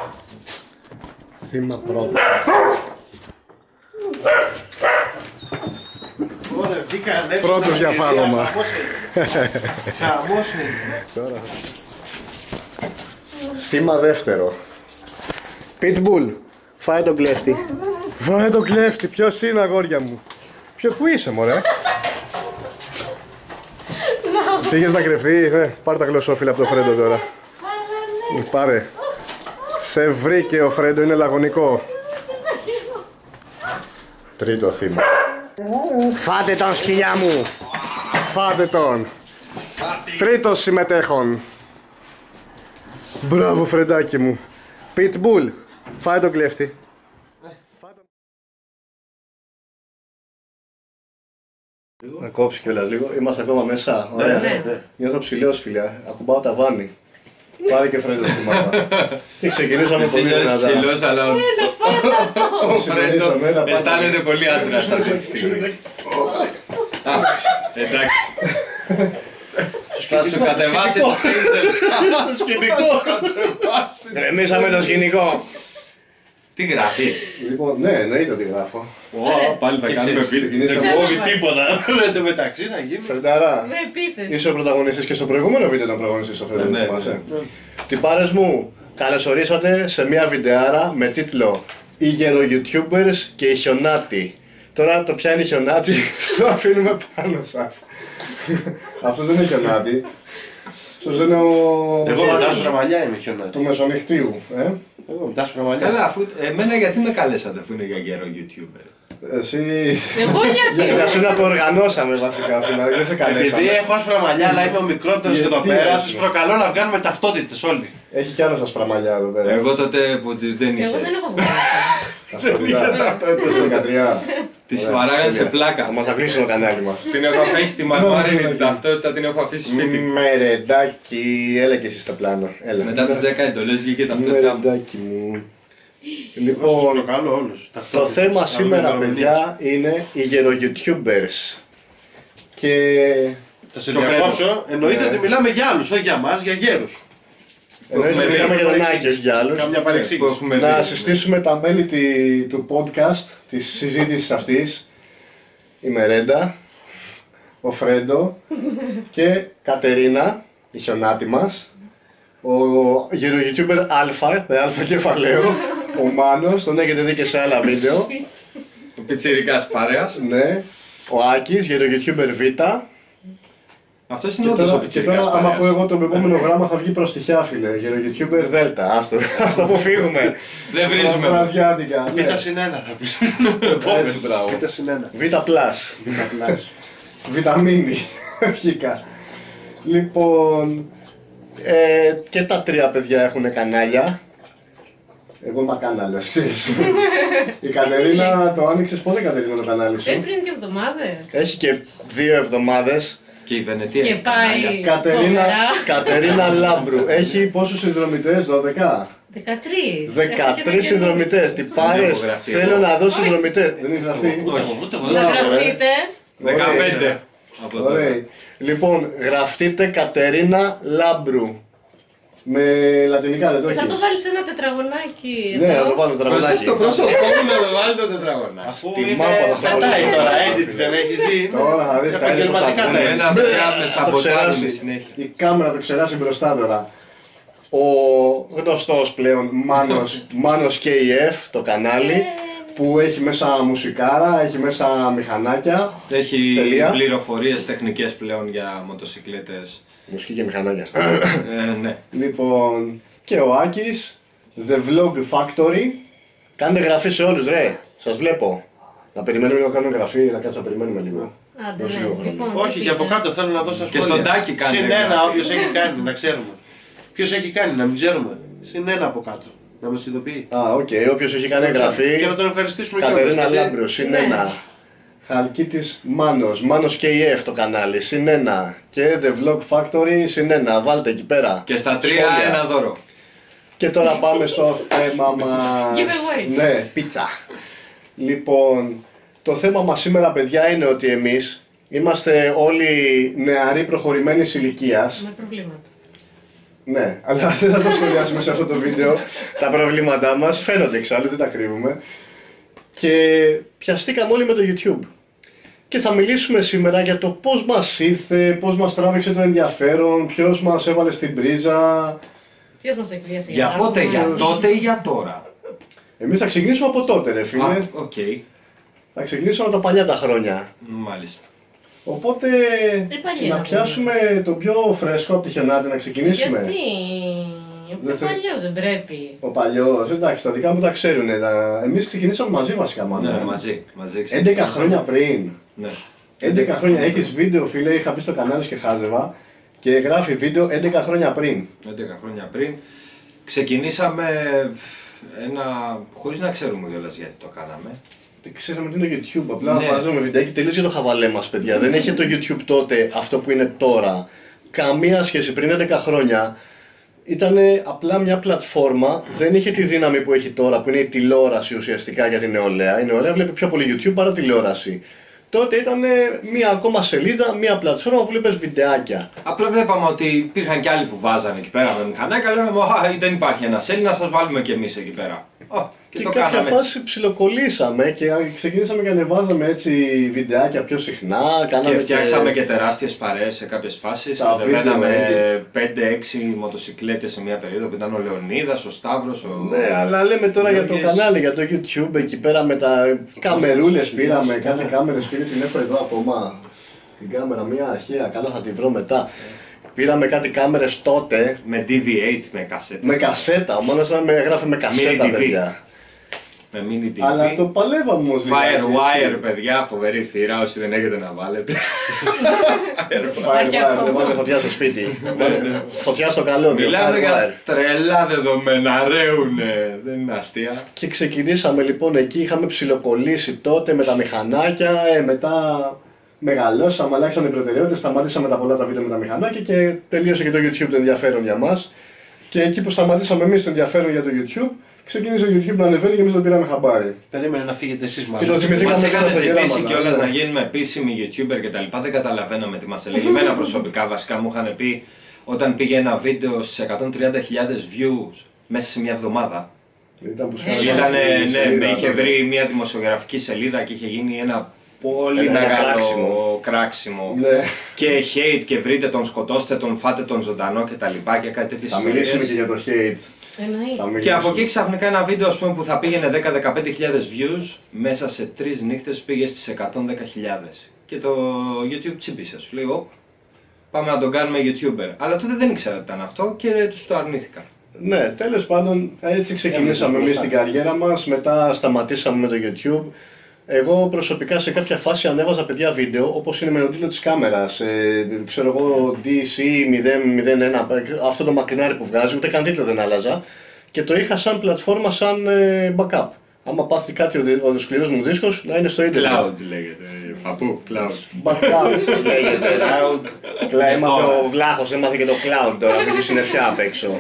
Θύμα πρώτο. Πρώτος για φάγωμα. Χαμός είναι. Θύμα δεύτερο. Pitbull, φάε τον κλέφτη. Φάε τον κλέφτη, ποιος είναι αγόρια μου? Πού είσαι μωρέ? Πήγες να κρυφτεί, πάρε τα γλωσσόφυλλα από το Φρέντο τώρα. Πάρε. Σε βρήκε ο Φρέντο, είναι λαγωνικό. Τρίτο θύμα. Φάτε τον σκυλιά μου. Φάτε τον. Τρίτος συμμετέχον. Μπράβο Φρεντάκι μου. Pitbull, φάε τον κλέφτη. Να κόψει κιόλας λίγο, είμαστε ακόμα μέσα. Ωραία. Νιώθω ψηλός φιλιά, ακουμπάω τα βάνη. Πάρε και Φρέντο στη μάνα. Και ξεκινήσαμε πολύ δυνατά. Ψηλός, αλλά ο Φρέντο αισθάνεται πολύ άντρας αυτή τη στιγμή. Εντάξει. Θα σου κατεβάσει το σκηνικό. Γκρεμίσαμε το σκηνικό. Τι γράφεις? Λοιπόν, ναι, εννοείται ότι γράφω. Πάλι θα κάνουμε φίλοι. Δεν κόβει τίποτα. Εν τω μεταξύ θα γίνει. Φρεντάρα, Με επίθεση. είσαι ο πρωταγωνιστής και στο προηγούμενο βίντεο ήταν πρωταγωνιστής ο Φρέντο, θυμάσαι. Τυπάρες μου, καλωσορίσατε σε μια βιντεάρα με τίτλο «Οι γερο-YouTubers και οι χιονάτοι». Τώρα το ποια είναι η χιονάτη το αφήνουμε πάνω σας. Αυτός δεν είναι χιονάτη. Αυτός είναι ο... Εγώ με τα άσπρα μαλλιά είμαι χιονάτη. του μεσονυχτίου. Εγώ με τα άσπρα μαλλιά. Καλά, αφού εμένα γιατί με καλέσατε αφού είναι για καιρό YouTuber? Εσύ... Εγώ γιατί? Για σου να το οργανώσαμε βασικά, δηλαδή δεν σε καλέσαμε. Επειδή έχω άσπρα μαλλιά αλλά είμαι ο μικρότερος εδώ Γιατί πέρα, έτσι? σας προκαλώ να βγάλουμε ταυτότητες όλοι. Έχει κι άλλος άσπρα μαλλιά εδώ πέρα. Εγώ τότε που δεν Εγώ δεν είχε. έχω βγάλει. Ταυτότητες στο 13. Τη βαράγανε σε πλάκα. Θα μας αφήσει το κανάλι μας. Την έχω αφήσει στη μαρμάρινη την ταυτότητα, την έχω αφήσει σπίτι. Μερεντάκι, έλα και εσύ στο πλάνο. Έλα. Μετά τις 10 εντολές βγήκε ταυτότητά μου. Μερεντάκι μου. Σας Λοιπόν, προκαλώ όλους. το θέμα σήμερα, παιδιά, είναι οι γερο-YouTubers. Και Θα σε διακόψω, εννοείται ότι μιλάμε για άλλους, όχι για μας, για γέρους. εννοείται ότι μιλάμε για τον Άκη, όχι για άλλους. Κάμια παρεξήγηση. Να συστήσουμε τα μέλη του podcast, της συζήτησης αυτής. Η Μερέντα, ο Φρέντο και Κατερίνα, η χιονάτη μας. Ο γερο-YouTuber Αλφα, με αλφα κεφαλαίο, ο Μάνος, τον έχετε δει και σε άλλα βίντεο. Ο πιτσιρικάς παρέας. Ναι. Ο Άκης, γερο-YouTuber Β. Αυτός είναι όντως ο Και πιτσιρικάς τώρα, άμα πω παρέας. εγώ το επόμενο γράμμα θα βγει προς τυχαία, φίλε. Γερο-YouTuber Δέλτα. Ας το αποφύγουμε. Δεν βρίζουμε. Βραδιάτικα. Β συν 1 θα πεις. Έτσι, μπράβο. Β συν 1. Β+. Βιταμίνη. Βγήκα. Λοιπόν, και τα τρία παιδιά έχουν κανάλια. Εγώ είμαι ακάναλος, ξέρεις. Η Κατερίνα το άνοιξες πότε, Κατερίνα, το κανάλι σου? Πριν και εβδομάδες. Έχει και 2 εβδομάδες. Και η Βενετία Και έχει κανάλια. πάει Κατερίνα, φοβερά. Κατερίνα Λάμπρου. Έχει πόσους συνδρομητές, 12? 13. 13 συνδρομητές. Τι πάρες, έχω γραφτεί θέλω εγώ. να δω συνδρομητές. Δεν έχει γραφτεί. Όχι, ούτε εγώ Να δεν Μπράβο, γραφτείτε. 15. Από τώρα. Ωραία. Λοιπόν, γραφτείτε Κατερίνα Λάμπρου. Με λατινικά δεν το Θα το έχεις? βάλεις ένα τετραγωνάκι. Ναι, εδώ. να το βάλω Μπροστά τραγουδάκι. στο πρόσωπό μου να το βάλει το τετράγωνα. Αφού Στη είναι μάπα θα πετάει σταματήσω. τώρα, edit δεν έχεις δει. Τώρα θα δεις τα edit που θα Επαγγελματικά βγουν. τα edit. Εμένα παιδιά με Θα το σαμποτάρουν ξεράσει. συνέχεια. Η κάμερα το ξεράσει μπροστά τώρα. Ο γνωστός πλέον Μάνος KF, το κανάλι, που έχει μέσα μουσικάρα, έχει μέσα μηχανάκια. Έχει Τελεία. πληροφορίες τεχνικές πλέον για μοτοσυκλέτες. Μουσική και μηχανάκια. Ναι. Λοιπόν, και ο Άκης, The Vlog Factory. Κάντε γραφή σε όλους, ρε. Σας βλέπω. Να περιμένουμε να κάνουμε γραφή, να κάτσουμε να περιμένουμε λίγο. Άντε, Δώσε ναι. λίγο χρόνο. Λοιπόν, Όχι, και από κάτω θέλω να δώσω σχόλια. Και στον Τάκη κάντε Συν 1 εγγραφή. όποιος έχει κάνει, να ξέρουμε. Ποιος έχει κάνει, να μην ξέρουμε. Συν 1 από κάτω. Να μας ειδοποιεί. Α, οκ. Όποιος έχει κάνει εγγραφή, Και να τον ευχαριστήσουμε Κατερίνα κιόλας, γιατί- Λάμπριο, συν 1. Χαλκίτης Μάνος KF το κανάλι, συν 1. Και The Vlog Factory, συν 1. Βάλτε εκεί πέρα. Και στα 3 σχόλια. ένα δώρο. Και τώρα πάμε στο θέμα μας. Giveaway. Ναι, πίτσα. Λοιπόν, το θέμα μας σήμερα, παιδιά, είναι ότι εμείς είμαστε όλοι νεαροί προχωρημένης ηλικίας. Με προβλήματα. Ναι, αλλά δεν θα το σχολιάσουμε σε αυτό το βίντεο. Τα προβλήματά μας φαίνονται εξάλλου, δεν τα κρύβουμε. Και πιαστήκαμε όλοι με το YouTube. Και θα μιλήσουμε σήμερα για το πώς μας ήρθε, πώς μας τράβηξε το ενδιαφέρον, ποιος μας έβαλε στην πρίζα. Ποιος μας εκβίασε Για πότε, για τότε ή για τώρα? Εμείς θα ξεκινήσουμε από τότε, ρε φίλε. Οκ. Θα ξεκινήσουμε από τα παλιά τα χρόνια. Μάλιστα. Οπότε παλιά να πιάσουμε το πιο φρέσκο από τη Χιονάτη, να ξεκινήσουμε. Γιατί? Ο πιο παλιός δεν πρέπει. Ο παλιός, εντάξει, τα δικά μου τα ξέρουνε. Εμείς ξεκινήσαμε μαζί βασικά μάλλον. Ναι, μαζί. 11 χρόνια πριν. Ναι. 11 χρόνια έχεις βίντεο, φίλε, είχα πει στο κανάλι σου και χάζευα. Και γράφει βίντεο 11 χρόνια πριν. 11 χρόνια πριν. Ξεκινήσαμε χωρίς να ξέρουμε κιόλας γιατί το κάναμε. Δεν ξέραμε τι είναι το YouTube, απλά Ναι. βάζουμε βιντεάκι τελείως για το χαβαλέ μας, παιδιά. Δεν είχε το YouTube τότε αυτό που είναι τώρα. Καμία σχέση. Πριν 11 χρόνια ήταν απλά μια πλατφόρμα, δεν είχε τη δύναμη που έχει τώρα, που είναι η τηλεόραση ουσιαστικά για την νεολαία. Η νεολαία βλέπει πιο πολύ YouTube παρά τηλεόραση. Τότε ήταν μια ακόμα σελίδα, μια πλατφόρμα που βλέπεις βιντεάκια. Απλά βλέπαμε ότι υπήρχαν κι άλλοι που βάζανε εκεί πέρα με μηχανάκια. Λέγαμε, δεν υπάρχει ένας Έλληνας, σας βάλουμε κι εμείς εκεί πέρα. Και το κάποια κάναμε φάση ψιλοκολλήσαμε και ξεκινήσαμε και ανεβάζαμε έτσι βιντεάκια πιο συχνά. Και φτιάξαμε και τεράστιες παρέες σε κάποιες φάσεις. Κατεβαίναμε 5-6 μοτοσυκλέτες σε μια περίοδο που ήταν ο Λεωνίδας, ο Σταύρος, Ναι, αλλά λέμε τώρα για το κανάλι, για το YouTube, εκεί πέρα με τα καμερούλες πήραμε. Κάτι κάμερες πήρε, την έχω εδώ ακόμα. Την κάμερα, μια αρχαία, καλά θα τη βρω μετά. Πήραμε κάτι κάμερες τότε. Με DV8, με κασέτα. Με κασέτα, ο μόνος να με γράφει με κασέτα, Mini DV. παιδιά. Με mini DV. Αλλά το παλεύαμε όμως. Firewire, παιδιά, φοβερή θύρα, όσοι δεν έχετε να βάλετε. Firewire, δεν βάλε φωτιά στο σπίτι. Φωτιά στο καλώδιο. Μιλάμε για τρελά δεδομένα, ρέουνε, δεν είναι αστεία. Και ξεκινήσαμε λοιπόν εκεί, είχαμε ψιλοκολλήσει τότε με τα μηχανάκια, μετά μεγαλώσαμε, αλλάξαμε οι προτεραιότητες, σταματήσαμε τα πολλά τα βίντεο με τα μηχανάκια και τελείωσε και το YouTube το ενδιαφέρον για μας. Και εκεί που σταματήσαμε εμείς το ενδιαφέρον για το YouTube, ξεκίνησε το YouTube να ανεβαίνει και εμείς το πήραμε χαμπάρι. Περίμενε να φύγετε εσείς Και μαζί. το θυμηθήκαμε Μας στα έκανε ζητήσει γεράματα. κιόλας να γίνουμε επίσημοι YouTuber κτλ. Δεν καταλαβαίναμε τι μας έλεγε. Εμένα προσωπικά βασικά μου είχαν πει όταν πήγε ένα βίντεο στις 130.000 views μέσα σε μια εβδομάδα. Ήταν που σου Ήταν, έλεγα στη Ναι, σελίδα, με είχε τότε. βρει μια δημοσιογραφική σελίδα και είχε γίνει ένα πολύ Ένα μεγάλο κράξιμο. κράξιμο. Ναι. Και hate και βρείτε τον, σκοτώστε τον, φάτε τον ζωντανό κτλ. Και κάτι τέτοιες Θα μιλήσουμε και ιστορίες. για το hate. Εννοείται. Θα Και μιλήσουμε. από εκεί ξαφνικά ένα βίντεο ας πούμε, που θα πήγαινε 10-15.000 views μέσα σε 3 νύχτες πήγε στις 110.000. Και το YouTube τσίπησε, σου λέει πάμε να τον κάνουμε YouTuber. Αλλά τότε δεν ήξερα τι ήταν αυτό και τους το αρνήθηκα. Ναι, τέλος πάντων έτσι ξεκινήσαμε εμείς την καριέρα μας, μετά σταματήσαμε με το YouTube. Εγώ προσωπικά σε κάποια φάση ανέβαζα παιδιά βίντεο όπως είναι με τον τίτλο της κάμερας. Ξέρω εγώ DC001, αυτό το μακρινάρι που βγάζει, ούτε καν τίτλο δεν άλλαζα. Και το είχα σαν πλατφόρμα, σαν backup. Άμα πάθει κάτι ο σκληρός μου δίσκος, να είναι στο ίντερνετ. Cloud λέγεται, παππού, Cloud. Backup λέγεται. Έμαθε ο Βλάχος, έμαθε και το Cloud τώρα που έχει συννεφιά απ' έξω.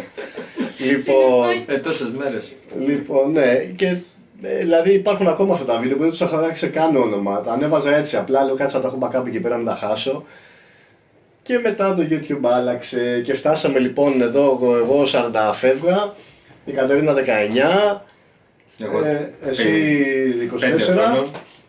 Τόσες μέρες. Λοιπόν, ναι, και δηλαδή υπάρχουν ακόμα αυτά τα βίντεο που δεν τους είχα αλλάξει καν όνομα. Τα ανέβαζα έτσι απλά, λέω κάτσε να τα έχω backup εκεί πέρα να τα χάσω. Και μετά το YouTube άλλαξε και φτάσαμε λοιπόν εδώ, εγώ 40 φεύγα, η Κατερίνα 19, Εγώ εσύ 5 24, χρόνων.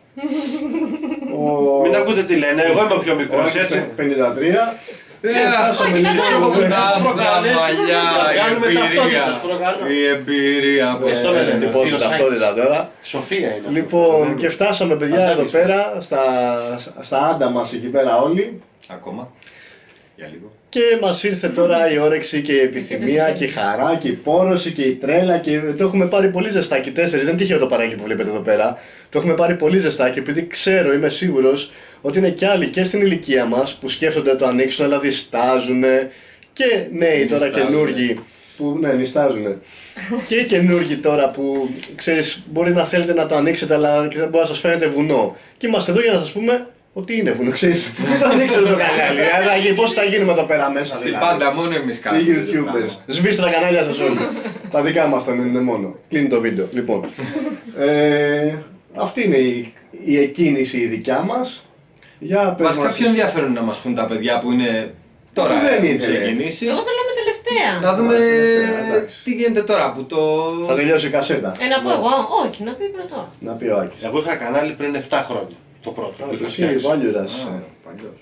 ο Μην ακούτε τι λένε, εγώ είμαι ο πιο μικρός, έτσι. 53. Φτάσαμε δεν λίγο θα κοντά στα προκαλέσει. μαλλιά, Κάνουμε η ταυτότητες, εμπειρία. προκαλώ. Η εμπειρία που Αυτό λένε, Εντυπώσει Θεοσάκης. ταυτότητα τώρα. Σοφία είναι. αυτό. Λοιπόν, και φτάσαμε παιδιά εδώ Αντώνης. πέρα, στα άντα μας εκεί πέρα όλοι. Ακόμα. Για λίγο. Και μας ήρθε τώρα η όρεξη και η επιθυμία και η χαρά και η πόρωση και η τρέλα και το έχουμε πάρει πολύ ζεστά και 4, δεν τυχαίο το παράκι που βλέπετε εδώ πέρα. Το έχουμε πάρει πολύ ζεστά και επειδή ξέρω, είμαι σίγουρος ότι είναι κι άλλοι και στην ηλικία μας που σκέφτονται να το ανοίξουν αλλά διστάζουν και νέοι τώρα Νιστάζουνε. καινούργοι που ναι, νιστάζουν. Και καινούργοι τώρα που ξέρεις μπορεί να θέλετε να το ανοίξετε αλλά και δεν μπορεί να σας φαίνεται βουνό. Και είμαστε εδώ για να σας πούμε ότι είναι βουνό, ξέρεις. Δεν ανοίξετε το κανάλι. Πώς θα γίνουμε εδώ πέρα μέσα Στην δηλαδή. πάντα μόνο εμείς Οι κάνουμε. τέτοιο YouTubers. πράγμα. Σβήστε τα κανάλια σας όλοι. Τα δικά μας θα μείνουν μόνο. Κλείνει το βίντεο. Λοιπόν. Αυτή είναι η εκκίνηση η δικιά μας. Για πες Βασικά μας. πιο ενδιαφέρον να μας πούν τα παιδιά που είναι τώρα Δεν έχουν ήθελε. ξεκινήσει. Εγώ θέλω να είμαι τελευταία. τελευταία. Να δούμε εντάξει. τι γίνεται τώρα που το. Θα τελειώσει η κασέτα. Να πω εγώ, όχι, να πει πρώτο. Να πει ο Άκης. Εγώ είχα κανάλι πριν 7 χρόνια. Το πρώτο. που είχα Εσύ φτιάξει. Βάλιουρας. Παλιός.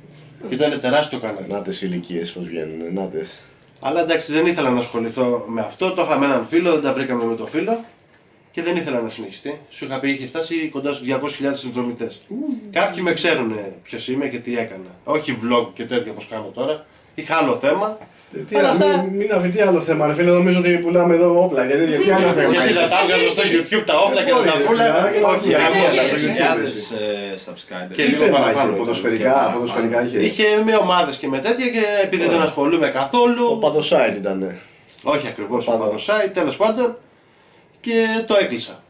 Ήταν τεράστιο κανάλι. Να τες ηλικίες πώς βγαίνουν, να τες. Αλλά εντάξει, δεν ήθελα να ασχοληθώ με αυτό. Το είχα με έναν φίλο, δεν τα βρήκαμε με το φίλο και δεν ήθελα να συνεχιστεί. Σου είχα πει, είχε φτάσει κοντά στους 200.000 συνδρομητές. Κάποιοι με ξέρουν ποιος είμαι και τι έκανα. Όχι vlog και τέτοια όπως κάνω τώρα. Είχα άλλο θέμα. Τι Αλλά άλλο, αυτά- μην αφητεί άλλο θέμα, ρε φίλε, νομίζω ότι πουλάμε εδώ όπλα και τέτοια. Τι άλλο θέμα. Γιατί θα τα έβγαζα στο YouTube τα όπλα και Όχι, τα ρε, πούλαγα. φίλε, Όχι, όχι, άμεσα όχι, στο όχι. YouTube. 2.000 subscribers. Και Τι λίγο θέμα παραπάνω. είχε, ποδοσφαιρικά είχε. Είχε ομάδες και με τέτοια και επειδή δεν ασχολούμαι Ο καθόλου. Παδοσάιτ ήτανε. Όχι ακριβώς ο Παδο. Παδοσάι, τέλος πάντων. Και το έκλεισα.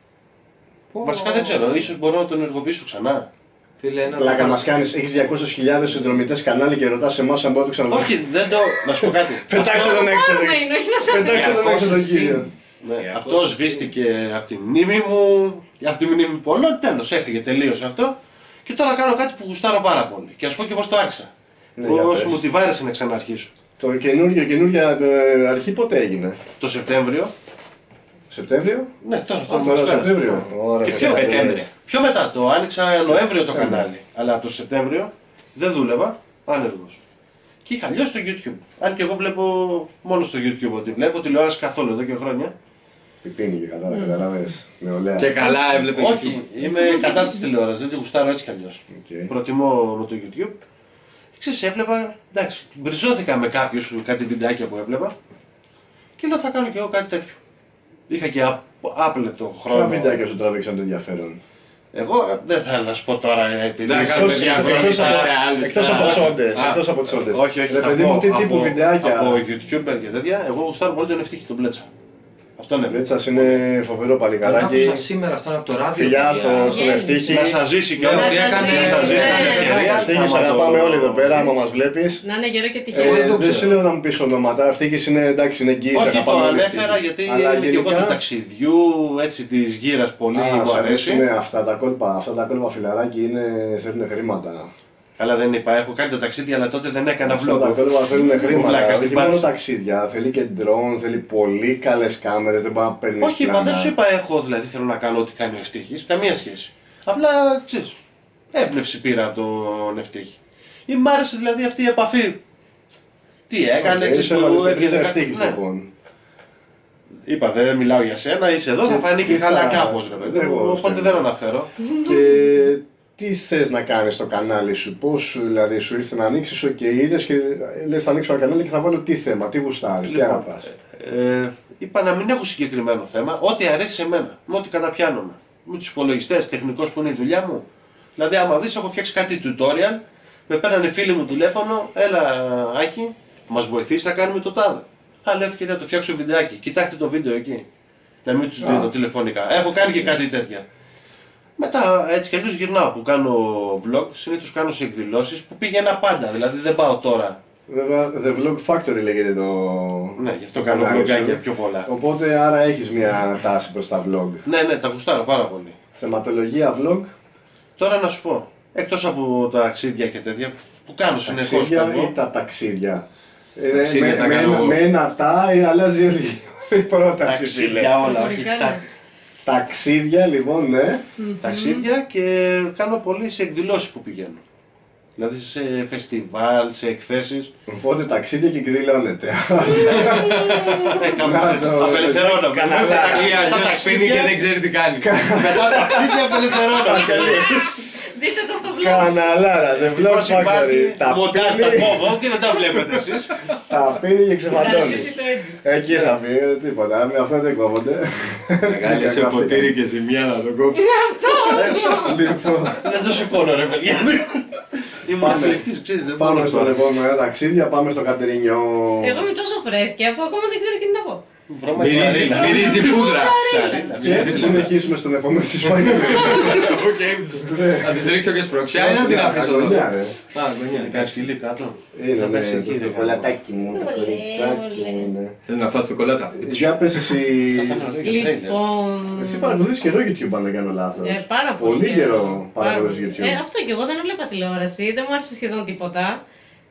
Βασικά δεν ξέρω, ίσως μπορώ να τον ενεργοποιήσω ξανά. Φίλε, ένα Πλάκα μας κάνεις, έχεις 200.000 συνδρομητές κανάλι και ρωτάς εμάς αν μπορώ να το ξαναδώ. Όχι, δεν το. Να σου πω κάτι. Πετάξτε τον έξω. Πάρουμε είναι, όχι να σε Πετάξτε τον έξω τον κύριο. Ναι, αυτό σβήστηκε από τη μνήμη μου, από τη μνήμη πολλών. Τέλος, έφυγε, τελείωσε αυτό. Και τώρα κάνω κάτι που γουστάρω πάρα πολύ. Και α πω και πώς το άρχισα. Ναι, για Πώς πες. μου τη βάρεσε να ξαναρχίσω. Το καινούργια αρχή πότε έγινε. Το Σεπτέμβριο. Σεπτέμβριο. Ναι, τώρα αυτό Α, μας τώρα πέρασε. Σεπτέμβριο. Ωραία, Και Σεπτέμβριο. Σεπτέμβριο. Πιο μετά το άνοιξα Νοέμβριο το κανάλι. Αλλά το Σεπτέμβριο δεν δούλευα, άνεργος. Και είχα λιώσει το YouTube. Αν και εγώ βλέπω μόνο στο YouTube ότι βλέπω τηλεόραση καθόλου εδώ και χρόνια. Πιπίνι και καταλαβαίνεις. Νεολαία. Και καλά έβλεπε. Όχι, είμαι κατά της τηλεόρασης, δεν τη γουστάρω έτσι κι αλλιώς. Οκ. Προτιμώ με το YouTube. Ξέρεις, έβλεπα, εντάξει, μπριζώθηκα με κάποιους κάτι βιντεάκια που έβλεπα και λέω θα κάνω κι εγώ κάτι τέτοιο. Είχα και άπλετο Ποια χρόνο. βιντεάκια σου τραβήξαν το ενδιαφέρον. Εγώ δεν θέλω να σου πω τώρα επειδή Δεν είσαι- κάνουμε είσαι- διάφορα είσαι- σε άλλους. Εκτός από τσόντες. Α, Εκτός από τσόντες. Όχι, όχι, Ρε θα παιδί πω μου, τι τύπου από βιντεάκια. YouTuber και τέτοια, εγώ γουστάρω πολύ τον Ευτύχη, τον Μπλέτσα. Αυτό είναι. Λέτσας είναι φοβερό Τον παλικαράκι. άκουσα σήμερα αυτόν από το ράδιο. Φιλιά παιδιά. στον Ευτύχη. Να σας ζήσει και Ναι, όλα. ότι έκανε- Να σας ζήσει την ευκαιρία. Ευτύχη, σε Άμα το- αγαπάμε όλοι εδώ πέρα, άμα μας βλέπεις. Να είναι γερό και Εγώ τυχαίο. δεν το Δεν ξέρω. σε λέω να μου πεις ονόματα, Ευτύχης είναι εντάξει, είναι εγγύης, Όχι, το αγαπάμε όλοι ανέφερα Ευτύχη. γιατί Αλλά είμαι και εγώ γενικά- του ταξιδιού, έτσι της γύρας πολύ Α, μου σ' αρέσει. αρέσουν αυτά τα κόλπα φιλαράκι θέλουν χρήματα. Καλά δεν είπα, έχω κάνει τα ταξίδια αλλά τότε δεν έκανα Αυτά τα vlog. κόλπα θέλουν Βλάκα χρήματα. στην Όχι μόνο πάτηση. ταξίδια, θέλει και drone, θέλει πολύ καλές κάμερες, δεν μπορεί να παίρνεις Όχι, μα πλάνα. δεν σου είπα έχω δηλαδή θέλω να κάνω ό,τι κάνει ο Ευτύχης, καμία σχέση. Απλά ξέρεις, έμπνευση πήρα από τον Ευτύχη. Ή μ' άρεσε δηλαδή αυτή η επαφή. Τι έκανε, Οκ, ξέρεις είσαι που έβαλες την έβγαινε πρίζα κάτι- Ευτύχης ναι. λοιπόν. Είπα δεν μιλάω για σένα, είσαι εδώ, θα φανεί και τι καλά θα- κάπως ρε παιδί μου, εγώ οπότε θέλω. δεν αναφέρω. Και τι θες να κάνεις στο κανάλι σου, πώς δηλαδή σου ήρθε να ανοίξεις και είδες και λες θα ανοίξω ένα κανάλι και θα βάλω τι θέμα, τι γουστάρεις, τι Λοιπόν, αγαπάς. είπα να μην έχω συγκεκριμένο θέμα, ό,τι αρέσει σε μένα, με ό,τι καταπιάνομαι. Με τους υπολογιστές, τεχνικός που είναι η δουλειά μου. Δηλαδή, άμα δεις, έχω φτιάξει κάτι tutorial, με παίρνανε φίλοι μου τηλέφωνο, έλα Άκη, μας βοηθήσει να κάνουμε το τάδε. Α, λέω ευκαιρία να το φτιάξω βιντεάκι, κοιτάξτε το βίντεο εκεί. Να μην τους δίνω τηλεφωνικά. Έχω κάνει και κάτι τέτοια. Μετά έτσι κι αλλιώς γυρνάω που κάνω vlog, συνήθως κάνω σε εκδηλώσεις που πήγαινα πάντα, δηλαδή δεν πάω τώρα. Βέβαια, The Vlog Factory λέγεται το... Ναι, γι' αυτό κάνω κανάλι vlogάκια σου. πιο πολλά. Οπότε άρα έχεις μια τάση προς τα vlog. Ναι, ναι, τα γουστάρω πάρα πολύ. Θεματολογία vlog, Τώρα να σου πω, εκτός από τα ταξίδια και τέτοια που κάνω συνεχώς ταξίδια ή κάνω, τα ταξίδια. Ταξίδια τα κάνω εγώ. με ένα αρτά αλλάζει η πρόταση φίλε. ταξίδια όλα, όχι Μπορεί τα, Ταξίδια λοιπόν, ναι. ταξίδια και κάνω πολύ σε εκδηλώσεις που πηγαίνω. Δηλαδή σε φεστιβάλ, σε εκθέσεις. Οπότε ταξίδια και εκδηλώνεται. Κάπως Να έτσι. το- Απελευθερώνομαι. Καναλά. Μετά Ή ταξίδια- αλλιώς μετά σπίνει και ταξίδια- δεν ξέρει τι κάνει. Μετά ταξίδια απελευθερώνομαι. Δείτε το στο vlog. Καναλάρα, The Vlog Πώς Factory. υπάρχει, Τα μοντάζ τα πίνει, κόβω και δεν τα βλέπετε εσείς. τα πίνει και Να ξεφαντώνει. ζήσει το edit. Εκεί θα πει, τίποτα, με αυτό δεν κόβονται. Μεγάλη σε ποτήρι και ζημιά να το κόψει. Λοιπόν, Δεν το σηκώνω ρε παιδιά. Ήμουν Πάμε. αθλητής, ξέρεις, δεν πάμε μπορώ στο τώρα. επόμενο ταξίδια, πάμε στο Κατερινιό. Εγώ είμαι τόσο φρέσκια που ακόμα δεν ξέρω τι να πω. Βρώμα Μυρίζει, τσαρίλα. μυρίζει πούδρα. Τσαρίλα, Και μυρίζει έτσι συνεχίσουμε στον επόμενο Ισπανία. Οκ. Να τις ρίξω και σπροξιά ή να την αφήσω εδώ. Γωνιά, ρε. Α, γωνιά. Κάνει σκυλί κάτω. Είναι Θα ναι, πέσει εκεί, ρε, το κολατάκι μου, το κοριτσάκι μου. ναι. Θέλεις να φας το κολάτα. Για πες εσύ, Λοιπόν. εσύ παρακολουθείς καιρό YouTube αν δεν κάνω λάθος. Πάρα πολύ. Πολύ καιρό Πάρα παρακολουθείς πολύ. YouTube. Αυτό και εγώ δεν έβλεπα τηλεόραση, δεν μου άρεσε σχεδόν τίποτα.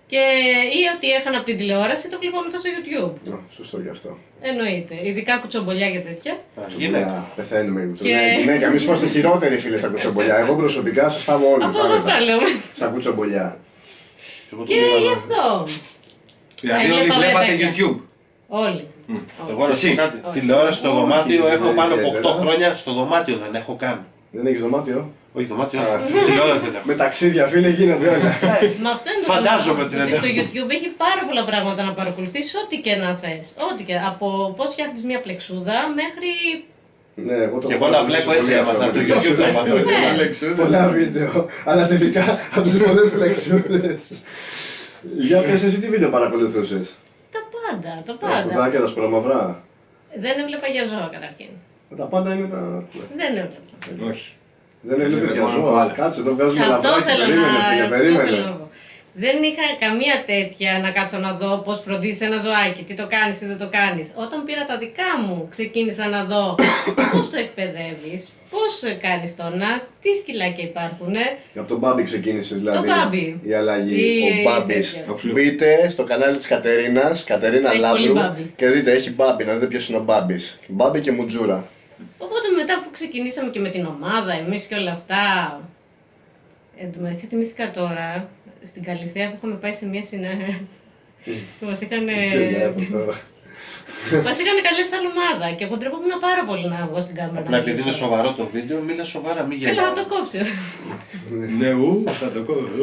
Ή ότι έχανα από την τηλεόραση, το βλέπω μετά στο YouTube. Σωστό γι' αυτό. Εννοείται. Ειδικά κουτσομπολιά και τέτοια. Γυναίκα. Πεθαίνουμε. Γυναίκα, εμείς είμαστε χειρότεροι φίλοι στα κουτσομπολιά. Εγώ προσωπικά σας στάβω όλοι. Αυτό μας τα λέμε. Στα κουτσομπολιά. Και γι' αυτό. Δηλαδή όλοι βλέπατε YouTube. Όλοι. Εγώ να σου πω κάτι. Τηλεόραση στο δωμάτιο έχω πάνω από 8 χρόνια. Στο δωμάτιο δεν έχω καν. Δεν έχεις δωμάτιο? Όχι δωμάτιο, τηλεόραση δεν έχω. Με ταξίδια φίλε γίνονται όλα. Μα αυτό είναι το Φαντάζομαι θέμα, ότι στο YouTube έχει πάρα πολλά πράγματα να παρακολουθείς, ό,τι και να θες. Ό,τι και. Από πώς φτιάχνεις μια πλεξούδα μέχρι. Ναι, εγώ το και εγώ να μπλέκω έτσι έμαθα από το YouTube το μαθαίνω. Πολλά βίντεο, αλλά τελικά από τις πολλές πλεξούδες. Για πες εσύ τι βίντεο παρακολουθούσες? Τα πάντα, το Τα πάντα. κουδάκια, τα σπορομαυρά. Δεν έβλεπα για ζώα καταρχήν. Τα πάντα είναι τα... Δεν έβλεπα. Όχι. Δεν έβλεπες για ζώα. Κάτσε, εδώ βγάζουμε Αυτό λαμπράκι. θέλω Περίμενε φίλε, αυτό περίμενε. θέλω να πω. Δεν είχα καμία τέτοια να κάτσω να δω πώς φροντίζεις ένα ζωάκι, τι το κάνεις, τι δεν το κάνεις. Όταν πήρα τα δικά μου, ξεκίνησα να δω πώς το εκπαιδεύεις, πώς κάνεις το να, τι σκυλάκια υπάρχουν. Από τον Μπάμπι ξεκίνησες δηλαδή. Το Μπάμπι. Η αλλαγή. Η- Ο Μπάμπης. τέτοια. Μπείτε στο κανάλι της Κατερίνας, Κατερίνα Έχει πολύ Λάμπρου. Μπάμπι. Και δείτε, έχει Μπάμπι, να δείτε ποιος είναι ο Μπάμπης. Μπάμπι και Μουτζούρα. Οπότε μετά που ξεκινήσαμε και με την ομάδα, εμείς και όλα αυτά. Εν τω μεταξύ θυμήθηκα τώρα, στην Καλυθέα που είχαμε πάει σε μια συνάντηση. Μας είχαν καλέσει σαν ομάδα και εγώ ντρεπόμουν πάρα πολύ να βγω στην κάμερα. Απλά επειδή είναι σοβαρό το βίντεο, μίλα σοβαρά, μην Καλά, θα γελάω. το κόψω. Ναι, θα το κόβω.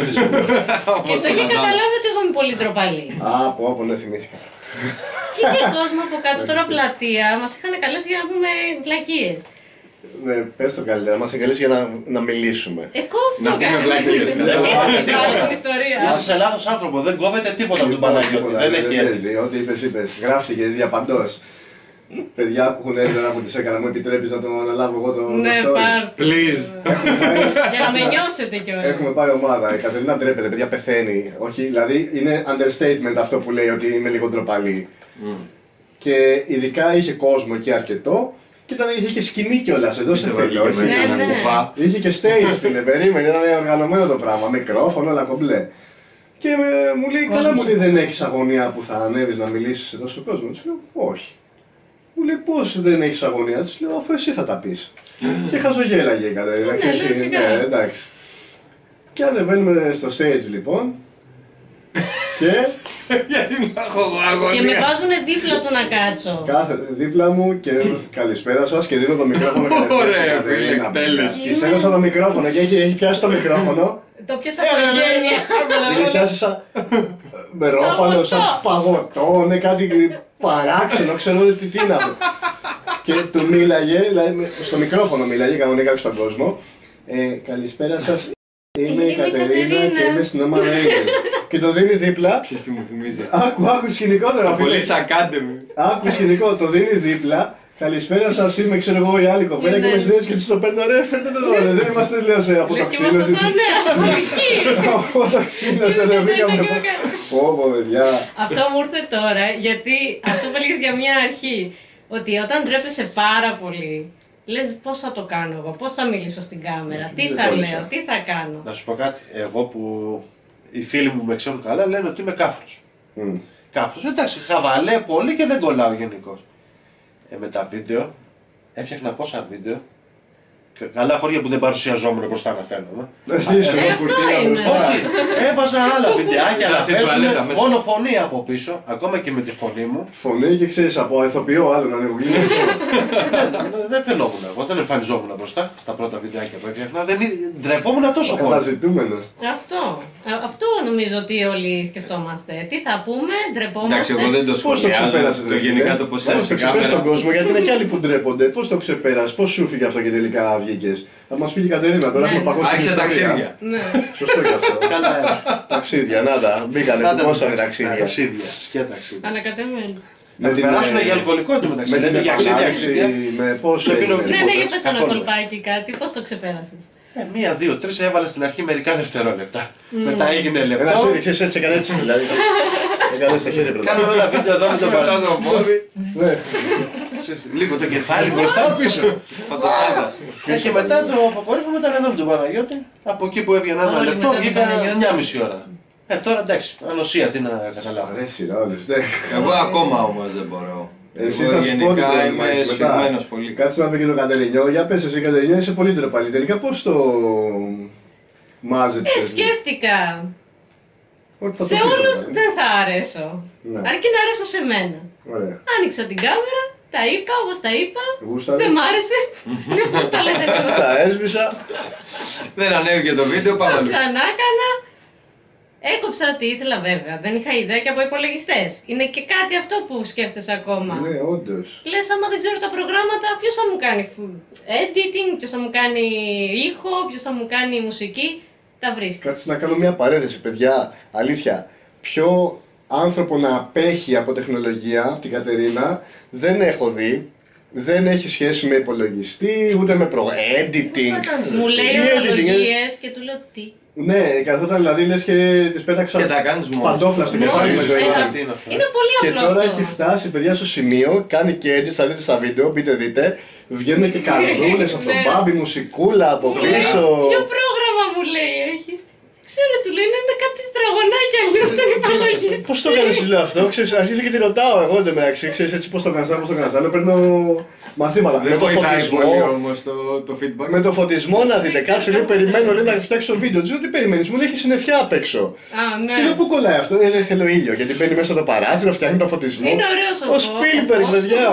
Και το είχε καταλάβει ότι εγώ είμαι πολύ ντροπαλή. Από ναι, θυμήθηκα. Και είχε κόσμο από κάτω τώρα πλατεία, μας είχαν καλέσει για να πούμε βλακίες. Ναι, πες το καλύτερα, μας εγκαλείς για να μιλήσουμε. Κόψτε Να το πούμε καλά. βλακίες. Τι πάλι στην ιστορία. Είσαι λάθος άνθρωπο, δεν κόβεται τίποτα από τον Παναγιώτη, δεν έχει έρθει. παίζει. Ό,τι είπες. Γράφτηκε διαπαντός. Παιδιά που έχουν έρθει τώρα που τις έκανα, μου επιτρέπεις να το αναλάβω εγώ το Ναι, story? πάρτε. Please. Για να με νιώσετε κιόλας. Έχουμε πάει ομάδα. Η Κατερίνα ντρέπεται, παιδιά πεθαίνει. Όχι, δηλαδή είναι understatement αυτό που λέει ότι είμαι λίγο ντροπαλή. Και ειδικά είχε κόσμο εκεί αρκετό και είχε και σκηνή κιόλας εδώ σε φίλε. όχι. Ναι. Είχε και stage φίλε, περίμενε, ήταν οργανωμένο το πράγμα. Μικρόφωνο, όλα κομπλέ. Και μου λέει, καλά μου λέει, δεν έχεις αγωνία που θα ανέβεις να μιλήσεις εδώ στον κόσμο? Της λέω, όχι. Μου λέει, πώς δεν έχεις αγωνία? Της λέω, αφού εσύ θα τα πεις. Και χαζογέλαγε η Κατερίνα. Ναι, εντάξει. Και ανεβαίνουμε στο stage λοιπόν. Και Γιατί να έχω αγωνία. Και με βάζουνε δίπλα του να κάτσω. κάθεται δίπλα μου και καλησπέρα σας και δίνω το μικρόφωνο. Ωραία, φίλε, εκτέλεση. Της έδωσα το μικρόφωνο και έχει πιάσει το μικρόφωνο. Το πιάσα από γένεια. Είχε πιάσει σαν με ρόπαλο, σαν παγωτό, ναι, κάτι παράξενο, ξέρω τι να πω. Και του μίλαγε, δηλαδή στο μικρόφωνο μίλαγε κανονικά στον κόσμο. Καλησπέρα σας, είμαι η Κατερίνα και είμαι στην ομάδα Aegis. Και το δίνει δίπλα. Ξέρεις τι μου θυμίζει? Άκου σκηνικό τώρα. Το Police Academy. Άκου σκηνικό, το δίνει δίπλα. Καλησπέρα σας, είμαι ξέρω εγώ η άλλη κοπέλα και Ναι. με συνέντευξη και της το παίρνω ρε, φέρτε το εδώ, δεν είμαστε λέω σε Λες και αποτοξίνωση. ήμασταν σαν αστυνομικοί. Αποτοξίνωση, δεν βγήκαμε. Πω παιδιά. Αυτό μου ήρθε τώρα, γιατί αυτό που έλεγες για μια αρχή. Ότι όταν ντρέπεσαι πάρα πολύ, λες πώς θα το κάνω εγώ, πώς θα μιλήσω στην κάμερα, τι δεν θα τόλμησα. λέω, τι θα κάνω. Να σου πω κάτι, εγώ που οι φίλοι μου με ξέρουν καλά λένε ότι είμαι κάφρος. Κάφρος, εντάξει, χαβαλέ πολύ και δεν κολλάω γενικώς. Με τα βίντεο, έφτιαχνα πόσα βίντεο. Καλά χώρια που δεν παρουσιαζόμουν μπροστά να φαίνομαι. Αυτό είναι. Όχι, έβαζα άλλα βιντεάκια να Στην τουαλέτα παίζουν μέσα. μόνο φωνή από πίσω, ακόμα και με τη φωνή μου. Φωνή και ξέρεις από ηθοποιό άλλο να ανοιγουγλύνει. Δεν φαινόμουν εγώ, δεν εμφανιζόμουν μπροστά στα πρώτα βιντεάκια που έφτιαχνα. Δεν ντρεπόμουν τόσο πολύ. Καταζητούμενος. Αυτό νομίζω ότι όλοι σκεφτόμαστε. Τι θα πούμε, ντρεπόμαστε. Εντάξει, εγώ δεν το Πώς το σχολιάζω. ξεπέρασες, Το ρε γενικά φίλε? το πώς Πώς είναι το στην ξεπέρασες στον κάμερα. κόσμο, γιατί είναι και άλλοι που ντρέπονται. Πώς το ξεπέρασες, πώς σου φύγε αυτό και τελικά βγήκες? Θα μας φύγει η Κατερίνα τώρα, Ναι. έχουμε παγώσει την Άρχισε ιστορία. ταξίδια. Ναι. Σωστό γι' αυτό. Καλά, Ταξίδια, να τα, μπήκανε, κουμπώσανε ταξίδια. ταξίδια, σκέτα ταξίδια. Ανακατεμένη. Να περάσουν για αλκοολικό εντωμεταξύ. Με την λέτε για αξίδια, επανάληψη, αξίδια. με πώς Πρέπει να- έγινε. Ναι, ναι, είπες ένα καθόλου. κολπάκι κάτι, πώς το ξεπέρασες. Μία, δύο, τρεις έβαλα στην αρχή μερικά δευτερόλεπτα. Μετά έγινε Ένα λεπτό. χέρι, ξέρεις, έτσι έκανε έτσι, δηλαδή. Έκανες τα χέρια πρώτα. Κάναμε ένα βίντεο εδώ με τον Μετά το πόδι. Ναι. Λίγο το κεφάλι μπροστά πίσω. Φωτοσάλτας. Και μετά το αποκορύφωμα ήταν εδώ με τον Παναγιώτη. Από εκεί που έβγαινε ένα Όλοι λεπτό μετά τον βγήκα Παναγιώτη. μια μισή ώρα. Τώρα εντάξει, ανοσία τι να καταλάβω. Αρέσει όλους, ναι. Εγώ ακόμα όμως δεν μπορώ. Εσύ Εγώ θα σου πω ότι γενικά είμαι μετά. σφιγμένος πολύ. Κάτσε να πει και το Κατερινιό. Για πες εσύ Κατερινιό, είσαι πολύ τροπαλή. Τελικά πώς το μάζεψες? Σκέφτηκα. Ότι θα Σε το πεις, όλους δηλαδή. δεν θα αρέσω. Ναι. Αρκεί να αρέσω σε μένα. Ωραία. Άνοιξα την κάμερα, τα είπα όπως τα είπα. Γούσταρες? Δεν μ' άρεσε. Πώς τα λες έτσι όλα. Τα έσβησα. Δεν ανέβηκε το βίντεο, πάμε Το αλλού. ξανά έκανα. Έκοψα ό,τι ήθελα βέβαια. Δεν είχα ιδέα και από υπολογιστές. Είναι και κάτι αυτό που σκέφτεσαι ακόμα. Ναι, όντως. Λες, άμα δεν ξέρω τα προγράμματα, ποιος θα μου κάνει editing, ποιος θα μου κάνει ήχο, ποιος θα μου κάνει μουσική. Τα βρίσκεις. Κάτσε να κάνω μια παρένθεση, παιδιά. Αλήθεια. Ποιο άνθρωπο να απέχει από τεχνολογία, από την Κατερίνα, δεν έχω δει. Δεν έχει σχέση με υπολογιστή, ούτε με editing. Μου λέει Τι editing, ορολογίες και του λέω τι. Ναι, καθόταν δηλαδή λες και της πέταξα Και τα κάνεις μόνος. παντόφλα στην Μόνος, κεφάλι με Μόνος, ζωή. τι είναι αυτό. Είναι πολύ Και απλό τώρα αυτό. έχει φτάσει παιδιά στο σημείο, κάνει και edit, θα δείτε στα βίντεο, δείτε, βγαίνουν και καρδούλες από τον Ναι. Μπάμπη, μουσικούλα από Μου λέει, πίσω. ποιο πρόγραμμα μου λέει έχεις. Ξέρω, του λέει, είναι κάτι τραγωνάκια αλλιώς στον υπολογιστή. Πώς το κάνεις εσύ, λέω αυτό, ξέρεις, αρχίζω και τη ρωτάω εγώ εντωμεταξύ, ξέρεις έτσι πώς το κάνεις, πώς το κάνεις, λέω παίρνω μαθήματα. Δεν Με το βοηθάει φωτισμό, πολύ όμως το feedback. με το φωτισμό να δείτε, κάτσε λίγο, περιμένω λέει, να φτιάξω βίντεο, της λέω τι περιμένεις, μου λέει έχει συννεφιά απ' έξω. Α, ναι. Και λέω πού κολλάει αυτό, δεν θέλω ήλιο, γιατί μπαίνει μέσα το παράθυρο, φτιάχνει το φωτισμό. Είναι ωραίος ο Ο φως, Spielberg, ο φως. παιδιά.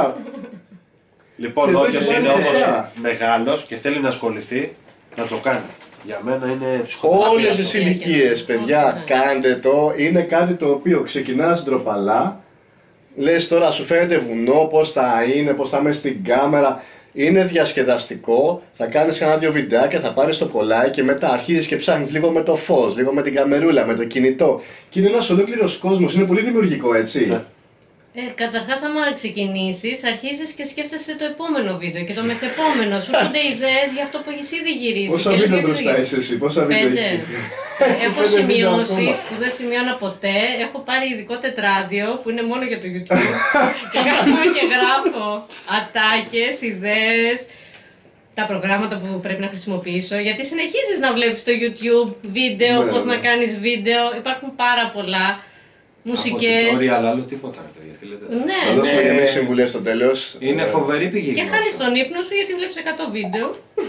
Λοιπόν, Και εδώ όποιος έχει είναι βάλει όμως λεφτά. μεγάλος και θέλει να ασχοληθεί, να το κάνει. Για μένα είναι τους Όλες τις Ό,τι ηλικίες, έκανε. παιδιά, Ναι. κάντε το. Είναι κάτι το οποίο ξεκινάς ντροπαλά. Λες τώρα σου φαίνεται βουνό, πώς θα είναι, πώς θα είμαι στην κάμερα. Είναι διασκεδαστικό. Θα κάνεις ένα-δύο βιντεάκια, θα πάρεις το κολλάι και μετά αρχίζεις και ψάχνεις λίγο με το φως, λίγο με την καμερούλα, με το κινητό. Και είναι ένας ολόκληρος κόσμος. Είναι πολύ δημιουργικό, έτσι. Ναι. Καταρχάς, άμα ξεκινήσεις, αρχίζεις και σκέφτεσαι το επόμενο βίντεο και το μεθεπόμενο. Σου έρχονται ιδέες για αυτό που έχεις ήδη γυρίσει. Πόσα Και λες, βίντεο γιατί το μπροστά γυρίσεις. είσαι εσύ, πόσα βίντεο 5. έχεις. Έχω 5 βίντεο σημειώσεις ακόμα. που δεν σημειώνω ποτέ. Έχω πάρει ειδικό τετράδιο που είναι μόνο για το YouTube. Και κάθομαι και γράφω ατάκες, ιδέες, τα προγράμματα που πρέπει να χρησιμοποιήσω. Γιατί συνεχίζεις να βλέπεις στο YouTube βίντεο, Ναι, πώς ναι. να κάνεις βίντεο. Υπάρχουν πάρα πολλά. Μουσικές. Από tutorial, άλλο τίποτα ρε παιδιά, τι λέτε. Ναι, Θα δώσουμε ναι. και εμείς συμβουλές στο τέλος. Είναι φοβερή πηγή Και γνώσεων. χάνεις τον ύπνο σου γιατί βλέπεις 100 βίντεο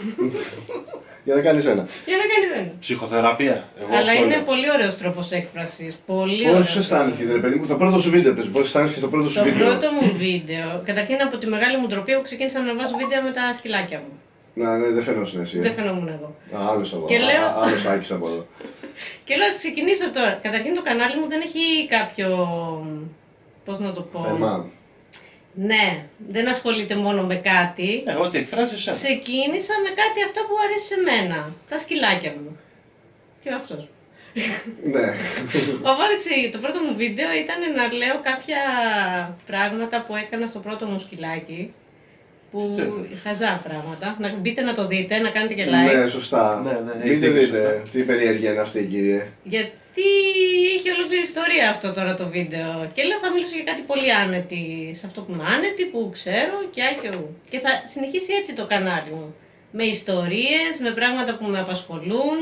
Για να κάνεις ένα. για να κάνεις ένα. Ψυχοθεραπεία. Εγώ Αλλά αυτό είναι λέω. πολύ ωραίος τρόπος έκφρασης. Πολύ Πώς ωραίος. αισθάνεσαι, ρε παιδί μου, το πρώτο σου βίντεο, πες, πώς αισθάνεσαι στο πρώτο σου Το βίντεο. πρώτο μου βίντεο, καταρχήν από τη μεγάλη μου ντροπή, εγώ ξεκίνησα να βάζω βίντεο με τα σκυλάκια μου. Ναι, δεν φαινόσουν εσύ. Δεν φαινόμουν εγώ. Άλλος από Και εδώ. λέω- Άλλος Άκης από εδώ. Και λέω, ας ξεκινήσω τώρα. Καταρχήν το κανάλι μου δεν έχει κάποιο. Πώς να το πω. Θέμα. Ναι, δεν ασχολείται μόνο με κάτι. Ό,τι εκφράζεις εσένα. Ξεκίνησα με κάτι αυτό που αρέσει σε μένα. Τα σκυλάκια μου. Και αυτός. Ναι. Οπότε το πρώτο μου βίντεο ήταν να λέω κάποια πράγματα που έκανα στο πρώτο μου σκυλάκι. Που χαζά πράγματα. Να μπείτε να το δείτε, να κάνετε και like. Ναι, σωστά. Ναι, ναι, έχεις Μπείτε δίκιο, δείτε. σωστά. Τι περιέργεια είναι αυτή, κύριε. Γιατί έχει ολόκληρη ιστορία αυτό τώρα το βίντεο. Και λέω θα μιλήσω για κάτι πολύ άνετη. Σε αυτό που είμαι άνετη, που ξέρω και άκιο. Και θα συνεχίσει έτσι το κανάλι μου. Με ιστορίες, με πράγματα που με απασχολούν.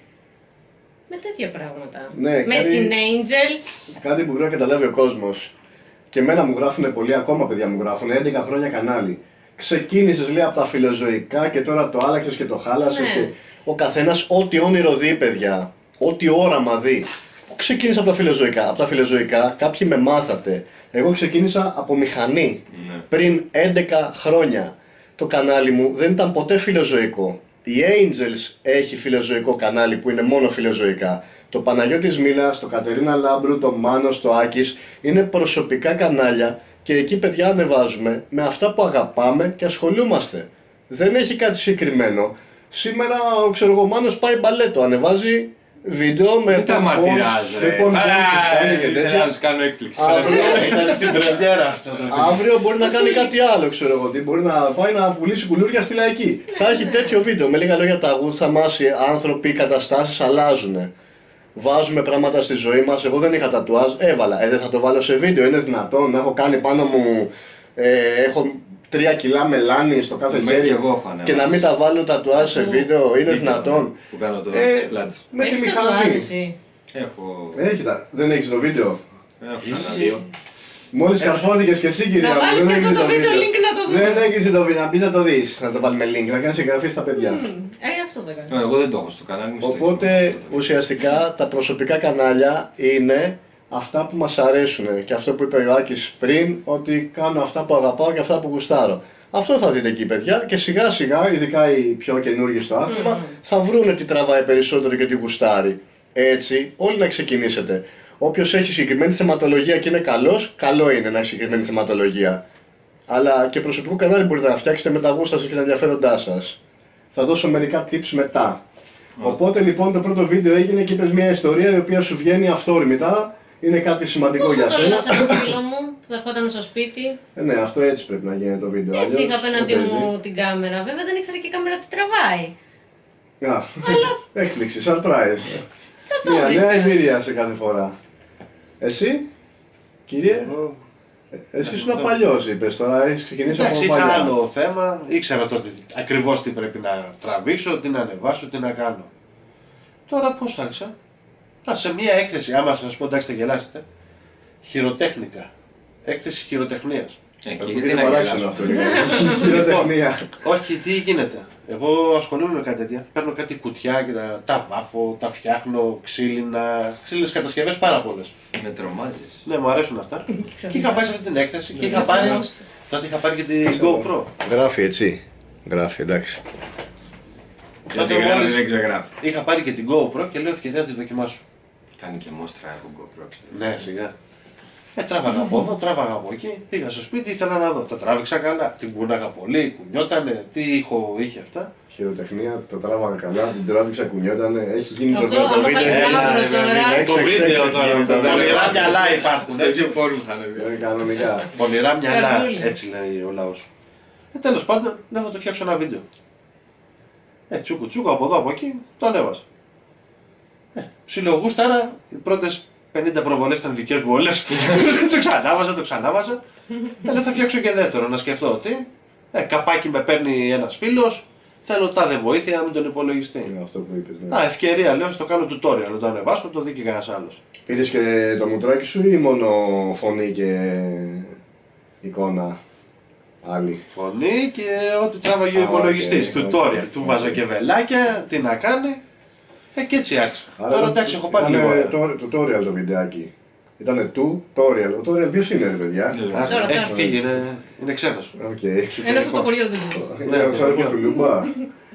Με τέτοια πράγματα. Ναι, με κάτι- την Angels. Κάτι που πρέπει να καταλάβει ο κόσμος. Και εμένα μου γράφουν πολλοί, ακόμα παιδιά μου γράφουν, 11 χρόνια κανάλι. Ξεκίνησες λέει από τα φιλοζωικά και τώρα το άλλαξες και το χάλασες. Ναι. Και ο καθένας ό,τι όνειρο δει, παιδιά. Ό,τι όραμα δει. Ξεκίνησα από τα φιλοζωικά. Από τα φιλοζωικά κάποιοι με μάθατε. Εγώ ξεκίνησα από μηχανή. Ναι. Πριν 11 χρόνια. Το κανάλι μου δεν ήταν ποτέ φιλοζωικό. Η Angels έχει φιλοζωικό κανάλι που είναι μόνο φιλοζωικά. Το Παναγιώτης Μίλας, το Κατερίνα Λάμπρου, το Μάνος, το Άκης είναι προσωπικά κανάλια και εκεί παιδιά ανεβάζουμε με αυτά που αγαπάμε και ασχολούμαστε. Δεν έχει κάτι συγκεκριμένο. Σήμερα ξέρω εγώ, ο Μάνος πάει μπαλέτο, ανεβάζει βίντεο με Μην τα μαρτυράζει ρε. και Ήθελα να τέτοια. τους κάνω έκπληξη. Ήταν στην πρεμιέρα αυτό το βίντεο. Αύριο μπορεί να κάνει κάτι άλλο, ξέρω εγώ. Τι μπορεί να πάει να πουλήσει κουλούρια στη λαϊκή. Θα έχει τέτοιο βίντεο. Με λίγα λόγια, τα γούστα μας, οι άνθρωποι, οι καταστάσεις αλλάζουν. Βάζουμε πράγματα στη ζωή μας. Εγώ δεν είχα τατουάζ, έβαλα. Δεν θα το βάλω σε βίντεο. Είναι δυνατόν να έχω κάνει πάνω μου. Έχω 3 κιλά μελάνι στο κάθε Και χέρι εγώ έχω ανεβάσει. και να μην τα βάλω τατουάζ σε βίντεο. Είναι Τι δυνατόν. Που κάνω το Ε, στις πλάτες. Με τη Έχεις τατουάζ μηχανή. εσύ. Δεν έχεις το βίντεο. Έχω κανένα δύο. Μόλις καρφώθηκες και εσύ, κυρία Να μου, βάλεις δεν και έχεις αυτό το το βίντεο βίντεο. link να το δούμε. Δεν έχεις το βίντεο, να πεις να το δεις. Να το βάλουμε link, να κάνεις εγγραφή στα παιδιά. Αυτό δεν κάνω. Εγώ δεν το έχω στο κανάλι μου. Οπότε ουσιαστικά τα προσωπικά κανάλια είναι αυτά που μας αρέσουν. Και αυτό που είπε ο Άκης πριν, ότι κάνω αυτά που αγαπάω και αυτά που γουστάρω. Αυτό θα δείτε εκεί, παιδιά, και σιγά σιγά, ειδικά οι πιο καινούργοι στο άθλημα, θα βρούνε τι τραβάει περισσότερο και τι γουστάρει. Έτσι, όλοι να ξεκινήσετε. Όποιος έχει συγκεκριμένη θεματολογία και είναι καλός, καλό είναι να έχει συγκεκριμένη θεματολογία. Αλλά και προσωπικό κανάλι μπορείτε να φτιάξετε με τα γούστα σας και τα ενδιαφέροντά σας. Θα δώσω μερικά tips μετά. Οπότε λοιπόν το πρώτο βίντεο έγινε και είπες μια ιστορία η οποία σου βγαίνει αυθόρμητα. Είναι κάτι σημαντικό για Πώς θα σένα. το λέω σε ένα φίλο μου που θα ερχόταν στο σπίτι. Ναι, αυτό έτσι πρέπει να γίνει το βίντεο. Έτσι αλλιώς είχα απέναντί δεν παίζει. μου την κάμερα. Βέβαια δεν ήξερα και η κάμερα τι τραβάει. Α, έκπληξη, surprise. το Μια βρίσκα. νέα εμπειρία σε κάθε φορά. Εσύ, κύριε, Εγώ, εσύ ήσουν παλιός είπες, τώρα έχεις ξεκινήσει από εντάξει, είχα παλιά. άλλο θέμα. Ήξερα τότε ακριβώς τι πρέπει να τραβήξω, τι να ανεβάσω, τι να κάνω. Τώρα πώς άρχισα. Σε μια έκθεση, άμα σας πω εντάξει θα γελάσετε, χειροτέχνικα. Έκθεση χειροτεχνίας. Και Γιατί γιατί είναι να παράξενο γελάσω. αυτό. Χειροτεχνία. Όχι, τι γίνεται. Εγώ ασχολούμαι με κάτι τέτοια. Παίρνω κάτι κουτιά και τα βάφω, τα φτιάχνω, ξύλινες κατασκευές πάρα πολλές. Με τρομάζεις. Ναι, μου αρέσουν αυτά. Και είχα πάει σε αυτή την έκθεση και είχα Λες πάρει. μονός. Τότε είχα πάρει και την GoPro. Γράφει έτσι. Γράφει, εντάξει. Γιατί Τότε γράφει μόλις δεν ξεγράφει. είχα πάρει και την GoPro και λέω ευκαιρία να τη δοκιμάσω. Κάνει και μόστρα από GoPro. Ναι, σιγά. Τράβαγα από εδώ, τράβαγα από εκεί. Πήγα στο σπίτι, ήθελα να δω. Τα τράβηξα καλά. Την κουνάγα πολύ, κουνιότανε. Τι ήχο είχε αυτά. Χειροτεχνία, το τράβαγα καλά, την τράβηξα, κουνιότανε. Έχει γίνει το Αυτό, πρώτο άμα βίντεο. βάλεις μαύρο τώρα. Το βίντεο τώρα. Πονηρά μυαλά υπάρχουν. Έτσι πόρου θα ανέβει. Κανονικά. Πονηρά μυαλά. Καρδούλη. Έτσι λέει ο λαός. Τέλος πάντων, ναι, θα το φτιάξω ένα βίντεο. Τσούκου τσούκου από εδώ από εκεί, το ανέβασα. Ψιλογούσταρα, οι πρώτες 50 προβολές ήταν δικές βολές. το ξανάβαζα. Λέω θα φτιάξω και δεύτερο, να σκεφτώ τι. Καπάκι με παίρνει ένας φίλος, θέλω τάδε βοήθεια με τον υπολογιστή. Είναι αυτό που είπες, ναι. Ευκαιρία, λέω, στο κάνω tutorial, να το ανεβάσω, το δει και κανένας άλλος. Πήρες και το μουτράκι σου ή μόνο φωνή και εικόνα άλλη? Φωνή και ό,τι τράβαγε ο Α, υπολογιστής. οκ, Tutorial, οκ, του οκ. βάζα και βελάκια, τι να κάνει. Και έτσι άρχισα. Άρα Τώρα εντάξει, έχω πάρει λίγο. tutorial το βιντεάκι. Ήτανε tutorial. Ο tutorial ποιος είναι, ρε παιδιά? Τώρα, Έχει τώρα. φύγει, είναι ξένος. Οκ. Ένας από το χωριό δεν ξέρω. Είναι ο ξάδερφος του Λούμπα.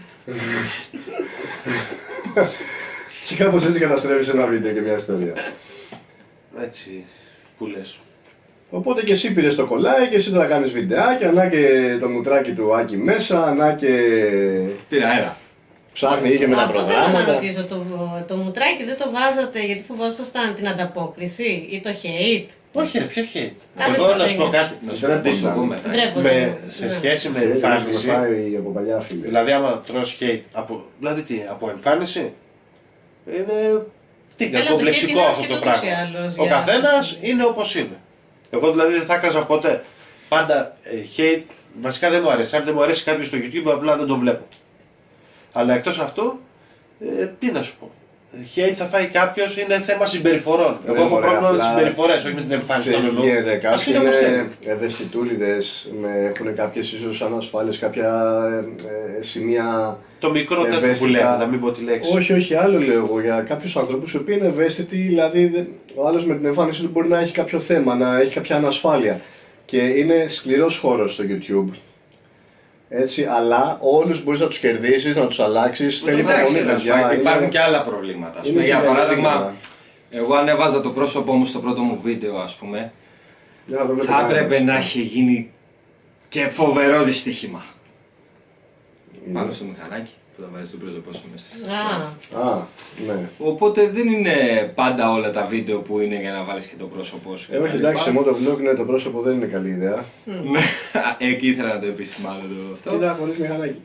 Και κάπως έτσι καταστρέφεις ένα βίντεο και μια ιστορία. Έτσι, που λες. Οπότε και εσύ πήρες το κολλάι και εσύ τώρα κάνεις βιντεάκια, να και το μουτράκι του Άκη μέσα, να και Πήρα αέρα. ψάχνει είχε με τα Αυτό θέλω να προγράμματα. ρωτήσω. Το μουτράκι δεν το βάζατε γιατί φοβόσασταν την ανταπόκριση ή το hate. Όχι, ρε, ποιο χέρι. Α, δεν Εγώ σας να σου πω έγινε. κάτι. Να σου πω πώς το πούμε. Ντρέπονται. Σε σχέση με Έχουμε εμφάνιση. φάει από παλιά φίλε. Δηλαδή, άμα τρως hate, δηλαδή τι, από εμφάνιση, είναι τι Έλα, το hate κακομπλεξικό είναι αυτό το άσχετο πράγμα. ούτως ή άλλως Ο για καθένας είναι όπως είναι. Εγώ δηλαδή δεν θα έκαζα ποτέ πάντα hate, βασικά δεν μου αρέσει. Αν δεν μου αρέσει κάποιος στο YouTube, απλά δεν τον βλέπω. Αλλά εκτός αυτού, τι να σου πω. Hate θα φάει κάποιος, είναι θέμα συμπεριφορών. Εγώ έχω μωρέ, πρόβλημα με τις απλά συμπεριφορές, όχι με την εμφάνιση των Ξέρεις τι εννοώ. γίνεται, Ας κάποιοι είναι όπως είναι θέλει. ευαισθητούλιδες, έχουν κάποιες ίσως ανασφάλειες, κάποια σημεία. Το μικρό τέτοιο που ευαίσθητα. λέμε, να μην πω τη λέξη. Όχι, άλλο λέω εγώ. Για κάποιους ανθρώπους οι οποίοι είναι ευαίσθητοι, δηλαδή ο άλλος με την εμφάνισή του μπορεί να έχει κάποιο θέμα, να έχει κάποια ανασφάλεια. Και είναι σκληρός χώρος στο YouTube. Έτσι, αλλά όλους μπορείς να τους κερδίσεις, να τους αλλάξεις. Θέλει Εντάξει, υπομονή, να σου πω, παιδιά. υπάρχουν Είναι- και άλλα προβλήματα. Ας είναι πούμε, για και παράδειγμα, άλλα. εγώ ανέβαζα το πρόσωπό μου στο πρώτο μου βίντεο, ας πούμε. Δεν θα το βλέπει Θα κανένας. έπρεπε να έχει γίνει και φοβερό δυστύχημα. Πάνω στο μηχανάκι που θα βάζεις το πρόσωπό σου μέσα στη Α, Α, ναι. Οπότε δεν είναι πάντα όλα τα βίντεο που είναι για να βάλεις και το πρόσωπό σου. Όχι, εντάξει, σε motovlog ναι, το πρόσωπο δεν είναι καλή ιδέα. Ναι, εκεί ήθελα να το επισημάνω το αυτό. Κοίτα, χωρίς μηχανάκι.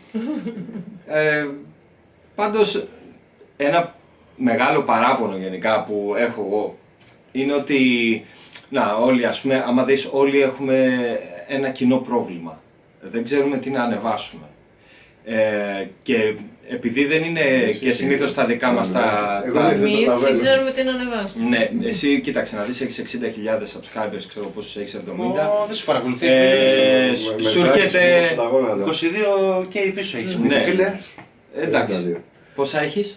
Πάντως, ένα μεγάλο παράπονο γενικά που έχω εγώ είναι ότι, να, όλοι ας πούμε, άμα δεις, όλοι έχουμε ένα κοινό πρόβλημα. Δεν ξέρουμε τι να ανεβάσουμε. Και επειδή δεν είναι και συνήθως τα δικά μας τα... Εμείς δεν ξέρουμε τι να ανεβάσουμε. Ναι, εσύ κοίταξε να δεις, έχεις 60.000 subscribers, ξέρω πόσους έχεις, 70. Δεν σου παρακολουθεί. Σου έρχεται... 22 και πίσω έχεις. Ναι. Φίλε. Εντάξει. Πόσα έχεις?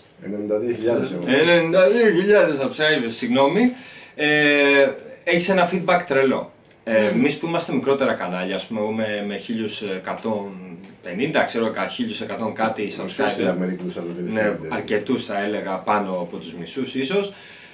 92.000 subscribers, συγγνώμη. Έχεις ένα feedback τρελό. Εμείς που είμαστε μικρότερα κανάλια, ας πούμε, με 1150, ξέρω, 1100 κάτι subscribers. Ναι, αρκετούς θα έλεγα, πάνω από τους μισούς ίσως.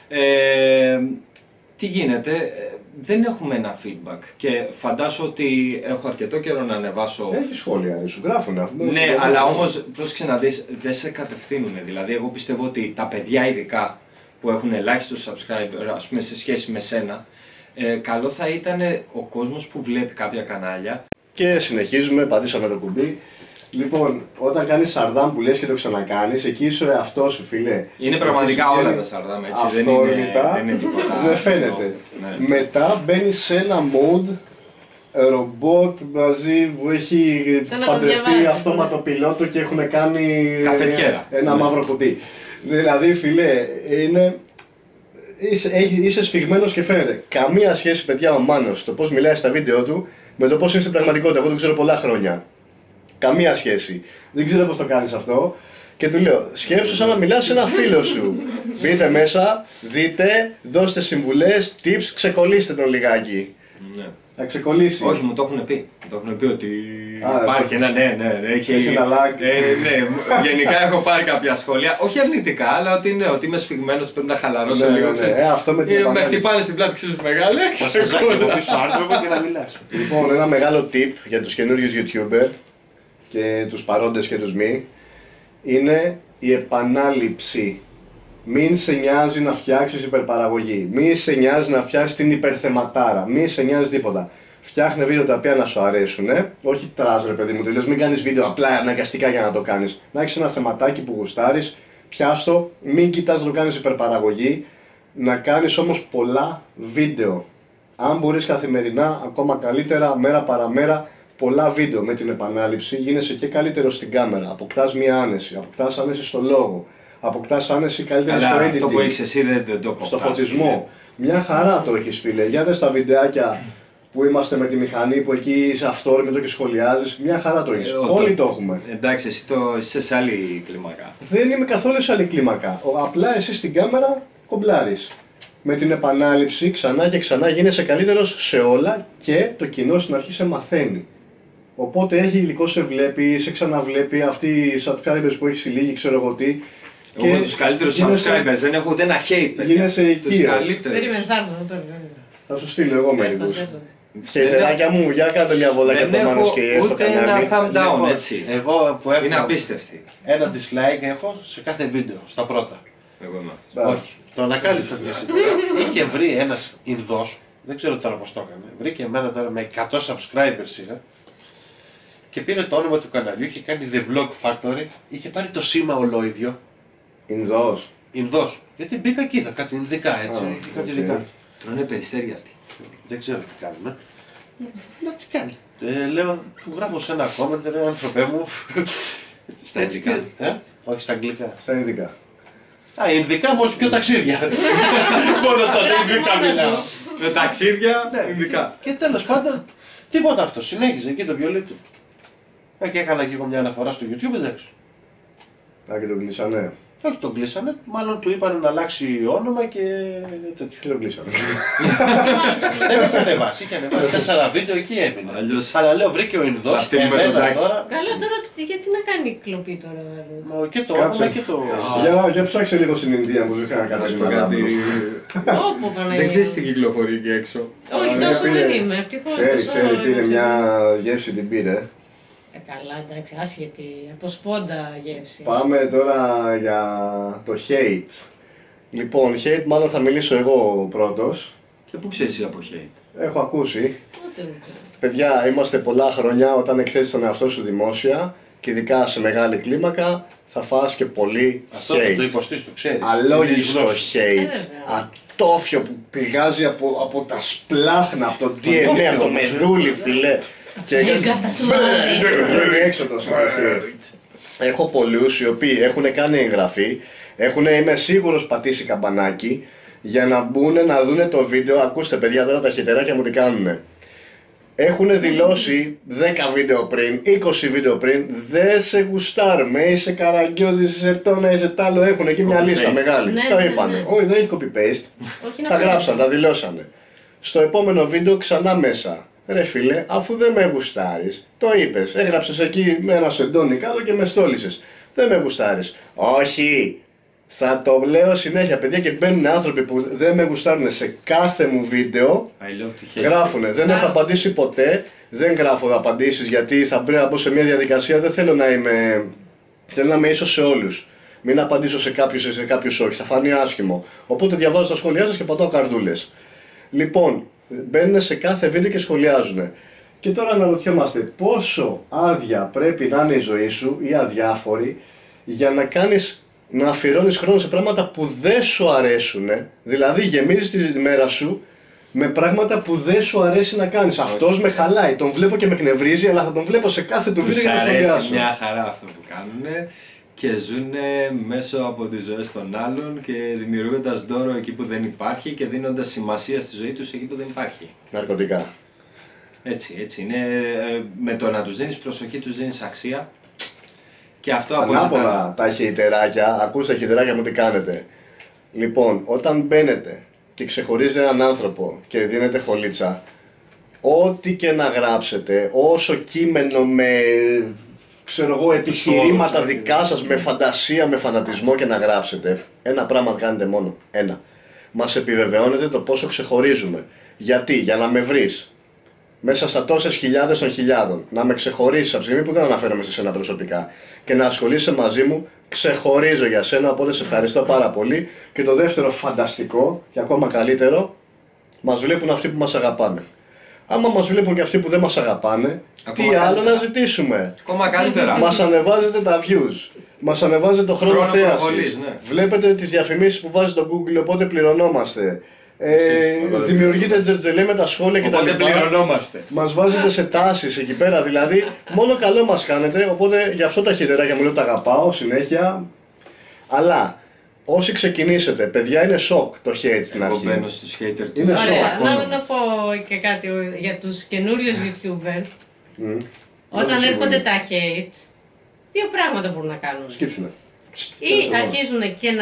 Τι γίνεται, δεν έχουμε ένα feedback και φαντάσου ότι έχω αρκετό καιρό να ανεβάσω... Έχει σχόλια, σου γράφουνε. Ναι, αλλά όμως πρόσεξε να δεις, δεν σε κατευθύνουν. Δηλαδή, εγώ πιστεύω ότι τα παιδιά ειδικά που έχουν ελάχιστους subscribers, ας πούμε, σε σχέση με σένα, καλό θα ήταν ο κόσμος που βλέπει κάποια κανάλια. Και συνεχίζουμε, πατήσαμε το κουμπί. Λοιπόν, όταν κάνεις σαρδάμ που λες και το ξανακάνεις, εκεί είσαι ο εαυτός σου, φίλε. Είναι πραγματικά όλα τα σαρδάμ, έτσι, δεν είναι τίποτα. Δεν φαίνεται. Ναι. Μετά μπαίνεις σε ένα mood ρομπότ μαζί που έχει παντρευτεί αυτόματο πιλότο και έχουν κάνει ένα μαύρο κουτί. Δηλαδή, φίλε, είσαι σφιγμένος και φαίνεται. Καμία σχέση, παιδιά, ο Μάνος, το πώς μιλάει στα βίντεο του, με το πώς είναι στην πραγματικότητα. Εγώ το ξέρω πολλά χρόνια. Καμία σχέση. Δεν ξέρω πώς το κάνεις αυτό. Και του λέω, σκέψου σαν να μιλάς σε ένα φίλο σου. Μπείτε μέσα, δείτε, δώστε συμβουλές, tips, ξεκολλήστε τον λιγάκι. Ναι. Να ξεκολλήσει. Όχι, μου το έχουν πει. Μου το έχουν πει ότι υπάρχει ένα, ναι, έχει ένα lag. Ναι, γενικά έχω πάρει κάποια σχόλια, όχι αρνητικά, αλλά ότι είναι ότι είμαι σφιγμένος, πρέπει να χαλαρώσω λίγο. Αυτό με την με χτυπάνε στην πλάτη, ξέρεις, μεγάλη. Πίσω άνθρωπο και να μιλάς. Λοιπόν, ένα μεγάλο tip για τους καινούριους YouTuber και τους παρόντες και τους μη είναι η επανάληψη. Μην σε νοιάζει να φτιάξεις υπερπαραγωγή, μην σε νοιάζει να φτιάξεις την υπερθεματάρα, μην σε νοιάζει τίποτα. Φτιάχνε βίντεο τα οποία να σου αρέσουν, όχι τρας ρε παιδί μου, τελείως, μην κάνεις βίντεο απλά αναγκαστικά για να το κάνεις. Να έχεις ένα θεματάκι που γουστάρεις, πιάστο, μην κοιτάς να το κάνεις υπερπαραγωγή, να κάνεις όμως πολλά βίντεο. Αν μπορείς καθημερινά, ακόμα καλύτερα, μέρα παραμέρα, πολλά βίντεο με την επανάληψη, γίνεσαι και καλύτερο στην κάμερα, αποκτάς μία άνεση, αποκτάς άνεση στο λόγο. Αποκτάς άνεση καλύτερα στο editing. Αυτό που έχεις εσύ δεν το αποκτάς. Στο φωτισμό. Μια χαρά το έχεις, φίλε. Για δες τα βιντεάκια που είμαστε με τη μηχανή που εκεί είσαι αυθόρμητο και σχολιάζεις. Μια χαρά το έχεις. Όλοι το έχουμε. Εντάξει, εσύ είσαι σε άλλη κλίμακα. Δεν είμαι καθόλου σε άλλη κλίμακα. Απλά εσύ στην κάμερα κομπλάρεις. Με την επανάληψη ξανά και ξανά γίνεσαι καλύτερος σε όλα και το κοινό στην αρχή σε μαθαίνει. Οπότε έχει υλικό, σε βλέπει, σε ξαναβλέπει. Αυτοί οι subscribers που έχει συλλήγει, ξέρω εγώ τι. Εγώ με τους καλύτερους subscribers δεν έχω ούτε ένα hate. Γίνεσαι οικείος. Περίμενε, θα έρθω τώρα. Θα σου στείλω εγώ μερικούς. Χαιρετάκια μου, για κάντε μια βολάκια από το Μάνος και έχω ούτε ένα thumb down, έτσι. Εγώ που έχω είναι απίστευτη. Ένα dislike έχω σε κάθε βίντεο, στα πρώτα. Εγώ είμαι. Όχι. Το ανακάλυψα μια στιγμή. Είχε βρει ένας Ινδός, δεν ξέρω τώρα πώς το έκανε. Βρήκε εμένα τώρα με 100 subscribers είχα. Και πήρε το όνομα του καναλιού, είχε κάνει The Vlog Factory, είχε πάρει το σήμα ολόιδιο. Ινδός. Ινδός. Γιατί μπήκα και είδα κάτι Ινδικά έτσι. Κάτι ειδικά. Τρώνε περιστέρια αυτοί. Δεν ξέρω τι κάνουμε. Λέω τι κάνει. Λέω, του γράφω σε ένα comment, ρε άνθρωπέ μου. Στα Ινδικά. Όχι στα Αγγλικά. Στα Ινδικά. Α, Ινδικά μόλις πιο ταξίδια. Μόνο τότε Ινδικά μιλάω. Με ταξίδια, Ινδικά. Και τέλος πάντων, τίποτα αυτό. Συνέχιζε εκεί το βιολί του. Και έκανα και εγώ μια αναφορά στο YouTube, εντάξει. Και τον κλείσανε. Όχι τον κλείσανε, μάλλον του είπαν να αλλάξει όνομα και τέτοιο. Και τον κλείσανε. Δεν είχε ανεβάσει, είχε ανεβάσει 4 βίντεο, εκεί έμεινε. Αλλά λέω βρήκε ο Ινδός, εμένα τώρα. Καλά τώρα, γιατί να κάνει κλοπή τώρα. Και το όνομα και το... Για ψάξε λίγο στην Ινδία που είχα κάνει. Δεν ξέρεις τι κυκλοφορεί εκεί έξω. Όχι, τόσο δεν είμαι, ευτυχώς. Ξέρει, πήρε μια γεύση, την πήρε. Καλά, εντάξει, άσχετη, από σπόντα γεύση. Πάμε τώρα για το hate. Λοιπόν, hate μάλλον θα μιλήσω εγώ πρώτος. Και πού ξέρεις εσύ από hate? Έχω ακούσει. Παιδιά, είμαστε πολλά χρόνια όταν εκθέσεις τον εαυτό σου δημόσια και ειδικά σε μεγάλη κλίμακα θα φας και πολύ hate. Αυτό θα το υποστείς, το ξέρεις. Αλόγιστο hate. Ατόφιο που πηγάζει από τα σπλάχνα, από το DNA, από το μεδούλι, φιλέ. Και Εγκατατμάται. έξω το σπίτι. Έχω πολλούς οι οποίοι έχουν κάνει εγγραφή, έχουν, είμαι σίγουρος, πατήσει καμπανάκι για να μπουν να δουν το βίντεο. Ακούστε παιδιά τώρα τα χειτεράκια μου τι κάνουνε. Έχουν δηλώσει 10 βίντεο πριν, 20 βίντεο πριν, δεν σε γουστάρουμε, είσαι καραγκιόζης, είσαι τόνα, είσαι τάλο, έχουν εκεί μια λίστα μεγάλη. Ναι, Το ναι, είπανε. ναι. Όχι, δεν έχει copy-paste. Όχι να Τα φύγει. γράψαν, τα δηλώσανε. Στο επόμενο βίντεο ξανά μέσα. Ρε φίλε, αφού δεν με γουστάρεις, το είπες. Έγραψες εκεί με ένα σεντόνι κάτω και με στόλισες. Δεν με γουστάρεις. Όχι! Θα το λέω συνέχεια, παιδιά, και μπαίνουν άνθρωποι που δεν με γουστάρουν σε κάθε μου βίντεο. I love to hate. Γράφουνε. Δεν έχω απαντήσει ποτέ. Δεν γράφω απαντήσεις γιατί θα πρέπει να μπω σε μια διαδικασία. Δεν θέλω να είμαι. Θέλω να είμαι ίσος σε όλους. Μην απαντήσω σε κάποιους όχι. Θα φανεί άσχημο. Οπότε διαβάζω τα σχόλιά σας και πατάω καρδούλες. Λοιπόν, μπαίνουν σε κάθε βίντεο και σχολιάζουν. Και τώρα αναρωτιόμαστε πόσο άδεια πρέπει να είναι η ζωή σου ή αδιάφορη για να κάνεις, να αφιερώνεις χρόνο σε πράγματα που δεν σου αρέσουν. Δηλαδή γεμίζεις τη μέρα σου με πράγματα που δεν σου αρέσει να κάνεις. Αυτός με χαλάει, τον βλέπω και με εκνευρίζει, αλλά θα τον βλέπω σε κάθε του βίντεο Τους για να αρέσει σχολιάσω. μια χαρά αυτό που κάνουν και ζουν μέσω από τις ζωές των άλλων και δημιουργώντας δώρο εκεί που δεν υπάρχει και δίνοντας σημασία στη ζωή τους εκεί που δεν υπάρχει. Ναρκωτικά. Έτσι είναι. Με το να τους δίνεις προσοχή τους δίνεις αξία και αυτό Ανάποδα τα χειτεράκια, ακούστε χειτεράκια μου τι κάνετε. Λοιπόν, όταν μπαίνετε και ξεχωρίζετε έναν άνθρωπο και δίνετε χολίτσα, ό,τι και να γράψετε, όσο κείμενο με, ξέρω εγώ, επιχειρήματα δικά σας, με φαντασία, με φανατισμό και να γράψετε, ένα πράγμα κάνετε μόνο, ένα. Μας επιβεβαιώνετε το πόσο ξεχωρίζουμε. Γιατί, για να με βρεις μέσα στα τόσες χιλιάδες των χιλιάδων, να με ξεχωρίσεις από τη στιγμή που δεν αναφέρομαι σε σένα προσωπικά και να ασχολείσαι μαζί μου, ξεχωρίζω για σένα, οπότε σε ευχαριστώ πάρα πολύ. Και το δεύτερο φανταστικό και ακόμα καλύτερο, μας βλέπουν αυτοί που μας αγαπάνε. Άμα μας βλέπουν και αυτοί που δεν μας αγαπάνε, Ακόμα τι άλλο καλύτερα. να ζητήσουμε. Ακόμα καλύτερα. Μας ανεβάζετε τα views, μας ανεβάζετε το χρόνο Χρόνο θέασης, προβολής, ναι. βλέπετε τις διαφημίσεις που βάζει το Google, οπότε πληρωνόμαστε. Δημιουργείτε τζερτζελέ με τα σχόλια κτλ. Οπότε πληρωνόμαστε. Μας βάζετε σε τάσεις εκεί πέρα, δηλαδή μόνο καλό μας κάνετε, οπότε γι' αυτό τα χειτεράκια μου λέω τα αγαπάω συνέχεια. Αλλά όσοι ξεκινήσετε, παιδιά, είναι σοκ το hate στην Εγώ αρχή. μπαίνω στους hater του. Είναι Ωραία, να πω και κάτι για τους καινούριους YouTubers. Όταν Δώσε έρχονται συμβουλή. τα hate, δύο πράγματα μπορούν να κάνουν. Σκύψουνε. Ή αρχίζουν και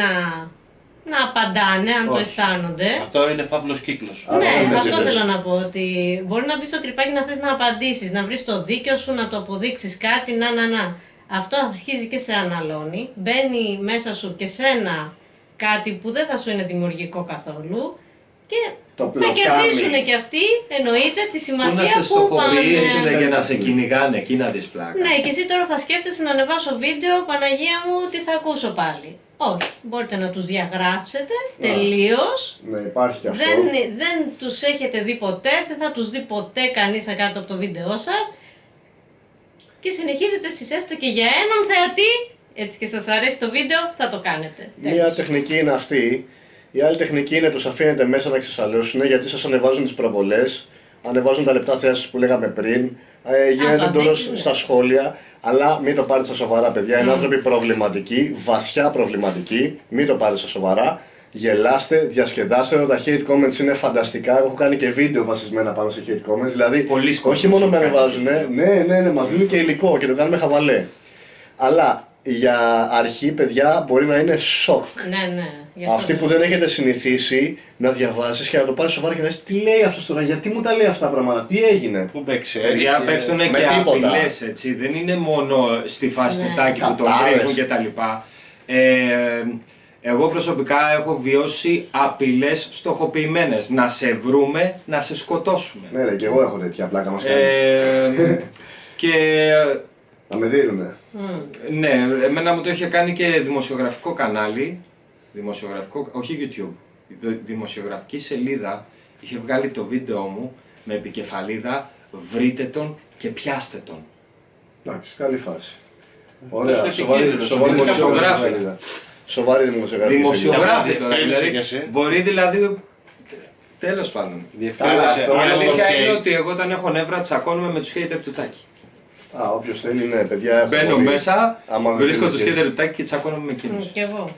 να απαντάνε αν το Όχι. αισθάνονται. Αυτό είναι φαύλος κύκλος. Α, Ναι, δεν αυτό δες. θέλω να πω. Ότι μπορεί να μπει στο τρυπάκι να θες να απαντήσεις, να βρεις το δίκιο σου, να το αποδείξεις κάτι, να. Αυτό αρχίζει και σε αναλώνει. Μπαίνει μέσα σου και σένα κάτι που δεν θα σου είναι δημιουργικό καθόλου. Και Το θα πλοκάμι. κερδίσουν και αυτοί, εννοείται, τη Πού να σημασία σε που στοχοποιήσουν πάνε. και να σε κυνηγάνε, εκεί να δεις πλάκα. Ναι, και εσύ τώρα θα σκέφτεσαι να ανεβάσω βίντεο, Παναγία μου, τι θα ακούσω πάλι. Όχι, μπορείτε να τους διαγράψετε τελείως. Ναι, υπάρχει και αυτό. Δεν τους έχετε δει ποτέ, δεν θα τους δει ποτέ κανείς κάτω από το βίντεό σας. Και συνεχίζετε εσείς έστω και για έναν θεατή, έτσι και σας αρέσει το βίντεο, θα το κάνετε. Μία Τέλος. τεχνική είναι αυτή. Η άλλη τεχνική είναι τους αφήνετε μέσα να ξεσαλώσουν γιατί σας ανεβάζουν τις προβολές, ανεβάζουν τα λεπτά θέασης που λέγαμε πριν, γίνεται το εντόνως αντέξουν. στα σχόλια, αλλά μην το πάρετε στα σοβαρά, παιδιά. Είναι άνθρωποι προβληματικοί, βαθιά προβληματικοί, μην το πάρετε στα σοβαρά. Γελάστε, διασκεδάστε, τα hate comments είναι φανταστικά. Έχω κάνει και βίντεο βασισμένα πάνω σε hate comments. Δηλαδή, Πολλοί κόσμος όχι μόνο με το κάνει. ανεβάζουν, ναι, μας δίνουν και υλικό και το κάνουμε χαβαλέ. Αλλά για αρχή, παιδιά, μπορεί να είναι σοκ. Ναι. γι' αυτό Αυτοί λέω. που δεν έχετε συνηθίσει να διαβάσεις και να το πάρεις σοβαρά και να δεις τι λέει αυτός τώρα, γιατί μου τα λέει αυτά τα πράγματα, τι έγινε. Που με ξέρει. Παιδιά πέφτουν με και τίποτα. απειλές, έτσι. Δεν είναι μόνο στη φάση Ναι. του τάκι που τον Κατάλαβες. βρίζουν και τα λοιπά. Εγώ προσωπικά έχω βιώσει απειλές στοχοποιημένες. Να σε βρούμε, να σε σκοτώσουμε. Ναι ρε, και εγώ έχω τέτοια πλάκα μας κάνει. Και Να με δίνουνε. ναι, εμένα μου το είχε κάνει και δημοσιογραφικό κανάλι. Δημοσιογραφικό, όχι YouTube. Δημοσιογραφική σελίδα είχε βγάλει το βίντεο μου με επικεφαλίδα «Βρείτε τον και πιάστε τον». Εντάξει, καλή φάση. Το Ωραία, σου σοβαρή επικίνδυνο, σοβαρή δημοσιογράφη. σελίδα. Σοβαρή δημοσιογράφη. Δημοσιογράφη Για τώρα, διευκρίνηση δηλαδή. κι εσύ. Μπορεί δηλαδή Τέλος πάντων. Διευκρίνησε. αυτό Η άλλο αλήθεια το είναι hate. ότι εγώ όταν έχω νεύρα τσακώνομαι με τους hater του Τάκη. Όποιος θέλει, ναι, παιδιά. έχω Μπαίνω πολύ. μέσα, Άμα δεν βρίσκω θέλει τους και- hater του Τάκη και τσακώνομαι με εκείνους. Κι εγώ.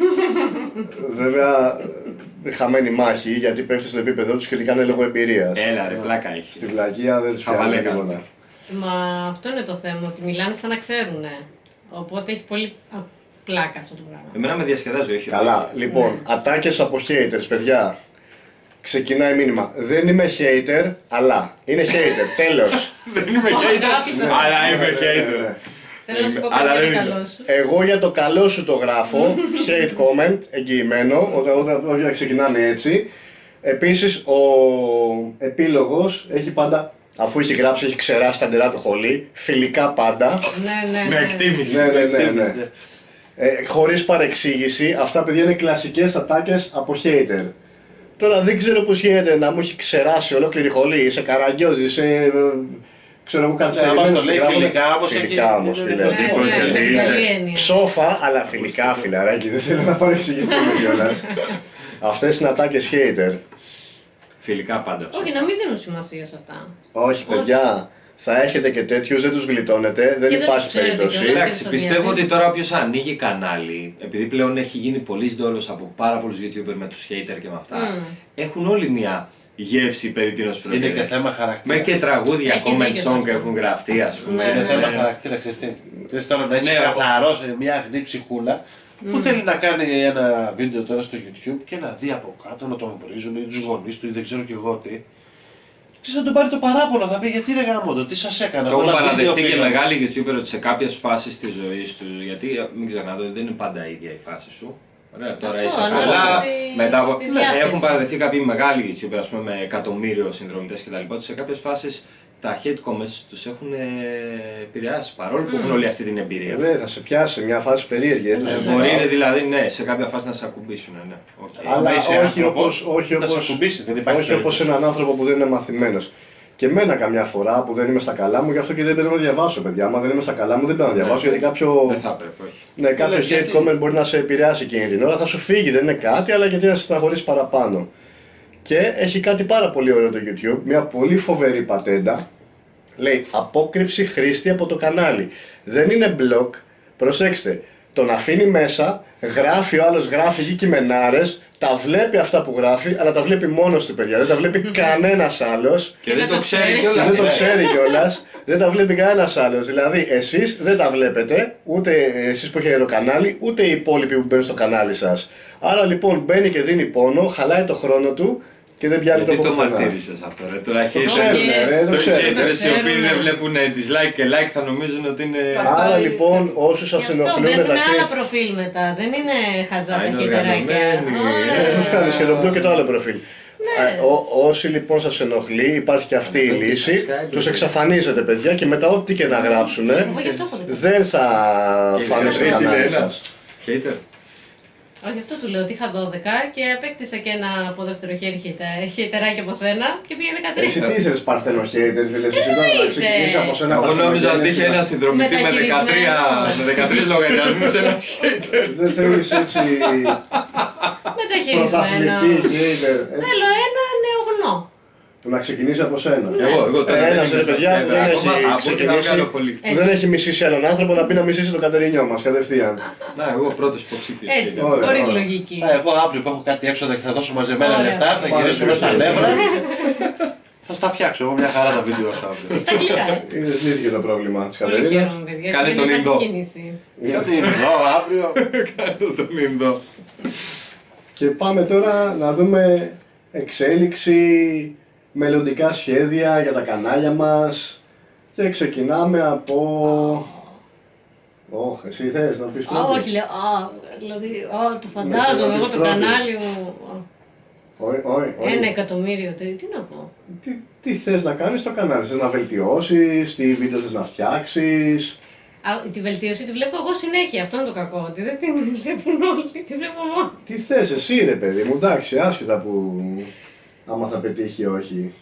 Βέβαια, χαμένη μάχη γιατί πέφτει στο επίπεδο του και τι κάνει λόγω εμπειρία. Έλα ρε, πλάκα έχει. Στη βλακεία δεν του πιάνει Χαβαλέκα. τίποτα. Μα αυτό είναι το θέμα, ότι μιλάνε σαν να ξέρουνε. Οπότε έχει πολύ πλάκα αυτό το πράγμα. Εμένα με διασκεδάζει, όχι. Καλά, λοιπόν, ατάκες από haters, παιδιά. Ξεκινάει μήνυμα. Δεν είμαι hater, αλλά είναι hater. Τέλος. Δεν είμαι hater, αλλά είμαι hater. Θέλω να σου πω Αλλά κάτι δεν για είναι. καλό σου. Εγώ για το καλό σου το γράφω. Hate comment, εγγυημένο. Όταν ξεκινάμε έτσι. Επίσης, ο επίλογος έχει πάντα. Αφού έχει γράψει, έχει ξεράσει τα ντερά του χολή. Φιλικά πάντα. Ναι. Με εκτίμηση. Ναι. Χωρίς παρεξήγηση, αυτά παιδιά είναι κλασικές ατάκες από hater. Τώρα δεν ξέρω πως hater να μου έχει ξεράσει ολόκληρη χολή, είσαι καραγκιόζη, είσαι. Ξέρω εγώ κάτι άμα στο λέει φιλικά, όπως έχει. Φιλικά όμως, είναι φίλε. διαφορετικό. Ναι, γιατί με είσαι καλή έννοια. Ψόφα, αλλά φιλικά φιλαράκι, δεν θέλω να παρεξηγηθούμε κιόλας. Αυτές είναι ατάκες hater. Φιλικά πάντα. Όχι, να μην δίνουν σημασία σε αυτά. Όχι, παιδιά, θα έχετε και τέτοιους, δεν τους γλιτώνετε, δεν Και δεν υπάρχει τους ξέρετε περίπτωση. κιόλας. Εντάξει, σας πιστεύω νοιάζει. ότι τώρα όποιος ανοίγει κανάλι, επειδή πλέον έχει γίνει πολύ δόλος από πάρα πολλούς YouTubers με τους hater και με αυτά, έχουν όλοι μια γεύση περί τίνος Είναι πρόκειται. και θέμα χαρακτήρα. Με και τραγούδια, Έχει comment δίκιο σε song αυτό. έχουν γραφτεί, ας πούμε. Ναι, Είναι ναι. θέμα χαρακτήρα, ξέρεις τι. Ξέρεις τώρα να είσαι Ναι, καθαρός, μια αγνή ψυχούλα που θέλει να κάνει ένα βίντεο τώρα στο YouTube και να δει από κάτω να τον βρίζουν ή τους γονείς του ή δεν ξέρω κι εγώ τι. Ξέρεις, θα τον πάρει το παράπονο, θα πει γιατί ρε γάμο το, τι σας έκανα. Το έχουν όλα βίντεο παραδεχτεί και πήγαν. μεγάλοι YouTuber ότι σε κάποιες φάσεις της ζωής του, γιατί μην ξεχνάτε ότι δεν είναι πάντα η ίδια η φάση σου. Ωραία, τώρα Αυτό, είσαι ανάλογα καλά. τη- Μετά από. τη διάθεση. Έχουν παραδεχτεί κάποιοι μεγάλοι YouTuber, ας πούμε, με εκατομμύριο συνδρομητές κτλ. Ότι σε κάποιες φάσεις τα hate comments τους έχουν επηρεάσει παρόλο που έχουν όλη αυτή την εμπειρία. Ναι, θα σε πιάσει σε μια φάση περίεργη. δεν το συζητάω. Μπορεί δηλαδή, ναι, σε κάποια φάση να σε ακουμπήσουν. Ναι. Okay. Αλλά Άμα είσαι όχι άνθρωπος, όπως, όχι θα σε όπως, ακουμπήσει, δεν υπάρχει όχι όπως περίπτωση. έναν άνθρωπο που δεν είναι μαθημένος. Και εμένα καμιά φορά που δεν είμαι στα καλά μου, γι' αυτό και δεν πρέπει να διαβάσω, παιδιά. Άμα δεν είμαι στα καλά μου, δεν πρέπει να διαβάσω γιατί κάποιο, Δεν θα έπρεπε, όχι. ναι, κάποιο Λες, hate γιατί? comment μπορεί να σε επηρεάσει εκείνη την ώρα. Θα σου φύγει, δεν είναι κάτι, αλλά γιατί να σε στεναχωρήσει παραπάνω. Και έχει κάτι πάρα πολύ ωραίο το YouTube, μια πολύ φοβερή πατέντα. Λέει απόκρυψη χρήστη από το κανάλι. Δεν είναι blog. Προσέξτε, τον αφήνει μέσα, γράφει ο άλλος, γράφει εκεί κειμενάρες, τα βλέπει αυτά που γράφει, αλλά τα βλέπει μόνος του, παιδιά. Δεν τα βλέπει κανένας άλλος. Και δεν δεν το το ξέρει ξέρει. Και κιόλας. δεν το ξέρει κιόλας, δεν τα βλέπει κανένας άλλος. Δηλαδή, εσείς δεν τα βλέπετε, ούτε εσείς που έχετε το κανάλι, ούτε οι υπόλοιποι που μπαίνουν στο κανάλι σας. Άρα λοιπόν μπαίνει και δίνει πόνο, χαλάει το χρόνο του και δεν πιάνει Γιατί το το πουθενά. μαρτύρησες αυτό, ρε. Τώρα Το ξέρουν, ρε, το Το ξέρουν. haters οι οποίοι ξέρουν. δεν βλέπουν dislike και like θα νομίζουν ότι είναι. Άρα λοιπόν όσους Γι' σας αυτό ενοχλούν μπαίνουν τα άλλα hate. προφίλ μετά. Δεν είναι χαζά Α, τα είναι χειτεράκια. οργανωμένοι. Τους κάνεις και το μπλοκ και το άλλο προφίλ. Ναι. Όσοι λοιπόν σας ενοχλεί, υπάρχει και αυτή η το λύση, subscribe, τους το εξαφανίζετε παιδιά και μετά ό,τι και να γράψουνε, Εγώ γι' αυτό έχω δει. δεν θα φάνε στο Τρεις είναι κανάλι ένας. σας. Hater. Όχι, αυτό του λέω ότι είχα 12 και απέκτησα και ένα από δεύτερο χέρι χειτεράκι από σένα και πήγε 13. Εσύ τι ήθελες παρθένο hater, φίλες, εσύ τώρα να ξεκινήσεις από σένα Εγώ νόμιζα ότι είχε ένα συνδρομητή με 13 Μεταχειρισμένο. λογαριασμούς, ένα hater. Δεν θέλεις έτσι Μεταχειρισμένο. πρωταθλητή hater, Θέλω ένα νεογνώ. που να ξεκινήσει από σένα. Εγώ τώρα. Ένας ρε παιδιά που δεν έχει ξεκινήσει, πολύ. που δεν έχει μισήσει έναν άνθρωπο να πει να μισήσει το κατερινιό μας κατευθείαν. Να, εγώ πρώτος υποψήφιος. Έτσι, hater. Ωραία, χωρίς ωραία. λογική. Εγώ αύριο που έχω κάτι έξοδα και θα δώσω μαζεμένα Ωραία. λεφτά, θα Πάρε γυρίσουμε το στα video. νεύρα. Θα στα φτιάξω εγώ μια χαρά τα βίντεο σου αύριο. Στα αγγλικά, Είδες λύθηκε το πρόβλημα της Πολύ Κατερίνας. χαίρομαι, παιδιά. Κάνε δεν τον υπάρχει Ινδό. κίνηση. Γιατί εδώ αύριο. Κάνω τον Ινδό. Και πάμε τώρα να δούμε εξέλιξη, μελλοντικά σχέδια για τα κανάλια μας και ξεκινάμε από... Όχι, εσύ θες να πεις Α, πρώτη? όχι, λέω. Δηλαδή, το φαντάζομαι Ναι, εγώ θέλω το να πεις κανάλι μου. Όχι, 1 εκατομμύριο, τι να πω. Τι θες να κάνεις στο κανάλι, θες να βελτιώσεις, τι βίντεο θες να φτιάξεις. Τη βελτίωση τη βλέπω εγώ συνέχεια. Αυτό είναι το κακό. Ότι δεν την βλέπουν όλοι. Τη βλέπω μόνο. Τι θες εσύ ρε παιδί μου, εντάξει, άσχετα που άμα θα πετύχει ή όχι.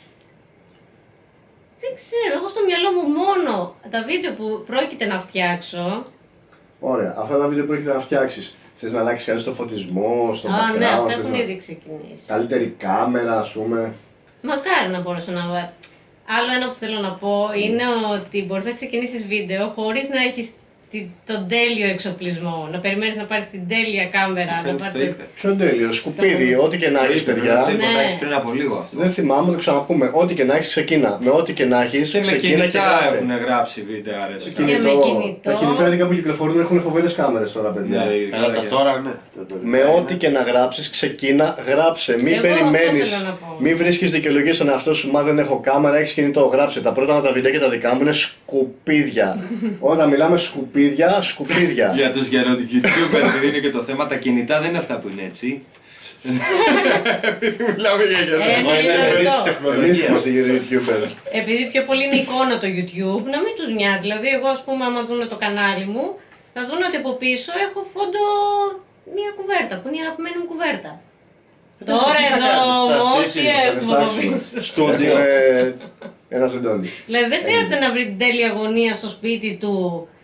Δεν ξέρω. Εγώ στο μυαλό μου μόνο τα βίντεο που πρόκειται να φτιάξω. Ωραία, αυτά τα βίντεο πρόκειται να φτιάξεις. θες να αλλάξεις κάτι στο φωτισμό, στο background. Ναι, αυτά θες έχουν να- ήδη ξεκινήσει. Καλύτερη κάμερα, ας πούμε. Μακάρι να μπορέσω να βάλω. Άλλο ένα που θέλω να πω είναι ότι μπορείς να ξεκινήσεις βίντεο χωρίς να έχεις τον τέλειο εξοπλισμό. Να περιμένεις να πάρεις την τέλεια κάμερα. Να Φαίνεται πάρεις... το είπε. Ποιο τέλειο, σκουπίδι, ό,τι και να Το έχεις, είπε, παιδιά. το είπε, Ναι. το έχεις πριν από λίγο αυτό. Δεν θυμάμαι, το ξαναπούμε. Ό,τι και να έχεις, ξεκίνα. Με ό,τι και να έχεις, Και με ξεκίνα και κινητά γράφε. έχουν γράψει βίντεο, αρέσει. Και με κινητό. Τα κινητά ειδικά που κυκλοφορούν έχουν φοβερές κάμερες τώρα, παιδιά. Ναι, Καλά, τα τώρα, ναι. Με ό,τι και να γράψεις, ξεκίνα, γράψε. Μην Εγώ περιμένεις, αυτό θέλω να πω. μην βρίσκεις δικαιολογίες στον εαυτό σου. Μα δεν έχω κάμερα, έχεις κινητό. Γράψε. Τα πρώτα τα βιντεάκια τα δικά μου είναι σκουπίδια. Όταν μιλάμε σκουπίδια, σκουπίδια. Για τους γερόντικοι YouTubers, επειδή είναι και το θέμα, τα κινητά δεν είναι αυτά που είναι έτσι. Επειδή μιλάμε για γερόντικοι. Εγώ είμαι είναι παιδί αυτό. της Εμείς τεχνολογίας. είμαστε YouTuber. Επειδή πιο πολύ είναι εικόνα το YouTube, να μην τους νοιάζει. Δηλαδή, εγώ, ας πούμε, άμα δουν το κανάλι μου, θα δουν ότι από πίσω έχω φόντο μια κουβέρτα, που είναι η αγαπημένη μου κουβέρτα. Τώρα τι θα εδώ κάνεις, θα όσοι στήσεις, θα έχουμε από πίσω. Στούντιο. Ένα ζεντόνι. Δηλαδή, δεν χρειάζεται να βρει την τέλεια γωνία στο σπίτι του,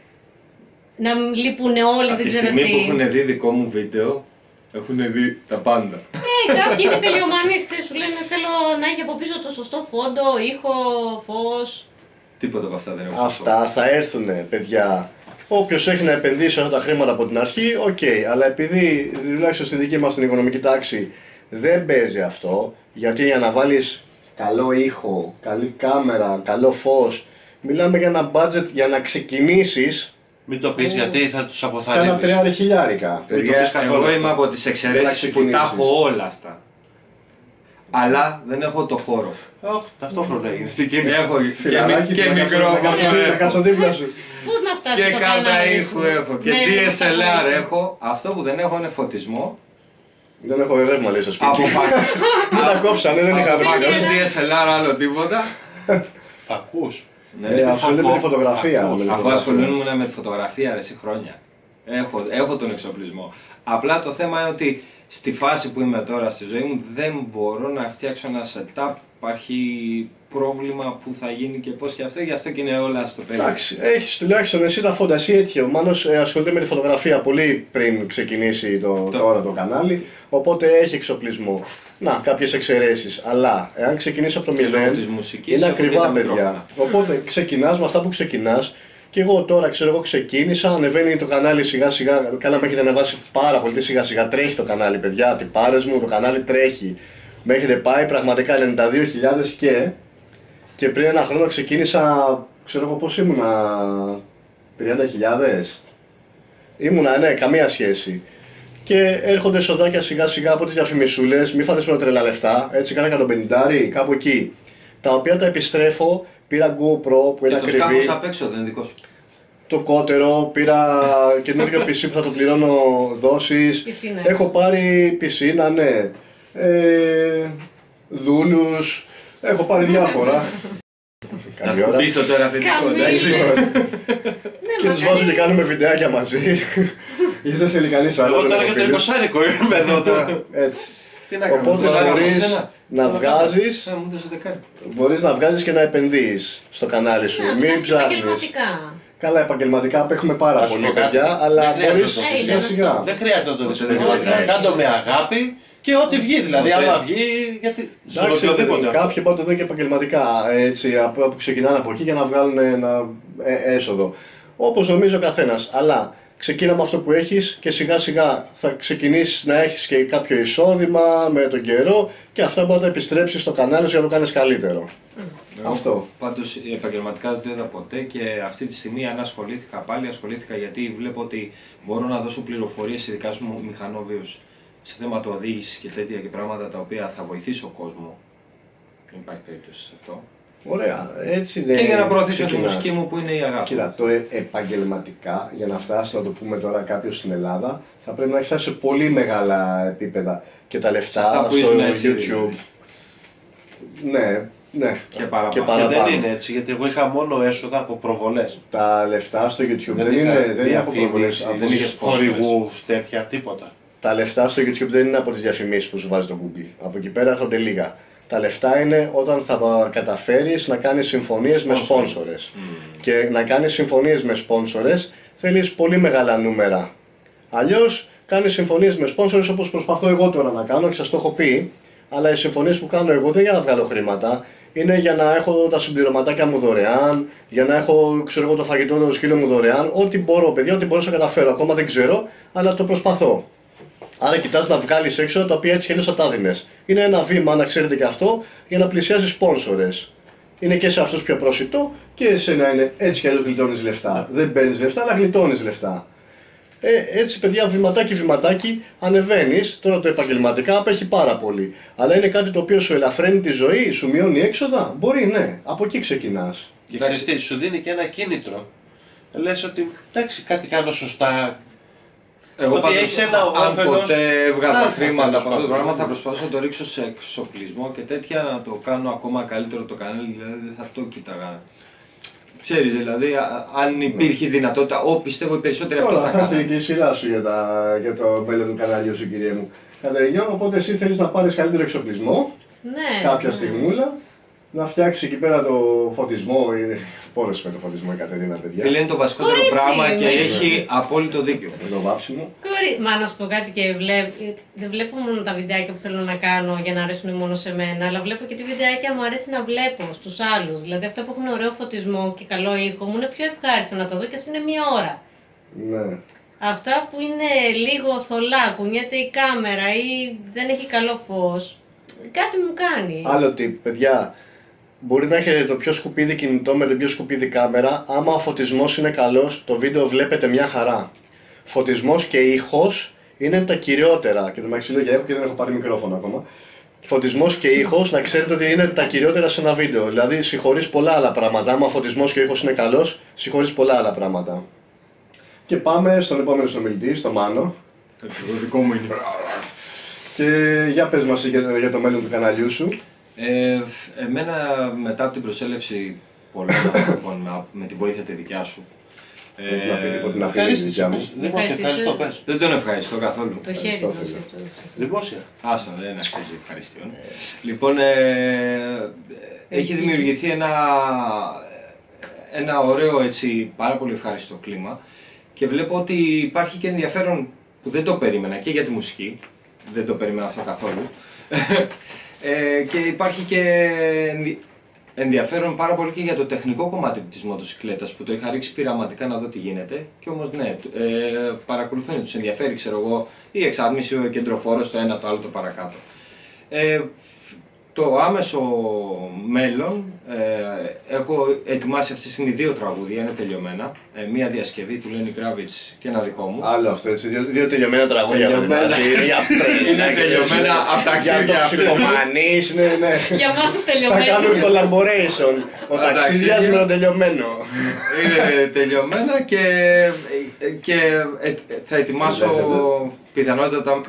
να λείπουν όλοι, Από δεν τη ξέρω στιγμή τι. που έχουν δει δικό μου βίντεο, έχουν δει τα πάντα. Κάποιοι είναι τελειομανείς, ξέρεις, σου λένε θέλω να έχει από πίσω το σωστό φόντο, ήχο, φως. Τίποτα από αυτά δεν έχω. Αυτά θα έρθουνε, παιδιά. Όποιος έχει να επενδύσει αυτά τα χρήματα από την αρχή, οκ. Αλλά επειδή τουλάχιστον στη δική μας την οικονομική τάξη δεν παίζει αυτό, γιατί για να βάλεις καλό ήχο, καλή κάμερα, καλό φως, μιλάμε για ένα budget για να ξεκινήσεις Μην το πεις γιατί θα τους κάνα αποθαρρύνεις. 30 χιλιάρικα. Μην το Παιδιά, πεις καθόλου εγώ αυτό. είμαι από τις εξαιρέσεις που τα ξεκινήσεις. έχω όλα αυτά. Αλλά δεν έχω το χώρο. Όχι, ταυτόχρονα έγινε στην κίνηση. Έχω Φιλαράκι, και να κάτσω- μικρόφωνο να κάτσω έχω. δίπλα σου. Πώς να φτάσει Και το κάρτα κανάλι ήχου σου. έχω. Και Ναι, DSLR ναι, έχω. Αυτό που δεν έχω είναι φωτισμό. Δεν έχω ρεύμα λέει στο σπίτι. Από Μην τα κόψανε, δεν είχα βρει. φακούς DSLR, άλλο τίποτα. Φακούς. Ναι, Ασχολείται με τη φωτογραφία. με τη Αφού φωτογραφία. ασχολούμαι με τη φωτογραφία αρέσει χρόνια. Έχω τον εξοπλισμό. Απλά το θέμα είναι ότι στη φάση που είμαι τώρα στη ζωή μου δεν μπορώ να φτιάξω ένα setup. Υπάρχει πρόβλημα που θα γίνει και πώς και αυτό, γι' αυτό και είναι όλα στο παιδί. Εντάξει, έχεις τουλάχιστον εσύ τα φόντα, εσύ έτυχε. Ο Μάνος ασχολείται με τη φωτογραφία πολύ πριν ξεκινήσει τώρα το κανάλι, οπότε έχει εξοπλισμό. Να, κάποιες εξαιρέσεις. Αλλά εάν ξεκινήσει από το Και λόγω μηδέν, της μουσικής είναι έχω και ακριβά τα παιδιά. μικρόφωνα. Οπότε ξεκινάς με αυτά που ξεκινάς. Και εγώ τώρα ξέρω, εγώ ξεκίνησα, ανεβαίνει το κανάλι σιγά σιγά. Καλά, με έχετε ανεβάσει πάρα πολύ σιγά σιγά. Τρέχει το κανάλι, παιδιά. Τυπάρες μου, το κανάλι τρέχει. Με έχετε πάει πραγματικά 92.000 και πριν ένα χρόνο ξεκίνησα, ξέρω εγώ πώς ήμουνα, 30.000. Ήμουνα, ναι, καμία σχέση. Και έρχονται εσοδάκια σιγά σιγά από τις διαφημισούλες, μη φάτες με τρελά λεφτά, έτσι κάνα 150, κάπου εκεί. Τα οποία τα επιστρέφω, πήρα GoPro που Και είναι το ακριβή, σκάφος απ' έξω δεν είναι δικό σου. το κότερο, πήρα καινούριο PC που θα το πληρώνω δόσεις, Πισίνα. έχω πάρει πισίνα, ναι, δούλους, έχω πάρει διάφορα. Να Καλή ώρα. σκουπίσω τώρα θετικό, Καμία. εντάξει. Και τους βάζω και κάνουμε βιντεάκια μαζί. Γιατί δεν θέλει κανείς άλλος. Εγώ δεν τώρα έχω για το φίλους. 20άρικο είμαι εδώ τώρα. Έτσι. Τι να κάνω. Οπότε τώρα μπορείς εσένα. να βγάζεις, Μου δώσε δεκάρι. μπορείς να βγάζεις και να επενδύεις στο κανάλι σου. Να Μην βγάζεις ψάχνεις. επαγγελματικά. Καλά, επαγγελματικά απέχουμε πάρα Να σου πολύ πω κάτι. παιδιά, αλλά Δεν χρειάζεται μπορείς να το πεις. σιγά σιγά. Δεν χρειάζεται να το δεις Όχι, επαγγελματικά. όχι. Κάντο με αγάπη και ό,τι βγει. Δηλαδή, Ποτέ. άμα βγει, γιατί. Σε Εντάξει, οποιοδήποτε αυτό. κάποιοι πάντοτε εδώ και επαγγελματικά έτσι, που ξεκινάνε από εκεί για να βγάλουν ένα έσοδο. Όπως νομίζει ο καθένας. Αλλά ξεκίνα με αυτό που έχεις και σιγά σιγά θα ξεκινήσεις να έχεις και κάποιο εισόδημα με τον καιρό και αυτά μπορεί να τα επιστρέψεις στο κανάλι σου για να το κάνεις καλύτερο. Αυτό. Πάντως επαγγελματικά δεν το είδα ποτέ και αυτή τη στιγμή αν ασχολήθηκα γιατί βλέπω ότι μπορώ να δώσω πληροφορίες ειδικά στους μηχανόβιους σε θέματα οδήγησης και τέτοια και πράγματα τα οποία θα βοηθήσω κόσμο. Δεν υπάρχει περίπτωση σε αυτό. Ωραία. Έτσι Και για να προωθήσω τη ξεκινάς. μουσική μου που είναι η αγάπη. Κοίτα, το επαγγελματικά, για να φτάσει να το πούμε τώρα κάποιος στην Ελλάδα, θα πρέπει να έχει φτάσει σε πολύ μεγάλα επίπεδα. Και τα Σε λεφτά αυτά που στο ήσουν εσύ, YouTube. δηλαδή. Ναι. Και παραπάνω. Και παραπάνω. δεν είναι έτσι, γιατί εγώ είχα μόνο έσοδα από προβολές. Τα λεφτά στο YouTube δεν είχα είναι από προβολές. διαφήμιση, από δεν τις- είχε χορηγούς, τέτοια, τίποτα. Τα λεφτά στο YouTube δεν είναι από τις διαφημίσεις που σου βάζει το Google. Από εκεί πέρα έρχονται λίγα. Τα λεφτά είναι όταν θα καταφέρεις να κάνεις συμφωνίες με σπόνσορες. Και να κάνεις συμφωνίες με σπόνσορες θέλεις πολύ μεγάλα νούμερα. Αλλιώς κάνει συμφωνίες με sponsors όπως προσπαθώ εγώ τώρα να κάνω και σας το έχω πει. Αλλά οι συμφωνίες που κάνω εγώ δεν για να βγάλω χρήματα. Είναι για να έχω τα συμπληρωματάκια μου δωρεάν, για να έχω ξέρω εγώ, το φαγητό το σκύλο μου δωρεάν. Ό,τι μπορώ, παιδιά, ό,τι μπορώ να καταφέρω. Ακόμα δεν ξέρω, αλλά το προσπαθώ. Άρα κοιτάς να βγάλεις έξω τα οποία έτσι αλλιώς θα τα δίνεις. Είναι ένα βήμα, να ξέρετε και αυτό, για να πλησιάζεις σπόνσορες. Είναι και σε αυτούς πιο προσιτό και εσένα είναι έτσι κι αλλιώς γλιτώνεις λεφτά. Δεν παίρνεις λεφτά, αλλά γλιτώνεις λεφτά. Έτσι, παιδιά, βηματάκι ανεβαίνεις. Τώρα το επαγγελματικά απέχει πάρα πολύ. Αλλά είναι κάτι το οποίο σου ελαφραίνει τη ζωή, σου μειώνει έξοδα. Μπορεί, ναι, από εκεί ξεκινάς. Και ξέρεις τι, σου δίνει και ένα κίνητρο. Λες ότι εντάξει, κάτι κάνω σωστά. Εγώ πάντως, αν όφελος, ποτέ έβγαζα άλφα, χρήματα τέλος από αυτό το πάντων. πράγμα, θα προσπαθήσω να το ρίξω σε εξοπλισμό και τέτοια, να το κάνω ακόμα καλύτερο το κανάλι, δηλαδή δεν θα το κοίταγα. Ξέρεις, δηλαδή, αν υπήρχε δυνατότητα, πιστεύω οι περισσότεροι αυτό θα Θα έρθει κάνουν. και η σειρά σου για το μέλλον του καναλιού σου, κυρία μου. Κατερινιό, οπότε εσύ θέλεις να πάρεις καλύτερο εξοπλισμό Ναι. κάποια στιγμούλα, να φτιάξεις εκεί πέρα το φωτισμό. Πόρες με το φωτισμό η Κατερίνα, παιδιά. Φίλε, είναι το βασικότερο Κορίτσι πράγμα είναι. και έχει απόλυτο δίκιο. Με το βάψιμο. Μα να σου πω κάτι και δεν βλέπω μόνο τα βιντεάκια που θέλω να κάνω για να αρέσουν μόνο σε μένα, αλλά βλέπω και τι βιντεάκια μου αρέσει να βλέπω στους άλλους. Δηλαδή αυτά που έχουν ωραίο φωτισμό και καλό ήχο μου είναι πιο ευχάριστα να τα δω και ας είναι μία ώρα. Ναι. Αυτά που είναι λίγο θολά, κουνιέται η κάμερα ή δεν έχει καλό φως, κάτι μου κάνει. Άλλο τι, παιδιά, μπορεί να έχετε το πιο σκουπίδι κινητό με το πιο σκουπίδι κάμερα. Άμα ο φωτισμός είναι καλός, το βίντεο βλέπετε μια χαρά. Φωτισμός και ήχος είναι τα κυριότερα. Και το μαξιλό για έχω και δεν έχω πάρει μικρόφωνο ακόμα. Φωτισμός και ήχος, να ξέρετε ότι είναι τα κυριότερα σε ένα βίντεο. Δηλαδή, συγχωρείς πολλά άλλα πράγματα. Άμα ο φωτισμός και ο ήχος είναι καλός, συγχωρείς πολλά άλλα πράγματα. Και πάμε στον επόμενο συνομιλητή, στο Μάνο. Το δικό μου είναι. Και για πες μας για το μέλλον του καναλιού σου. Εμένα μετά από την προσέλευση πολλών ανθρώπων με τη βοήθεια τη δικιά σου. Να πει τίποτα να πει η δικιά μου. Δημόσια, ευχαριστώ, πες. Δεν τον ευχαριστώ καθόλου. Το χέρι Ευχαριστώ, μου φίλε. αυτό. Δημόσια. Άστο, δεν αξίζει ευχαριστειών. Λοιπόν, έχει δημιουργηθεί ένα ωραίο, έτσι, πάρα πολύ ευχάριστο κλίμα και βλέπω ότι υπάρχει και ενδιαφέρον που δεν το περίμενα και για τη μουσική, δεν το περίμενα αυτό καθόλου, και υπάρχει και ενδιαφέρον πάρα πολύ και για το τεχνικό κομμάτι της μοτοσυκλέτας που το είχα ρίξει πειραματικά να δω τι γίνεται και όμως ναι, παρακολουθούν, τους ενδιαφέρει, ξέρω εγώ, η εξάτμιση, ο κεντροφόρος, το ένα, το άλλο, το παρακάτω. Το άμεσο μέλλον, έχω ετοιμάσει αυτή τη στιγμή 2 τραγούδια, είναι τελειωμένα. Μία διασκευή του Lenny Kravitz και ένα δικό μου. Άλλο αυτό, έτσι. Δύο τελειωμένα τραγούδια. Είναι τελειωμένα από ταξίδια. Για τοξικομανείς, ναι. Για εμάς τους Θα τελειωμένους. κάνουμε collaboration. Ο ταξίδιας με το τελειωμένο. Είναι τελειωμένα και θα ετοιμάσω πιθανότατα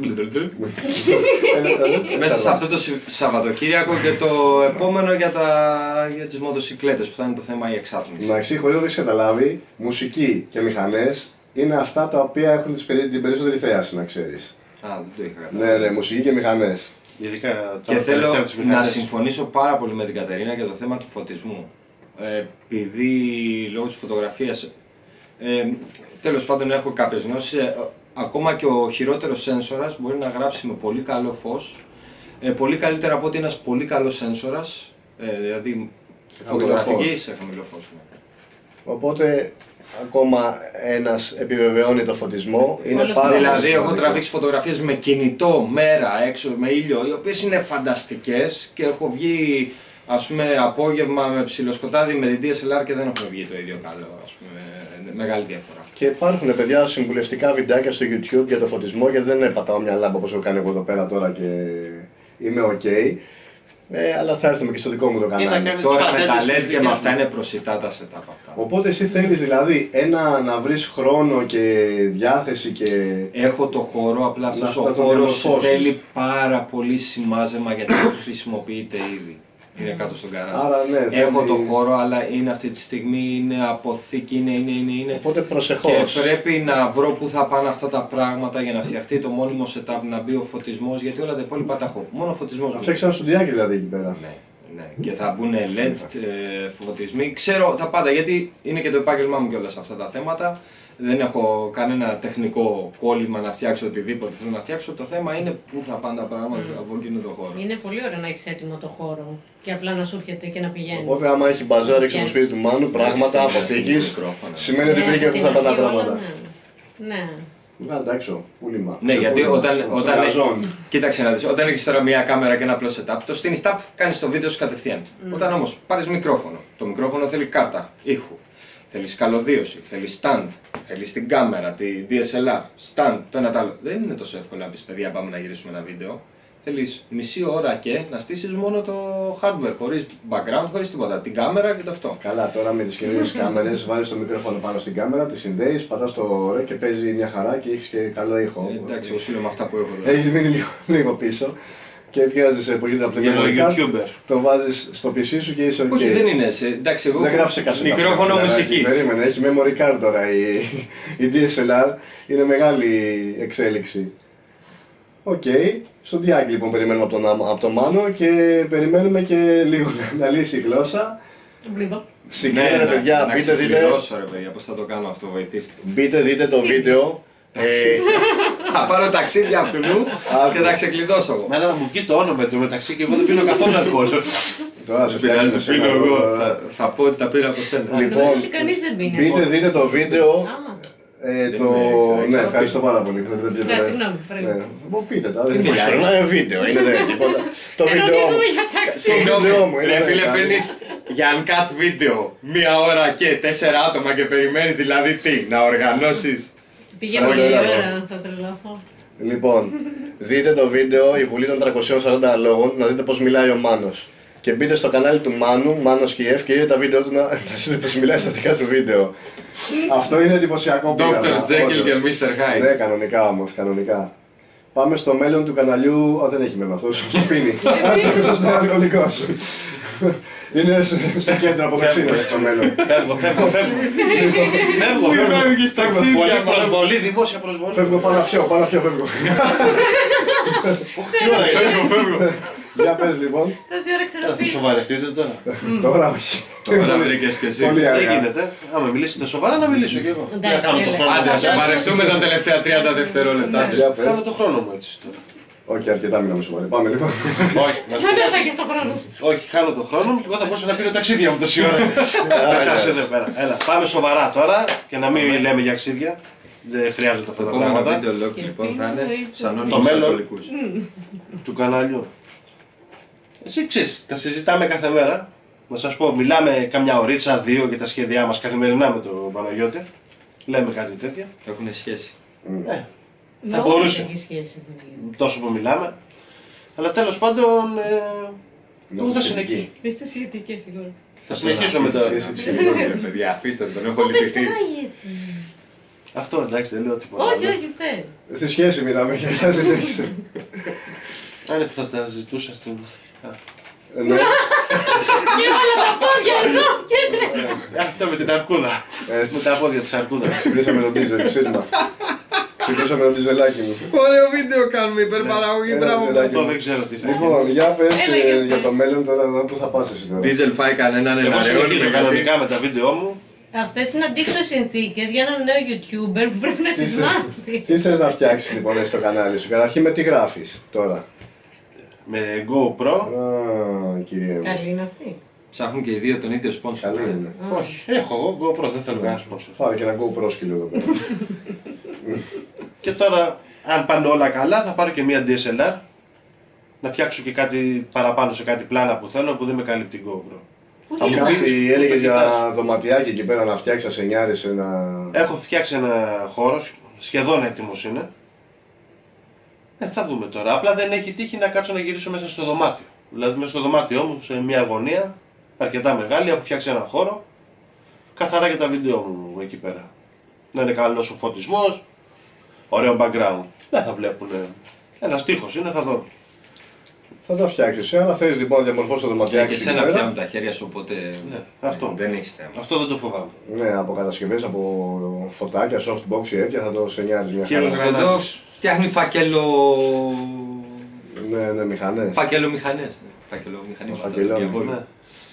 μέσα σε αυτό το Σαββατοκύριακο και το επόμενο για τις μοτοσυκλέτες που θα είναι το θέμα η εξάτμιση. Εντάξει, χωρίς να το έχεις καταλάβει, μουσική και μηχανές είναι αυτά τα οποία έχουν την περισσότερη θέαση, να ξέρεις. Δεν το είχα καταλάβει. Ναι, μουσική και μηχανές. Ειδικά Και τώρα θέλω τελευταία τις να μηχανές. συμφωνήσω πάρα πολύ με την Κατερίνα για το θέμα του φωτισμού. Επειδή λόγω της φωτογραφίας, τέλος πάντων έχω κάποιες γνώσεις, ακόμα και ο χειρότερος σένσορας μπορεί να γράψει με πολύ καλό φως, πολύ καλύτερα από ότι ένας πολύ καλός σένσορας, δηλαδή φωτογραφική σε χαμηλό φως. Οπότε, ακόμα ένας επιβεβαιώνει το φωτισμό. Είναι Όλος πάρα πολύ Δηλαδή, έχω σημαντικό. τραβήξει φωτογραφίες με κινητό, μέρα, έξω, με ήλιο, οι οποίες είναι φανταστικές και έχω βγει, ας πούμε, απόγευμα με ψιλοσκοτάδι με την DSLR και δεν έχω βγει το ίδιο καλό, ας πούμε, μεγάλη διαφορά. Και υπάρχουν παιδιά συμβουλευτικά βιντεάκια στο YouTube για το φωτισμό, γιατί δεν πατάω μια λάμπα όπως έχω κάνει εγώ εδώ πέρα τώρα και είμαι ok. Αλλά θα έρθουμε και στο δικό μου το κανάλι. κάνεις Τώρα με πατέντες τα στις LED και δικές με μου. αυτά είναι προσιτά τα setup αυτά. Οπότε εσύ θέλεις δηλαδή να βρεις χρόνο και διάθεση και... Έχω το χώρο, απλά αυτός Να ο το χώρος διαμορφώσεις. θέλει πάρα πολύ σημάζεμα γιατί χρησιμοποιείται ήδη. Είναι κάτω στον καράζ. Άρα, ναι, Έχω θέλει- το χώρο, αλλά είναι αυτή τη στιγμή, είναι αποθήκη, είναι. Οπότε Και προσεχώς. πρέπει να βρω πού θα πάνε αυτά τα πράγματα για να φτιαχτεί το μόνιμο setup, να μπει ο φωτισμός, γιατί όλα τα υπόλοιπα τα έχω. Μόνο ο φωτισμός Να μου. φτιάξεις ένα στουντιάκι δηλαδή εκεί πέρα. Ναι. Ναι, και θα μπουν LED φωτισμοί. Ξέρω τα πάντα γιατί είναι και το επάγγελμά μου κιόλας αυτά τα θέματα. Δεν έχω κανένα τεχνικό κόλλημα να φτιάξω οτιδήποτε θέλω να φτιάξω. Το θέμα είναι πού θα πάνε τα πράγματα από εκείνο το χώρο. Είναι πολύ ωραίο να έχει έτοιμο το χώρο και απλά να σου έρχεται και να πηγαίνει. Οπότε, άμα έχει μπαζάρι στο σπίτι του Μάνου, πράγματα αποθήκης, σημαίνει ότι βρήκε πού θα πάνε τα πράγματα. Ναι. Βγάλτε έξω, πούλημα. Ναι, γιατί κοίταξε να δεις, όταν έχεις τώρα μια κάμερα και ένα απλό setup, το στείνεις tap, κάνεις το βίντεο σου κατευθείαν. Όταν όμως πάρεις μικρόφωνο, το μικρόφωνο θέλει κάρτα ήχου, θέλεις καλωδίωση, θέλεις stand, θέλεις την κάμερα, τη DSLR, stand, το ένα το άλλο. Δεν είναι τόσο εύκολο να πεις παιδιά πάμε να γυρίσουμε ένα βίντεο. Θέλεις μισή ώρα και να στήσεις μόνο το hardware, χωρίς background, χωρίς τίποτα. Την κάμερα και το αυτό. Καλά, τώρα με τις καινούριες κάμερες βάζεις το μικρόφωνο πάνω στην κάμερα, τη συνδέεις, πατάς το ρε και παίζει μια χαρά και έχεις και καλό ήχο. Εντάξει, εγώ σου λέω με αυτά που έχω. Έχεις μείνει λίγο πίσω και βγάζεις εποχή από το YouTuber. Το βάζεις στο PC σου και είσαι ok. Όχι, δεν είναι. Εντάξει, εγώ δεν γράφεις σε κασέτα. Μικρόφωνο μουσικής. Περίμενε, έχει memory card τώρα η DSLR, είναι μεγάλη εξέλιξη. Οκ, στο διάγγι λοιπόν περιμένουμε από τον Μάνο και περιμένουμε και λίγο να λύσει η γλώσσα. Συγκρίνε ρε παιδιά, μπείτε δείτε. Ρε παιδιά, πώς θα το κάνω αυτό, βοηθήστε. Μπείτε δείτε το βίντεο. Θα πάρω ταξίδια αυτού και θα ξεκλειδώσω εγώ. Μένα θα μου βγει το όνομα εντωμεταξύ και εγώ δεν πίνω καθόλου αλκοόλ. Τώρα σε πειράζει, πίνω εγώ. Θα πω ότι τα πήρα από σένα. Λοιπόν, μπείτε δείτε το βίντεο. Ναι, ευχαριστώ πάρα πολύ. Συγγνώμη, πρέπει. Πείτε τα, δεν είναι βίντεο, είναι τίποτα. Το βίντεο μου. Ρε φίλε, φέρνεις για uncut βίντεο 1 ώρα και 4 άτομα και περιμένεις δηλαδή τι, να οργανώσεις. Πήγε πολύ ώρα, θα τρελαθώ. Λοιπόν, δείτε το βίντεο η Βουλή των 340 λόγων, να δείτε πώς μιλάει ο Μάνος. Και μπείτε στο κανάλι του Μάνου, Μάνος Κιεφ, και είδε τα βίντεο του να δείτε πώς μιλάει στα δικά του βίντεο. Αυτό είναι εντυπωσιακό πείραμα. Dr. Jekyll και Mr. Hyde. Ναι, κανονικά όμως, κανονικά. Πάμε στο μέλλον του καναλιού. Δεν έχει μέλλον αυτός, στο πίνει. Αυτός είναι αλκοολικός. Είναι στο κέντρο από δεξίνο στο μέλλον. Φεύγω. Φεύγεις ταξίδια μας. Προσβολή, δημόσια προσβολή. Φεύγω πάνω να πιω, φεύγω. Φεύγω. Για πες λοιπόν. Τόση ώρα Θα ξεραστεί. σοβαρευτείτε τώρα. Τώρα όχι. Τώρα βρήκες και εσύ. Πολύ Δεν αργά. γίνεται. Άμα μιλήσετε σοβαρά, να μιλήσω κι εγώ. Εντάξει, Να κάνω το έλα. χρόνο. Άντε, ας σοβαρευτούμε τα τελευταία 30 δευτερόλεπτα. Για πες. Κάνω το χρόνο μου έτσι τώρα. Όχι, αρκετά μείναμε σοβαροί. Πάμε λοιπόν. Όχι, να σου Δεν πω. έφαγες το χρόνο σου. Όχι, χάνω το χρόνο μου και εγώ θα μπορούσα να πίνω ταξίδια μου τόση ώρα. Εσάς εδώ πέρα. Έλα, πάμε σοβαρά τώρα και να μην λέμε για αξίδια. Δεν χρειάζονται αυτά Το τα επόμενο πράγματα βίντεο λόγο λοιπόν θα είναι σαν Το όνειρους μέλλον. αλκοολικούς. του καναλιού. Εσύ ξέρεις, τα συζητάμε κάθε μέρα. Να σας πω, μιλάμε καμιά ωρίτσα, 2 για τα σχέδιά μας καθημερινά με τον Παναγιώτη. Λέμε κάτι τέτοια. Έχουν σχέση. Θα μπορούσε. Έχει σχέση. Παναγιώτη. Τόσο που μιλάμε. Αλλά τέλος πάντων, εγώ θα συνεχίσω. Είστε σχετικές σίγουρα. Θα συνεχίσω με τα... Παιδιά, αφήστε τον, έχω λυπηθεί. Πετάγεται. Αυτό εντάξει, δεν λέω τίποτα. Όχι, όχι, πέρα. Στη σχέση μιλάμε για να ζητήσεις. Αν που θα τα ζητούσα στην... Ναι. Και όλα τα πόδια εδώ και τρέχω. Αυτό με την αρκούδα. Έτσι. Με τα πόδια της αρκούδας. Ξυπνήσαμε τον ντίζελ, σύρμα. Ξυπνήσαμε τον ντιζελάκι μου. Ωραίο βίντεο κάνουμε, υπερπαραγωγή, μπράβο. Αυτό δεν ξέρω τι θα γίνει. Λοιπόν, για πες Έλα, για το μέλλον τώρα, πού θα πας εσύ τώρα. Diesel φάει κανέναν Εγώ εναραιώνει συνεχίζω με κανονικά με τα βίντεο μου. Αυτές είναι αντίθετες συνθήκες για έναν νέο YouTuber που πρέπει να τις μάθει. Τι θες να φτιάξεις λοιπόν έτσι στο κανάλι σου, καταρχήν με τι γράφεις τώρα. Με GoPro. Α, κύριε μου. Καλή είναι αυτή. Ψάχνουν και οι δύο τον ίδιο sponsor. Καλή είναι. Όχι, έχω εγώ GoPro, δεν θέλω κανένα sponsor. Πάρε και ένα GoPro σκύλο εδώ πέρα. Και τώρα, αν πάνε όλα καλά, θα πάρω και μια DSLR. Να φτιάξω και κάτι παραπάνω σε κάτι πλάνα που θέλω που δεν με καλύπτει η GoPro. Πού Θα μου κοιτάς? πεις, Κάτι πού έλεγε το για κοιτάς? δωματιάκι εκεί πέρα να φτιάξει ασενιάρι ένα. Έχω φτιάξει ένα χώρο, σχεδόν έτοιμος είναι. Θα δούμε τώρα. Απλά δεν έχει τύχει να κάτσω να γυρίσω μέσα στο δωμάτιο. Δηλαδή μέσα στο δωμάτιό μου, σε μια γωνία, αρκετά μεγάλη, έχω φτιάξει ένα χώρο. Καθαρά για τα βίντεο μου εκεί πέρα. Να είναι καλός ο φωτισμός, ωραίο background. Δεν θα βλέπουν. Ένας τείχος είναι, θα δω. Θα τα φτιάξει. Αν θέλει λοιπόν να διαμορφώσει το Και δωματιάκι εσένα εκεί πέρα, πιάνουν τα χέρια σου, οπότε Ναι, αυτό. δεν έχεις θέμα. Αυτό δεν το φοβάμαι. ναι, από κατασκευές, από φωτάκια, softbox ή τέτοια θα το σενιάρει μια Κύριο χαρά. Γρανάζης. Εδώ φτιάχνει φάκελο... Ναι, ναι, μηχανές. φάκελο μηχανές. Φακελομηχανήματα. Φακελό. Ναι.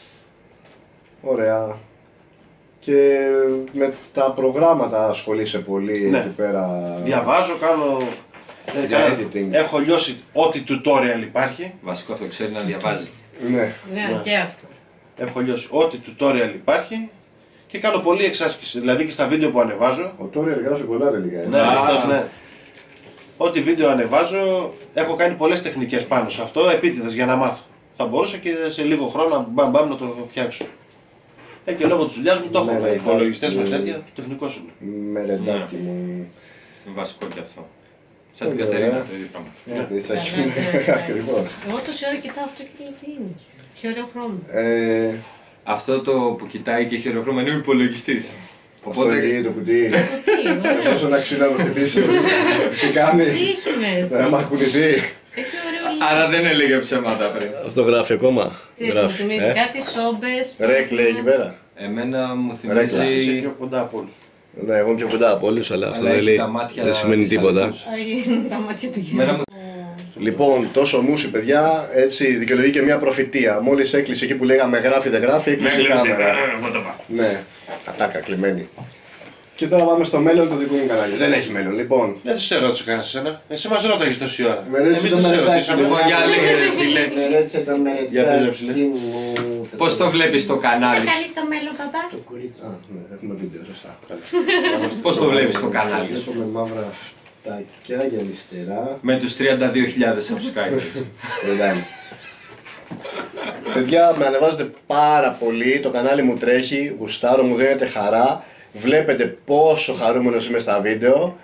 Ωραία. Και με τα προγράμματα ασχολείσαι πολύ Ναι. εκεί πέρα. Διαβάζω, κάνω. Για editing. Έχω λιώσει ό,τι tutorial υπάρχει. Βασικό αυτό ξέρει να διαβάζει. Ναι. Ναι, Ναι. και αυτό. Έχω λιώσει ό,τι tutorial υπάρχει και κάνω πολλή εξάσκηση. Δηλαδή και στα βίντεο που ανεβάζω. Ο Τόριελ γράφει πολλά ρε λίγα. Ναι, αυτός, ναι. Ό,τι βίντεο ανεβάζω, έχω κάνει πολλές τεχνικές πάνω σε αυτό, επίτηδες για να μάθω. Θα μπορούσα και σε λίγο χρόνο μπαμ να το φτιάξω. Και λόγω της δουλειάς μου το έχω με υπολογιστές με τέτοια, τεχνικός είναι. Μερεντάκι μου. Είναι βασικό και αυτό. Σαν την Ωραία. Κατερίνα το ίδιο πράγμα. Έτσι, Ναι. ακριβώς. Εγώ τόση ώρα κοιτάω αυτό και λέω τι είναι. Ποιο ωραίο χρώμα. Αυτό το που κοιτάει και έχει χρώμα είναι ο υπολογιστή. Οπότε εκεί το κουτί. Το τι, ωραίο. Όσο να ξύλο να το χτυπήσει. Τι κάνει. Τι έχει μέσα. Να μαχκουνηθεί. Έχει ωραίο λίπο. Άρα δεν έλεγε ψέματα πριν. Αυτό γράφει ακόμα. Τι μου θυμίζει, κάτι σόμπες. Ρεκ λέει εκεί πέρα. Εμένα μου Είσαι θυμίζει. πιο κοντά από όλους. Ναι, εγώ είμαι πιο κοντά από όλους, αλλά αυτό Αλλά δεν έχει λέει. τα μάτια Δεν σημαίνει της τίποτα. αληθούς. Τα μάτια του Εμένα γύρω. μου Λοιπόν, τόσο μουσι, παιδιά, έτσι δικαιολογεί και μια προφητεία. Μόλις έκλεισε εκεί που λέγαμε γράφει, δεν γράφει, έκλεισε η κάμερα. Ναι, ατάκα κλεμμένη. Και τώρα πάμε στο μέλλον του δικού μου κανάλι. Δεν έχει μέλλον, λοιπόν. Δεν σε ρώτησε κανένας εσένα. Εσύ μας ρώταγες τόση ώρα. Με ρώτησε Εμείς το δεν σε μερετάκι, ρωτήσαμε. λοιπόν. Για λέγε ρε φίλε. Με ρώτησε το Για πες, ρε ψηλέ. μου. Πώς το βλέπεις το κανάλι σου. Κάνεις το μέλλον, παπά. Το κορίτσι. Α, ναι, έχουμε βίντεο, σωστά. Πώς το βλέπεις το κανάλι σου. Έχουμε μαύρα φτάκια για αριστερά. Με τους 32.000 subscribers. Εντάξει. Παιδιά, με ανεβάζετε πάρα πολύ, το κανάλι μου τρέχει, γουστάρω, μου δίνετε χαρά. Βλέπετε πόσο χαρούμενος είμαι στα βίντεο.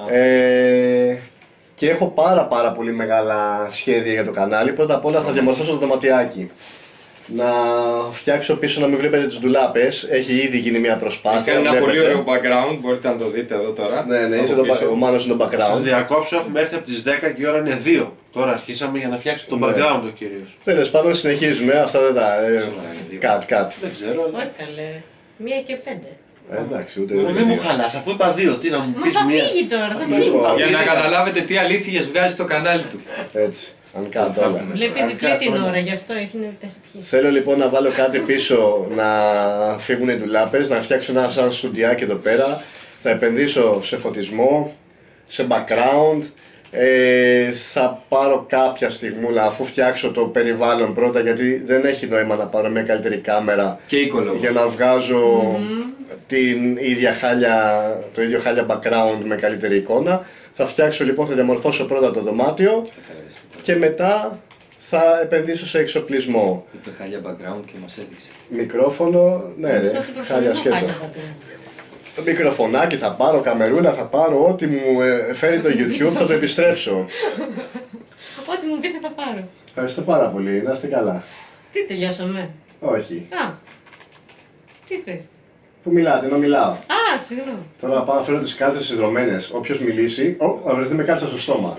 Και έχω πάρα πολύ μεγάλα σχέδια για το κανάλι. Πρώτα απ' όλα θα διαμορφώσω το δωματιάκι. Να φτιάξω πίσω να μην βλέπετε τις ντουλάπες. Έχει ήδη γίνει μια προσπάθεια. Κάνει ένα πολύ βλέπετε. ωραίο background, μπορείτε να το δείτε εδώ τώρα. Ναι, Από είσαι το πίσω. ο Μάνος είναι το Σας background. διακόψω, έχουμε έρθει από τις 10 και η ώρα είναι 2. Τώρα αρχίσαμε για να φτιάξει το Ναι. background ο κύριος. Τέλος πάντων, συνεχίζουμε. Αυτά δεν τα. Cut. Δεν ξέρω, αλλά. Όχι καλέ. 1:05. Εντάξει, ούτε. Μην μου χαλάς, αφού είπα 2, τι να μου Μα πεις θα μία. φύγει τώρα, θα φύγει. Λοιπόν, Για να καταλάβετε τι αλήθειες βγάζει στο κανάλι του. Έτσι. Uncut όλα. Βλέπει διπλή την ώρα, γι' αυτό έχει πιει. Θέλω λοιπόν να βάλω κάτι πίσω να φύγουν οι ντουλάπες, να φτιάξω ένα σαν στουντιάκι εδώ πέρα. Θα επενδύσω σε φωτισμό, σε background. Θα πάρω κάποια στιγμούλα αφού φτιάξω το περιβάλλον πρώτα, γιατί δεν έχει νόημα να πάρω μια καλύτερη κάμερα Και οικολόγο. για να βγάζω την ίδια χάλια, το ίδιο χάλια background με καλύτερη εικόνα. Θα φτιάξω λοιπόν, θα διαμορφώσω πρώτα το δωμάτιο και μετά θα επενδύσω σε εξοπλισμό. Είπε χάλια background και μας έδειξε. Μικρόφωνο, ναι ρε, χάλια σκέτο. Μικροφωνάκι θα πάρω, καμερούλα θα πάρω, ό,τι μου φέρει το YouTube θα το επιστρέψω. Ό,τι μου πείτε θα πάρω. Ευχαριστώ πάρα πολύ, να είστε καλά. Τι τελειώσαμε. Όχι. Α, τι πες. Πού μιλάτε, ενώ μιλάω. Α, συγγνώμη. Τώρα να πάω να φέρω τις κάλτσες στις δρομένες. Όποιος μιλήσει, θα βρεθεί με κάλτσα στο στόμα.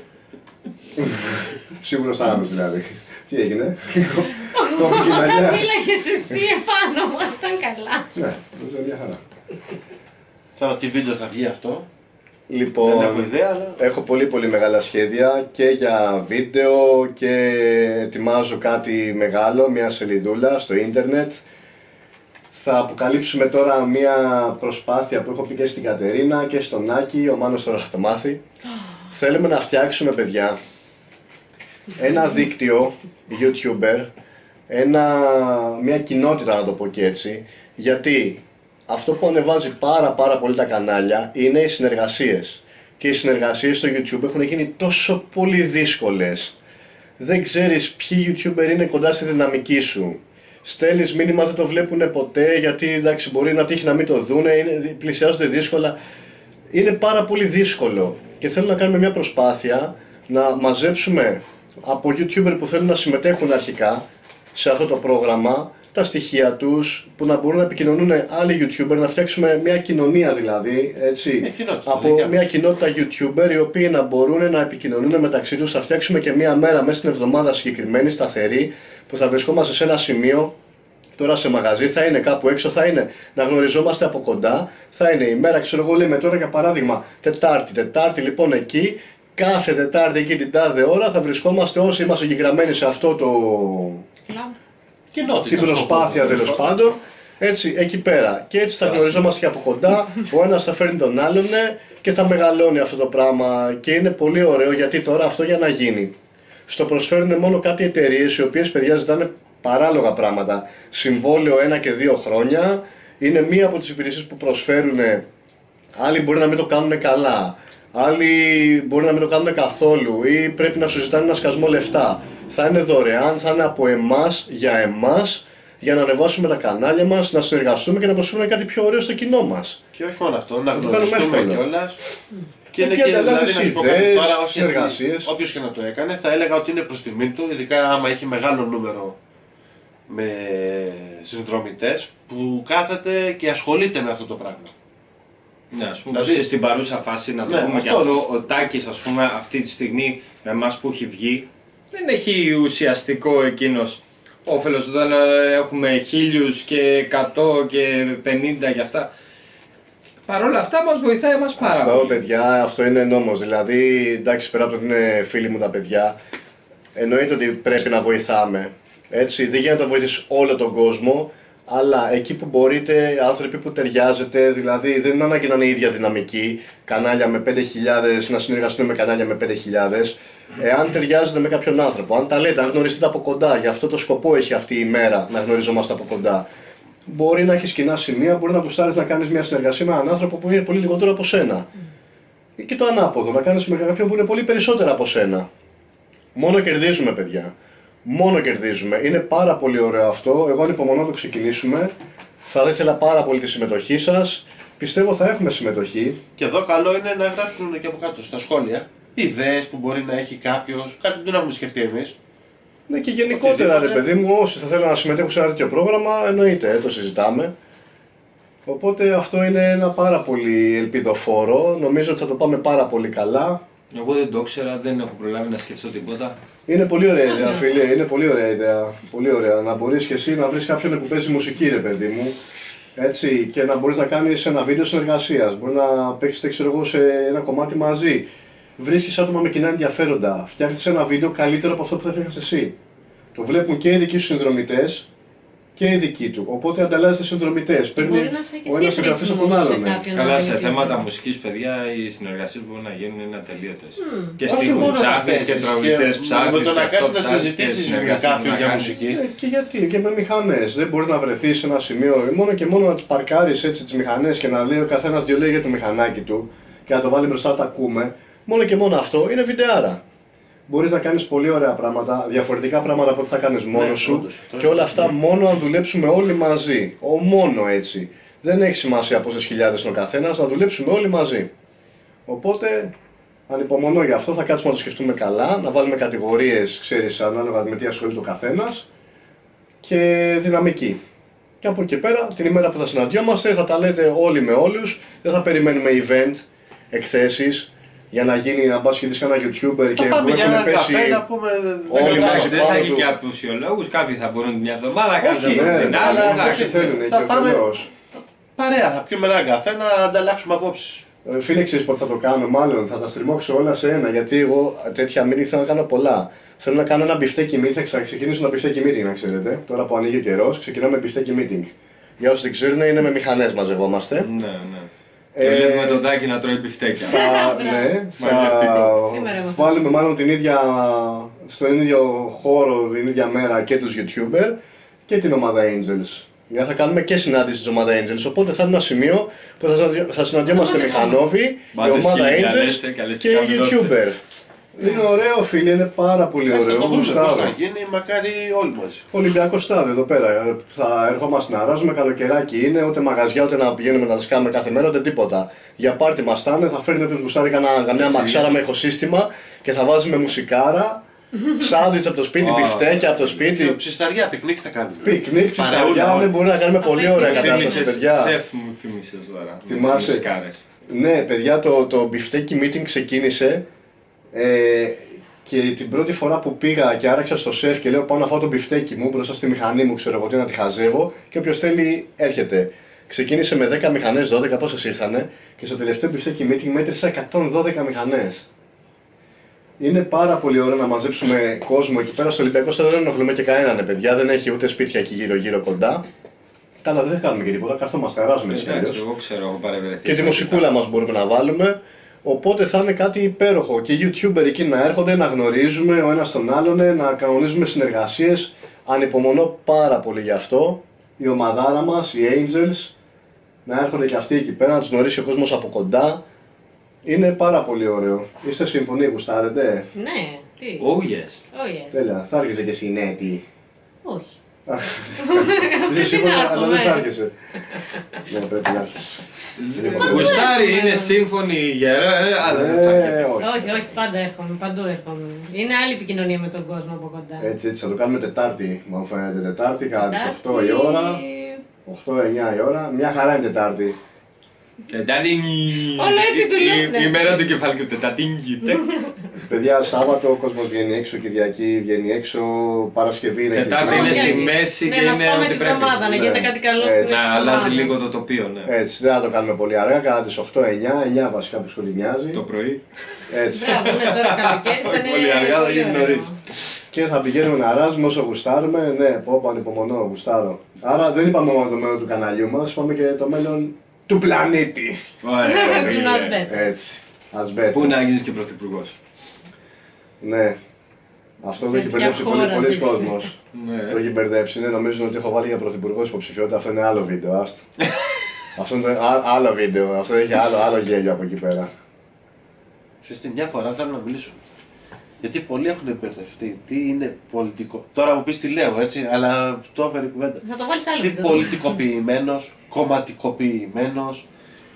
Σίγουρος θάνατος δηλαδή. Τι έγινε. Όταν μίλαγες εσύ επάνω μου, ήταν καλά. Ναι, νομίζω μια χαρά. Τώρα τι βίντεο θα βγει αυτό. Δεν έχω Λοιπόν, ιδέα, αλλά. έχω πολύ μεγάλα σχέδια και για βίντεο και ετοιμάζω κάτι μεγάλο, μια σελίδούλα στο ίντερνετ. Θα αποκαλύψουμε τώρα μια προσπάθεια που έχω πει και στην Κατερίνα και στον Άκη, ο Μάνος τώρα θα το μάθει. Θέλουμε να φτιάξουμε, παιδιά, ένα δίκτυο YouTuber, μια κοινότητα να το πω και έτσι, γιατί αυτό που ανεβάζει πάρα πολύ τα κανάλια είναι οι συνεργασίες. Και οι συνεργασίες στο YouTube έχουν γίνει τόσο πολύ δύσκολες. Δεν ξέρεις ποιοι YouTuber είναι κοντά στη δυναμική σου. Στέλνεις μήνυμα, δεν το βλέπουν ποτέ, γιατί εντάξει μπορεί να τύχει να μην το δούνε, πλησιάζονται δύσκολα. Είναι πάρα πολύ δύσκολο και θέλω να κάνουμε μια προσπάθεια να μαζέψουμε από YouTuber που θέλουν να συμμετέχουν αρχικά σε αυτό το πρόγραμμα τα στοιχεία τους, που να μπορούν να επικοινωνούν άλλοι YouTuber, να φτιάξουμε μια κοινωνία δηλαδή, έτσι, Μια κοινότητα, από δικιά μια κοινότητα YouTuber οι οποίοι να μπορούν να επικοινωνούν μεταξύ τους. Θα φτιάξουμε και μια μέρα μέσα στην εβδομάδα συγκεκριμένη, σταθερή, που θα βρισκόμαστε σε ένα σημείο, τώρα σε μαγαζί, θα είναι κάπου έξω, θα είναι να γνωριζόμαστε από κοντά, θα είναι η μέρα, ξέρω εγώ λέμε τώρα για παράδειγμα Τετάρτη λοιπόν εκεί κάθε Τετάρτη εκεί την τάδε ώρα θα βρισκόμαστε όσοι είμαστε εγγεγραμμένοι σε αυτό το... Κοινότητα, την προσπάθεια τέλος πάντων. Έτσι, εκεί πέρα. Και έτσι θα γνωριζόμαστε και από κοντά. Ο ένας θα φέρνει τον άλλον και θα μεγαλώνει αυτό το πράγμα. Και είναι πολύ ωραίο γιατί τώρα αυτό για να γίνει. Στο προσφέρουν μόνο κάτι εταιρείες οι οποίες, παιδιά, ζητάνε παράλογα πράγματα. Συμβόλαιο 1 και 2 χρόνια. Είναι μία από τις υπηρεσίες που προσφέρουν. Άλλοι μπορεί να μην το κάνουν καλά. Άλλοι μπορεί να μην το κάνουν καθόλου ή πρέπει να σου ζητάνε ένα σκασμό λεφτά. Θα είναι δωρεάν, θα είναι από εμάς για εμάς, για να ανεβάσουμε τα κανάλια μας, να συνεργαστούμε και να προσφέρουμε κάτι πιο ωραίο στο κοινό μας. Και όχι μόνο αυτό, να γνωριστούμε κιόλας. Και είναι και δηλαδή να σου πω κάτι τώρα, όποιος και να το έκανε, θα έλεγα ότι είναι προς τιμή του, ειδικά άμα έχει μεγάλο νούμερο με συνδρομητές που κάθεται και ασχολείται με αυτό το πράγμα. Ναι, ας πούμε δηλαδή, και στην παρούσα φάση να το πούμε και αυτό, ο Τάκης ας πούμε αυτή τη στιγμή με εμάς που έχει βγει δεν έχει ουσιαστικό εκείνος όφελος όταν έχουμε 1000 και 100 και 50 και αυτά. Παρ' όλα αυτά μας βοηθάει εμάς πάρα πολύ. Αυτό παιδιά, αυτό είναι νόμος, δηλαδή εντάξει πέρα από το ότι είναι φίλοι μου τα παιδιά εννοείται ότι πρέπει να βοηθάμε, έτσι, δεν γίνεται να βοηθήσεις όλο τον κόσμο. Αλλά εκεί που μπορείτε, άνθρωποι που ταιριάζετε, δηλαδή δεν είναι ανάγκη να είναι η ίδια δυναμική, κανάλια με 5.000, να συνεργαστούμε με κανάλια με 5.000. Εάν ταιριάζετε με κάποιον άνθρωπο, αν τα λέτε, αν γνωριστείτε από κοντά, γι' αυτό το σκοπό έχει αυτή η μέρα να γνωριζόμαστε από κοντά. Μπορεί να έχει κοινά σημεία, μπορεί να γουστάρεις να κάνεις μια συνεργασία με έναν άνθρωπο που είναι πολύ λιγότερο από σένα. Ή και το ανάποδο, να κάνεις με κάποιον που είναι πολύ περισσότερο από σένα. Μόνο κερδίζουμε, παιδιά. Μόνο κερδίζουμε. Είναι πάρα πολύ ωραίο αυτό. Εγώ ανυπομονώ να το ξεκινήσουμε. Θα ήθελα πάρα πολύ τη συμμετοχή σας. Πιστεύω θα έχουμε συμμετοχή. Και εδώ καλό είναι να γράψουν και από κάτω στα σχόλια ιδέες που μπορεί να έχει κάποιος, κάτι που δεν έχουμε σκεφτεί εμείς. Ναι, και γενικότερα ρε παιδί μου, όσοι θα θέλουν να συμμετέχουν σε ένα τέτοιο πρόγραμμα, εννοείται, το συζητάμε. Οπότε αυτό είναι ένα πάρα πολύ ελπιδοφόρο. Νομίζω ότι θα το πάμε πάρα πολύ καλά. Εγώ δεν το ήξερα, δεν έχω προλάβει να σκεφτώ τίποτα. Είναι πολύ ωραία ιδέα, φίλε. Είναι πολύ ωραία ιδέα. Πολύ ωραία. Να μπορείς και εσύ να βρεις κάποιον που παίζει μουσική, ρε παιδί μου. Έτσι, και να μπορείς να κάνεις ένα βίντεο συνεργασίας. Μπορεί να παίξετε, ξέρω εγώ, σε ένα κομμάτι μαζί. Βρίσκεις άτομα με κοινά ενδιαφέροντα. Φτιάχνεις ένα βίντεο καλύτερο από αυτό που θα φτιάχνεις εσύ. Το βλέπουν και οι δικοί σου συνδρομητές και οι δικοί του. Οπότε ανταλλάσσετε συνδρομητές. Παίρνει ο ένας εγγραφής από τον άλλον. Καλά, σε θέματα μουσικής, παιδιά, οι συνεργασίες μπορούν να γίνουν είναι ατελείωτες. Και στίχους ψάχνεις και τραγουδιστές ψάχνεις. Με το να κάτσεις να συζητήσεις με κάποιον για μουσική. Και γιατί, και με μηχανές. Δεν μπορεί να βρεθεί σε ένα σημείο μόνο και μόνο να τις παρκάρεις έτσι τις μηχανές και να λέει ο καθένας δύο λέει για το μηχανάκι του και να το βάλει μπροστά τα ακούμε. Μόνο και μόνο αυτό είναι βιντεάρα. Μπορείς να κάνεις πολύ ωραία πράγματα, διαφορετικά πράγματα από ό,τι θα κάνεις μόνος σου και όλα αυτά μόνο αν δουλέψουμε όλοι μαζί. Μόνο έτσι. Δεν έχει σημασία πόσες χιλιάδες είναι ο καθένας, να δουλέψουμε όλοι μαζί. Οπότε, ανυπομονώ γι' αυτό, θα κάτσουμε να το σκεφτούμε καλά, να βάλουμε κατηγορίες, ξέρεις, ανάλογα με τι ασχολείται ο καθένας και δυναμική. Και από εκεί πέρα, την ημέρα που θα συναντιόμαστε, θα τα λέτε όλοι με όλους, δεν θα περιμένουμε event, εκθέσεις. Για να γίνει να πας και δεις κανένα YouTuber και που έχουν πέσει όλοι μαζί δεν θα γίνει και από ουσιολόγους, κάποιοι θα μπορούν μια εβδομάδα, κάποιοι θα μπορούν την άλλη. Εντάξει, θέλουν και ο Θεός. Παρέα, θα πιούμε έναν καφέ να ανταλλάξουμε απόψεις. Φίλε, ξέρεις πότε θα το κάνω, μάλλον θα τα στριμώξω όλα σε ένα, γιατί εγώ τέτοια meeting θέλω να κάνω πολλά. Θέλω να κάνω ένα μπιφτέκι meeting, θα ξεκινήσω ένα μπιφτέκι meeting, να ξέρετε. Τώρα που ανοίγει ο καιρός, ξεκινάμε μπιφτέκι meeting. Για όσοι δεν ξέρουν, είναι με μηχανές μαζευόμαστε. Ναι, ναι. Και βλέπουμε τον Τάκη να τρώει μπιφτέκια. Ναι, θα βάλουμε μάλλον στον ίδιο χώρο, την ίδια μέρα και τους YouTuber και την ομάδα Angels. Γιατί θα κάνουμε και συνάντηση της ομάδα Angels, οπότε θα είναι ένα σημείο που θα συναντιόμαστε μηχανόβοι, η ομάδα Angels και οι YouTuber. Είναι ωραίο φίλε, είναι πάρα πολύ ωραίο. Πώς θα γίνει, μακάρι όλοι μαζί. Ολυμπιακό στάδιο εδώ πέρα. Θα ερχόμαστε να αράζουμε, καλοκαιράκι είναι, ούτε μαγαζιά, ούτε να πηγαίνουμε να τις κάνουμε κάθε μέρα, ούτε τίποτα. Για πάρτι μας στάνε, θα φέρνει όποιος γουστάρει καμιά μαξάρα με ηχοσύστημα και θα βάζουμε μουσικάρα. Σάντουιτς από το σπίτι, μπιφτέκια από το σπίτι. Ψισταριά, πικνίκ θα κάνουμε. Πικνίκ, ψισταριά, μπορεί να κάνουμε πολύ ωραία κατάσταση, παιδιά. Σεφ μου θύμισες τώρα. Θυμάσαι. Ναι, παιδιά, το μπιφτέκι meeting ξεκίνησε. Και την πρώτη φορά που πήγα και άραξα στο σεφ και λέω πάω να φάω το μπιφτέκι μου μπροστά στη μηχανή μου, ξέρω εγώ τι να τη χαζεύω και όποιος θέλει έρχεται. Ξεκίνησε με 10 μηχανές, 12 πόσες ήρθανε και στο τελευταίο μπιφτέκι meeting μέτρησα 112 μηχανές. Είναι πάρα πολύ ωραίο να μαζέψουμε κόσμο εκεί πέρα στο Ολυμπιακό Στάδιο. Δεν ενοχλούμε και κανέναν, παιδιά. Δεν έχει ούτε σπίτια εκεί γύρω-γύρω κοντά. Καλά, δεν κάνουμε και τίποτα. Καθόμαστε, αράζουμε έτσι κι αλλιώς. Εγώ ξέρω, έχω παρευρεθεί. Και τη μουσικούλα μας μπορούμε να βάλουμε. Οπότε θα είναι κάτι υπέροχο. Και οι YouTuber εκεί να έρχονται, να γνωρίζουμε ο ένας τον άλλον, να κανονίζουμε συνεργασίες. Ανυπομονώ πάρα πολύ γι' αυτό. Η ομαδάρα μας, οι Angels, να έρχονται και αυτοί εκεί πέρα, να τους γνωρίσει ο κόσμος από κοντά. Είναι πάρα πολύ ωραίο. Είστε σύμφωνοι, γουστάρετε? Ναι, τι. Oh yes. Oh yes. Τέλεια, θα έρχεσαι και εσύ, ναι, τι. Όχι. Είσαι σύμφωνη, να αλλά δεν έρχομαι. θα έρχεσαι. Ναι, πρέπει να έρθεις. Γουστάρι είναι σύμφωνη γερά, αλλά δεν θα έρχεται. Όχι, όχι, πάντα έρχομαι, παντού έρχομαι. Είναι άλλη επικοινωνία με τον κόσμο από κοντά. Έτσι, θα το κάνουμε Τετάρτη, μου φαίνεται. Τετάρτη, κατά τις 8 η ώρα. 8-9 η ώρα, μια χαρά είναι Τετάρτη. Όλα έτσι του λένε. Η μέρα του κεφαλικού τετατίνγκητε. Παιδιά, Σάββατο ο κόσμος βγαίνει έξω, Κυριακή βγαίνει έξω, Παρασκευή είναι Τετάρτη είναι στη μέση και ναι, να είναι σπάμε ότι την πρέπει. εβδομάδα, να γίνεται κάτι καλό στην Να αλλάζει λίγο το τοπίο, ναι. Έτσι, δεν θα το κάνουμε πολύ αργά, κατά τις 8-9 βασικά που σχολιάζει. Το πρωί. Έτσι. Μπράβο, ναι, τώρα καλοκαίρι θα είναι. Πολύ αργά, θα γίνει ωραίο. νωρίς. Και θα πηγαίνουμε να ράζουμε όσο γουστάρουμε. Ναι, πω, ανυπομονώ, γουστάρω. Άρα δεν είπαμε μόνο το μέλλον του καναλιού μας, είπαμε και το μέλλον του πλανήτη. Του Νασμπέτ. Έτσι. Ασμπέτ. Πού να γίνεις και πρωθυπουργός. Ναι. Αυτό Σε με έχει ποια μπερδέψει χώρα πολλοί είσαι? κόσμος. Το έχει μπερδέψει. Ναι, νομίζουν ότι έχω βάλει για πρωθυπουργός υποψηφιότητα. Αυτό είναι άλλο βίντεο. Άστο. Αυτό είναι άλλο βίντεο. Αυτό έχει άλλο γέλιο από εκεί πέρα. Ξέρετε, μια φορά θέλω να μιλήσω. Γιατί πολλοί έχουν μπερδευτεί. Τι είναι πολιτικό. Τώρα μου πεις τι λέω, έτσι, αλλά το έφερε η κουβέντα. Θα το βάλεις άλλο Τι βίντεο. πολιτικοποιημένος, κομματικοποιημένος,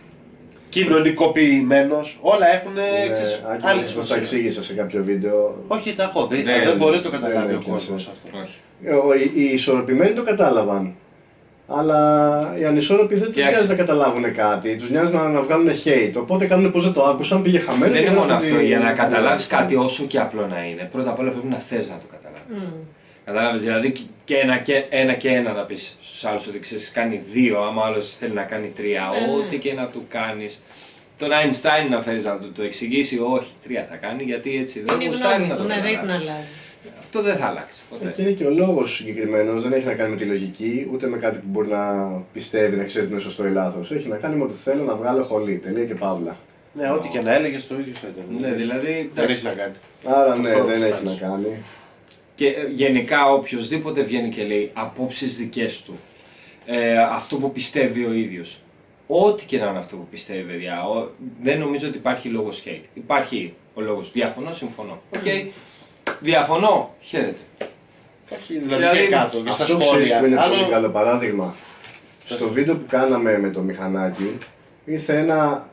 κοινωνικοποιημένος, όλα έχουν άλλη Άκη, μας τα σημασία. εξήγησα σε κάποιο βίντεο. Όχι, τα έχω δει. Ναι, Δεν μπορεί να το δεν καταλάβει ο έκαισαι. κόσμος αυτό. Όχι. Οι ισορροπημένοι το κατάλαβαν. Αλλά οι ανισόρροποι δεν τους Κοιτάξτε. νοιάζει να καταλάβουν κάτι. Τους νοιάζει να βγάλουν hate. Οπότε κάνουν πως δεν το άκουσαν, πήγε χαμένο. Δεν και είναι μόνο γράφουν αυτό. τη- Για να καταλάβεις κάτι, όσο και απλό να είναι, πρώτα απ' όλα πρέπει να θες να το καταλάβεις. Κατάλαβες, δηλαδή και ένα να πεις στους άλλους ότι ξέρεις κάνει 2, άμα ο άλλος θέλει να κάνει 3, ό,τι και να του κάνεις. Τον Einstein να φέρεις να του το εξηγήσει, όχι, 3 θα κάνει, γιατί έτσι δεν Είναι η γουστάρει γνώμη να του, το ναι, δεν την καταλάβει. αλλάζει. Αυτό δεν θα αλλάξει ποτέ. Και είναι και ο λόγος συγκεκριμένος, δεν έχει να κάνει με τη λογική, ούτε με κάτι που μπορεί να πιστεύει, να ξέρει τι είναι σωστό ή λάθος. Έχει να κάνει με ότι θέλω να βγάλω χολή. Τελεία και παύλα. Ναι, ό,τι και να έλεγες το ίδιο θα ήταν. Ναι, δηλαδή. Δεν έχει να κάνει. Άρα ναι, Αυτό δεν τους έχει να άρεσε. κάνει. Και γενικά οποιοδήποτε βγαίνει και λέει απόψεις δικές του, αυτό που πιστεύει ο ίδιος, ό,τι και να είναι αυτό που πιστεύει, παιδιά, δεν νομίζω ότι υπάρχει λόγος hate. Υπάρχει ο λόγος διαφωνώ, συμφωνώ. Οκ, διαφωνώ, χαίρετε. Όχι, δηλαδή Δηλαδή, και κάτω και στα Αυτό ξέρεις σχόλια. που είναι Άλλο- πολύ καλό παράδειγμα. Στο βίντεο που κάναμε με το μηχανάκι ήρθε ένα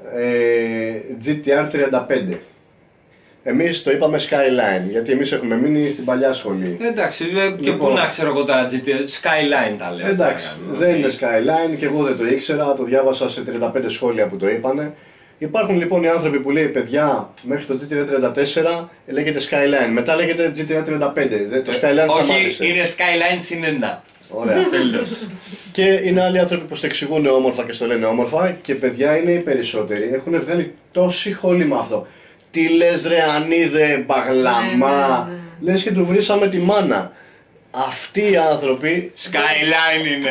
GTR 35. Εμείς το είπαμε Skyline, γιατί εμείς έχουμε μείνει στην παλιά σχολή. Εντάξει, και Λοιπόν. πού να ξέρω εγώ τώρα, Skyline τα λέω. Εντάξει, τώρα, δεν οκ. είναι Skyline και εγώ δεν το ήξερα, το διάβασα σε 35 σχόλια που το είπανε. Υπάρχουν λοιπόν οι άνθρωποι που λέει παιδιά μέχρι το GTR 34 λέγεται Skyline, μετά λέγεται GTR 35, το Skyline Όχι, σταμάτησε. είναι Skyline συν 1. Ωραία. Τέλος. Και είναι άλλοι άνθρωποι που στο εξηγούν όμορφα και στο λένε όμορφα και παιδιά είναι οι περισσότεροι. Έχουν βγάλει τόση χολή με αυτό. Τι λες ρε ανίδε μπαγλαμά, Ναι. λες και του βρήσαμε τη μάνα. Αυτοί οι άνθρωποι... Skyline είναι.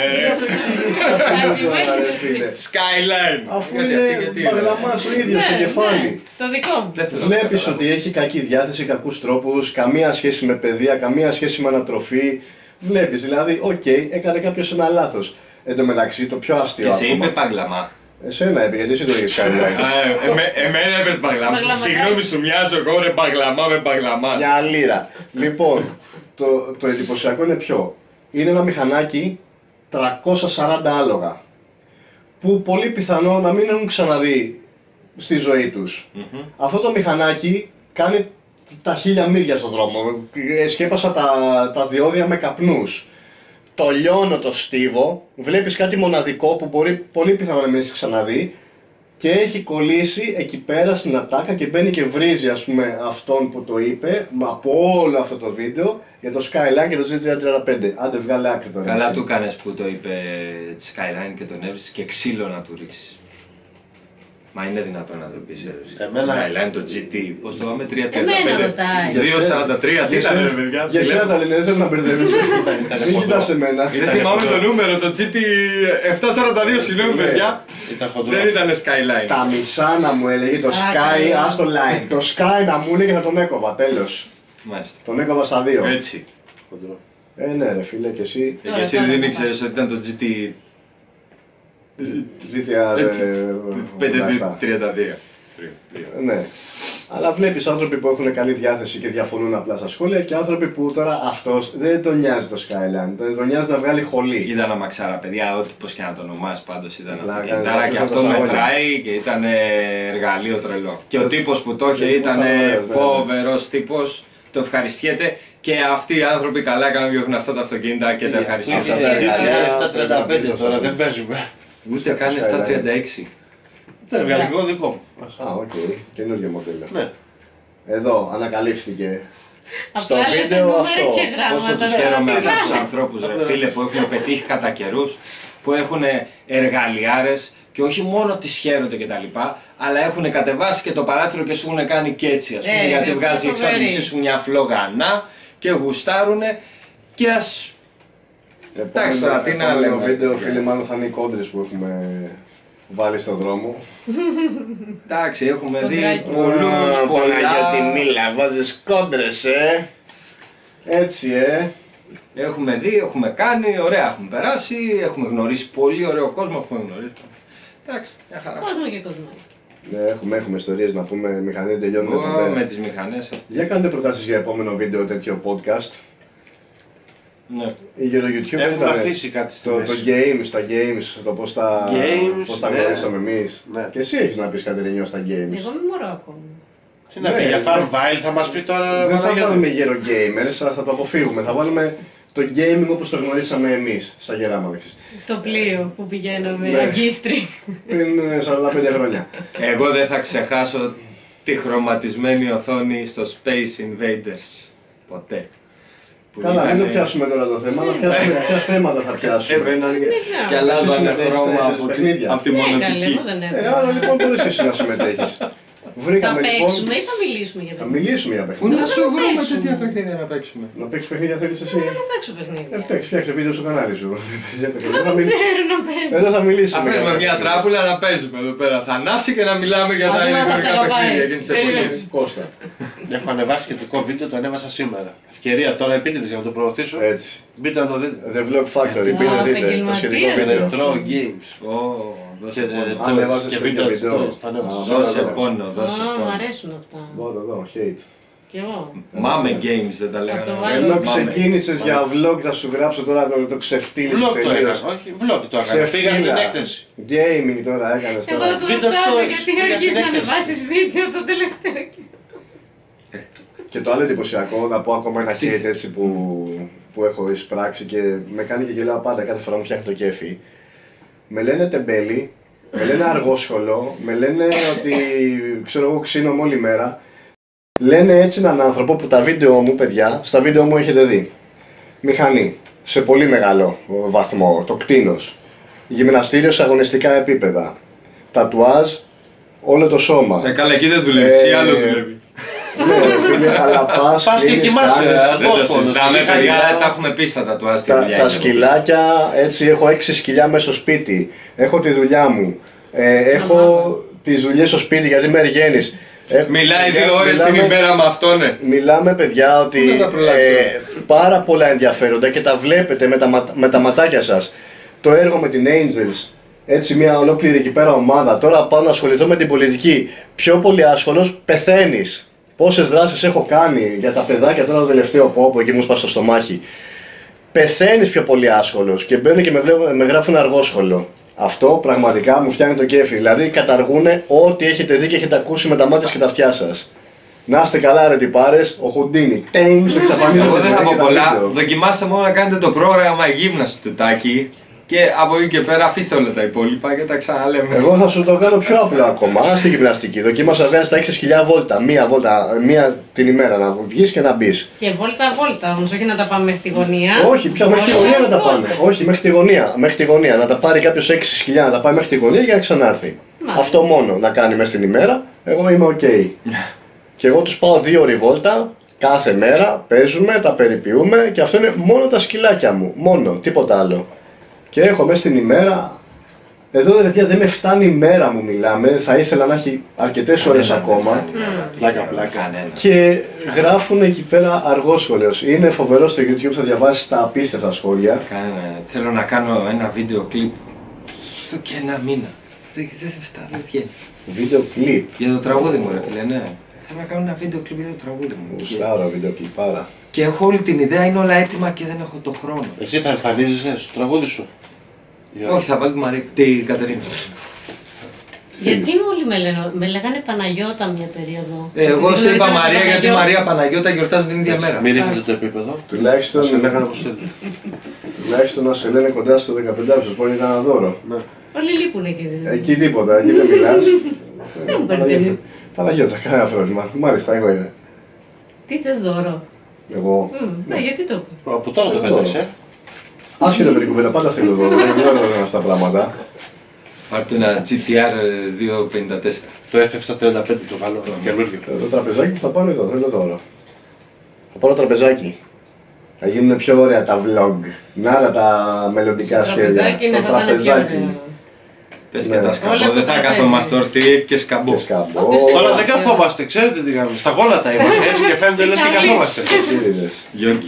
Skyline. Αφού Γιατί είναι αυτή, γιατί είναι. μπαγλαμάς ο ίδιος στο Ναι, κεφάλι. ναι, το δικό μου. Δεν θέλω να Βλέπεις καταλάβω. ότι έχει κακή διάθεση, κακούς τρόπους, καμία σχέση με παιδεία, καμία σχέση με ανατροφή. Βλέπεις δηλαδή, οκ, έκανε κάποιος ένα λάθος. Εν τω μεταξύ το πιο αστείο Και σε είπε ακόμα. παγλαμά. Εσένα είπε, γιατί εσύ το έχεις κάνει. Εμένα είπες μπαγλαμά. Μπαγλαμά. Συγγνώμη, σου μοιάζω εγώ ρε μπαγλαμά με μπαγλαμά. Μια λίρα. Λοιπόν, το εντυπωσιακό είναι ποιο. Είναι ένα μηχανάκι 340 άλογα. Που πολύ πιθανό να μην έχουν ξαναδεί στη ζωή τους. Αυτό το μηχανάκι κάνει τα 1000 μίλια στον δρόμο. Σκέπασα τα διόδια με καπνούς. Το λιώνω το στίβο, βλέπεις κάτι μοναδικό που μπορεί πολύ πιθανό να μην έχεις ξαναδεί και έχει κολλήσει εκεί πέρα στην ατάκα και μπαίνει και βρίζει ας πούμε αυτόν που το είπε από όλο αυτό το βίντεο για το Skyline και το GT35. Άντε βγάλε άκρη τώρα. Καλά εσύ. του κάνες που το είπε Skyline και τον έβρισες και ξύλο να του ρίξεις. Μα είναι δυνατόν να το πεις Εμένα- Skyline, το GT, πώς το πάμε, 335, Εμένα ρωτάει. 243, τι ήταν ρε παιδιά. Για σένα τα λένε, δεν θέλω να μπερδεύεις. Μην κοιτάς εμένα. Δεν θυμάμαι το νούμερο, το GT 742, συγγνώμη Ναι. παιδιά. Ήταν χοντρό. Δεν ήταν Skyline. Τα μισά να μου έλεγε το Sky, καλά. ας το line. Το Sky να μου έλεγε θα τον έκοβα, τέλος. Μάλιστα. Τον έκοβα στα δύο. Έτσι. Χοντρό. Ναι ρε φίλε και εσύ. Και εσύ δεν ήξερες ότι ήταν το GT GTR 532. Ναι. Αλλά βλέπεις άνθρωποι που έχουν καλή διάθεση και διαφωνούν απλά στα σχόλια και άνθρωποι που τώρα αυτός δεν τον νοιάζει το Skyline. Τον νοιάζει να βγάλει χολή. Ήταν αμαξάρα παιδιά, ό,τι πως και να το ονομάσεις πάντως ήταν Απλά αυτό. έκανε Κινητάρα και τα αυτό αγώνια. μετράει και ήταν εργαλείο τρελό. Και ο τύπος που το είχε ήταν ωραίος, ναι. φοβερός τύπος, το ευχαριστιέται και αυτοί οι άνθρωποι καλά έκαναν διώχνουν αυτά τα αυτοκίνητα και τα ευχαριστήσαν. GTR 735 τώρα, δεν παίζουμε. Ούτε καν 736. Ήταν γαλλικό δικό μου. Α, οκ. Καινούργιο μοντέλο. Ναι. Εδώ ανακαλύφθηκε. Στο Απλά λέτε βίντεο νούμερα αυτό. και γράμματα. Πόσο τους δεν χαίρομαι θυμάμαι. αυτούς τους ανθρώπους ρε φίλε που έχουν πετύχει κατά καιρούς, που έχουν εργαλειάρες και όχι μόνο τις χαίρονται και τα λοιπά, αλλά έχουν κατεβάσει και το παράθυρο και σου έχουν κάνει και έτσι ας πούμε, γιατί είναι βγάζει η φοβερή. εξάρτησή σου μια φλογανά και γουστάρουνε και ας... Εντάξει, τώρα, τι να επόμενο λέμε. βίντεο φίλε μάλλον θα είναι οι κόντρες που έχουμε βάλει στον δρόμο. Εντάξει, έχουμε δει Κοντράκι. πολλούς, πολλά... μίλα, βάζεις κόντρες, Έτσι, Έχουμε δει, έχουμε κάνει, ωραία έχουμε περάσει, έχουμε γνωρίσει πολύ ωραίο κόσμο, έχουμε γνωρίσει. Εντάξει, μια χαρά. Κόσμο και κοσμάκι. Ναι, έχουμε ιστορίες να πούμε, μηχανή δεν τελειώνουν Εγώ ποτέ. με τις μηχανές Για κάντε προτάσεις για επόμενο βίντεο τέτοιο podcast. ναι. Ή για το YouTube Έχουμε ήταν αφήσει κάτι στη το μέση. games, τα games, το πώς τα, Games, πώς τα ναι. γνωρίσαμε εμείς. Ναι. Και εσύ έχεις να πεις Κατερινιό στα games. Εγώ είμαι μωρό ακόμα. Τι να Ναι, πει, για ναι. Farmville θα μας πει τώρα. Δεν θα Παναγιώτη. βάλουμε γέρο gamers, αλλά θα το αποφύγουμε. Θα βάλουμε το gaming όπως το γνωρίσαμε εμείς στα Γεράμανεξης. Στο πλοίο που πηγαίναμε, Ναι. αγκίστρι. Πριν 45 χρόνια. Εγώ δεν θα ξεχάσω τη χρωματισμένη οθόνη στο Space Invaders. Ποτέ. Που Καλά, μην ήτανε- το πιάσουμε τώρα το θέμα, αλλά πιάσουμε ποια θέματα θα πιάσουμε. Έβαιναν Ναι, και ναι. αλλάζανε Εσείς χρώμα συμμετέχετε από στα τη- παιχνίδια. από τη Ναι, καλή, μονοτική. εγώ δεν Άρα έβγαλα. λοιπόν μπορείς και εσύ να συμμετέχεις. Θα Βρήκαμε λοιπόν. παίξουμε ή θα μιλήσουμε για Θα παιχνίδια. μιλήσουμε για Πού παιχνίδια. να σου να βρούμε παίξουμε. τέτοια παιχνίδια να παίξουμε. Να παίξεις παιχνίδια θέλεις εσύ. Θα παίξω παιχνίδια. Παίξεις, φτιάξε βίντεο στο κανάλι σου. Για παιχνίδια. Θα Δεν μιλ- ξέρω να παίζω. Εδώ θα μιλήσουμε. Θα φέρουμε για μια παιχνίδια. τράπουλα να παίζουμε εδώ πέρα. Θανάση και να μιλάμε για τα Ακόμα θα σε ηλεκτρονικά αγαπάει. παιχνίδια εκείνης της Περίμενε. εποχής. Κώστα. Έχω ανεβάσει και το βίντεο, το ανέβασα σήμερα. Ευκαιρία τώρα επίτηδες για να το προωθήσω. Έτσι. Μπείτε να το δείτε. The Vlog Factory. Α, Μπείτε δείτε το επαγγελματίας. σχετικό βίντεο. Retro Games. Ω, δώσε Και πόνο. Ανέβασες και τέτοιο βίντεο βίντεο. το ανέβασα. Α, Δώσε ωραία. πόνο, δώσε Α, μου πόνο. αρέσουν αυτά. Εδώ, hate. Κι εγώ. Μάμε games δεν τα το λέγανε. βάλω. Ενώ Μάμε. ξεκίνησες για vlog θα σου γράψω τώρα το ξεφτύλισες Vlog το έκανα. τελείως. Όχι, vlog το έκανα. Πήγα στην έκθεση. Gaming τώρα έκανες Εγώ τώρα. θα του Βίντεο ρωτάω stories. γιατί Πήγα αρχίζει στην να έκθεση. ανεβάσεις βίντεο το τελευταίο. Και το άλλο εντυπωσιακό, να πω ακόμα ένα hate έτσι που έχω εισπράξει και με κάνει και γελάω πάντα κάθε φορά μου φτιάχνει το κέφι. Με λένε τεμπέλη, με λένε αργόσχολο, με λένε ότι ξέρω εγώ ξύνομαι όλη μέρα. Λένε έτσι έναν άνθρωπο που τα βίντεο μου, παιδιά, στα βίντεο μου έχετε δει. Μηχανή, σε πολύ μεγάλο βαθμό, το κτίνος. Γυμναστήριο σε αγωνιστικά επίπεδα. Τατουάζ, όλο το σώμα. Καλά, εκεί δεν δουλεύει, ή άλλος δουλεύει. Ναι, φίλε, αλλά πας Πας και κλείνεις, κοιμάσαι, κάνεις, Δεν το Απόσπονος, συζητάμε, φυσικά, παιδιά, για- τα έχουμε πει στα τατουάζ στη Τα, δουλειά. τα είναι. σκυλάκια, έτσι έχω 6 σκυλιά μέσα στο σπίτι. Έχω τη δουλειά μου. Έχω τις δουλειές στο σπίτι γιατί είμαι εργένης. Μιλάει 2 ώρες την ημέρα με αυτό, ναι. Μιλάμε παιδιά ότι Πού να τα προλάβεις πάρα πολλά ενδιαφέροντα και τα βλέπετε με τα ματάκια σας. Το έργο με την Angels, έτσι μια ολόκληρη εκεί πέρα ομάδα. Τώρα πάω να ασχοληθώ με την πολιτική. Πιο πολύ άσχολος, πεθαίνεις. Πόσες δράσεις έχω κάνει για τα παιδάκια τώρα το τελευταίο πόπο εκεί μου σπάσει το στομάχι. Πεθαίνεις πιο πολύ άσχολος και μπαίνουν και με γράφουν αργόσχολο. Αυτό πραγματικά μου φτιάχνει το κέφι. Δηλαδή καταργούν ό,τι έχετε δει και έχετε ακούσει με τα μάτια και τα αυτιά σας. Να είστε καλά ρε τυπάρες, ο Χουντίνι. Τέιν, στο εξαφανίζεται. Εγώ δεν θα και πω τα πολλά. βίντεο. Δοκιμάστε μόνο να κάνετε το πρόγραμμα γύμναση του Τάκη και από εκεί και πέρα αφήστε όλα τα υπόλοιπα και τα ξαναλέμε. Εγώ θα σου το κάνω πιο απλό ακόμα. Ας τη γυμναστική. Δοκίμασα να βγάλεις τα 6.000 βόλτα. Μία την ημέρα να βγεις και να μπεις. Και βόλτα όμως, όχι να τα πάμε μέχρι τη γωνία. Όχι, πια μέχρι τη γωνία να τα πάνε. Όχι, μέχρι τη γωνία. Μέχρι τη γωνία. Να τα πάρει κάποιος 6.000 να τα πάει μέχρι τη γωνία για να ξανάρθει. Αυτό μόνο να κάνει μέσα στην ημέρα, εγώ είμαι ok. Και εγώ τους πάω 2 ώρες βόλτα κάθε μέρα, παίζουμε, τα περιποιούμε και αυτό είναι μόνο τα σκυλάκια μου. Μόνο, τίποτα άλλο. Και έχω μέσα στην ημέρα. Εδώ δεν με φτάνει η μέρα μου, μιλάμε. Θα ήθελα να έχει αρκετές ώρες ακόμα. Πλάκα. Και γράφουν εκεί πέρα αργό σχόλιο. Είναι φοβερό στο YouTube, θα διαβάσεις τα απίστευτα σχόλια. Θέλω να κάνω ένα βίντεο κλιπ. Στο και ένα μήνα. Δεν βγαίνει. Βίντεο κλιπ. Για το τραγούδι μου, ρε φίλε, ναι. Θέλω να κάνω ένα βίντεο κλιπ για το τραγούδι μου. Γουστάρω βίντεο κλιπάρα. Και έχω όλη την ιδέα, είναι όλα έτοιμα και δεν έχω το χρόνο. Εσύ θα εμφανίζεσαι στο τραγούδι σου? Όχι, θα βάλει την Κατερίνα. Γιατί όλοι με λέγανε Παναγιώτα μια περίοδο. Εγώ σε είπα Μαρία γιατί Μαρία Παναγιώτα γιορτάζουν την ίδια μέρα. Μην ρίχνετε το επίπεδο. Τουλάχιστον σε λέγανε πως θέλει. Τουλάχιστον να σε λένε κοντά στο 15 σου πω είναι ένα δώρο. Όλοι λείπουν εκεί. Εκεί τίποτα, εκεί δεν μιλάς. Δεν μου παίρνει. Παναγιώτα, κανένα πρόβλημα. Μάλιστα, εγώ είμαι. Τι θες δώρο? Εγώ. Ναι, γιατί το πω. Από τώρα το πέταξε. Άσχετα με την κουβέντα, πάντα θέλω δώρο. Δεν ξέρω αυτά τα πράγματα. Πάρ' του ένα GTR 254. Το F735 το καλό, το καινούργιο. Το τραπεζάκι που θα πάρω εδώ, θέλω δώρο. Θα πάρω τραπεζάκι. Θα γίνουν πιο ωραία τα vlog. Να άλλα τα μελλοντικά σχέδια. Το τραπεζάκι. Πες και τα σκαμπό, δεν θα καθόμαστε ορθοί και σκαμπό. Τώρα δεν καθόμαστε, ξέρετε τι κάνουμε. Στα γόνατα είμαστε έτσι και φαίνεται λες και καθόμαστε. Γιώργη.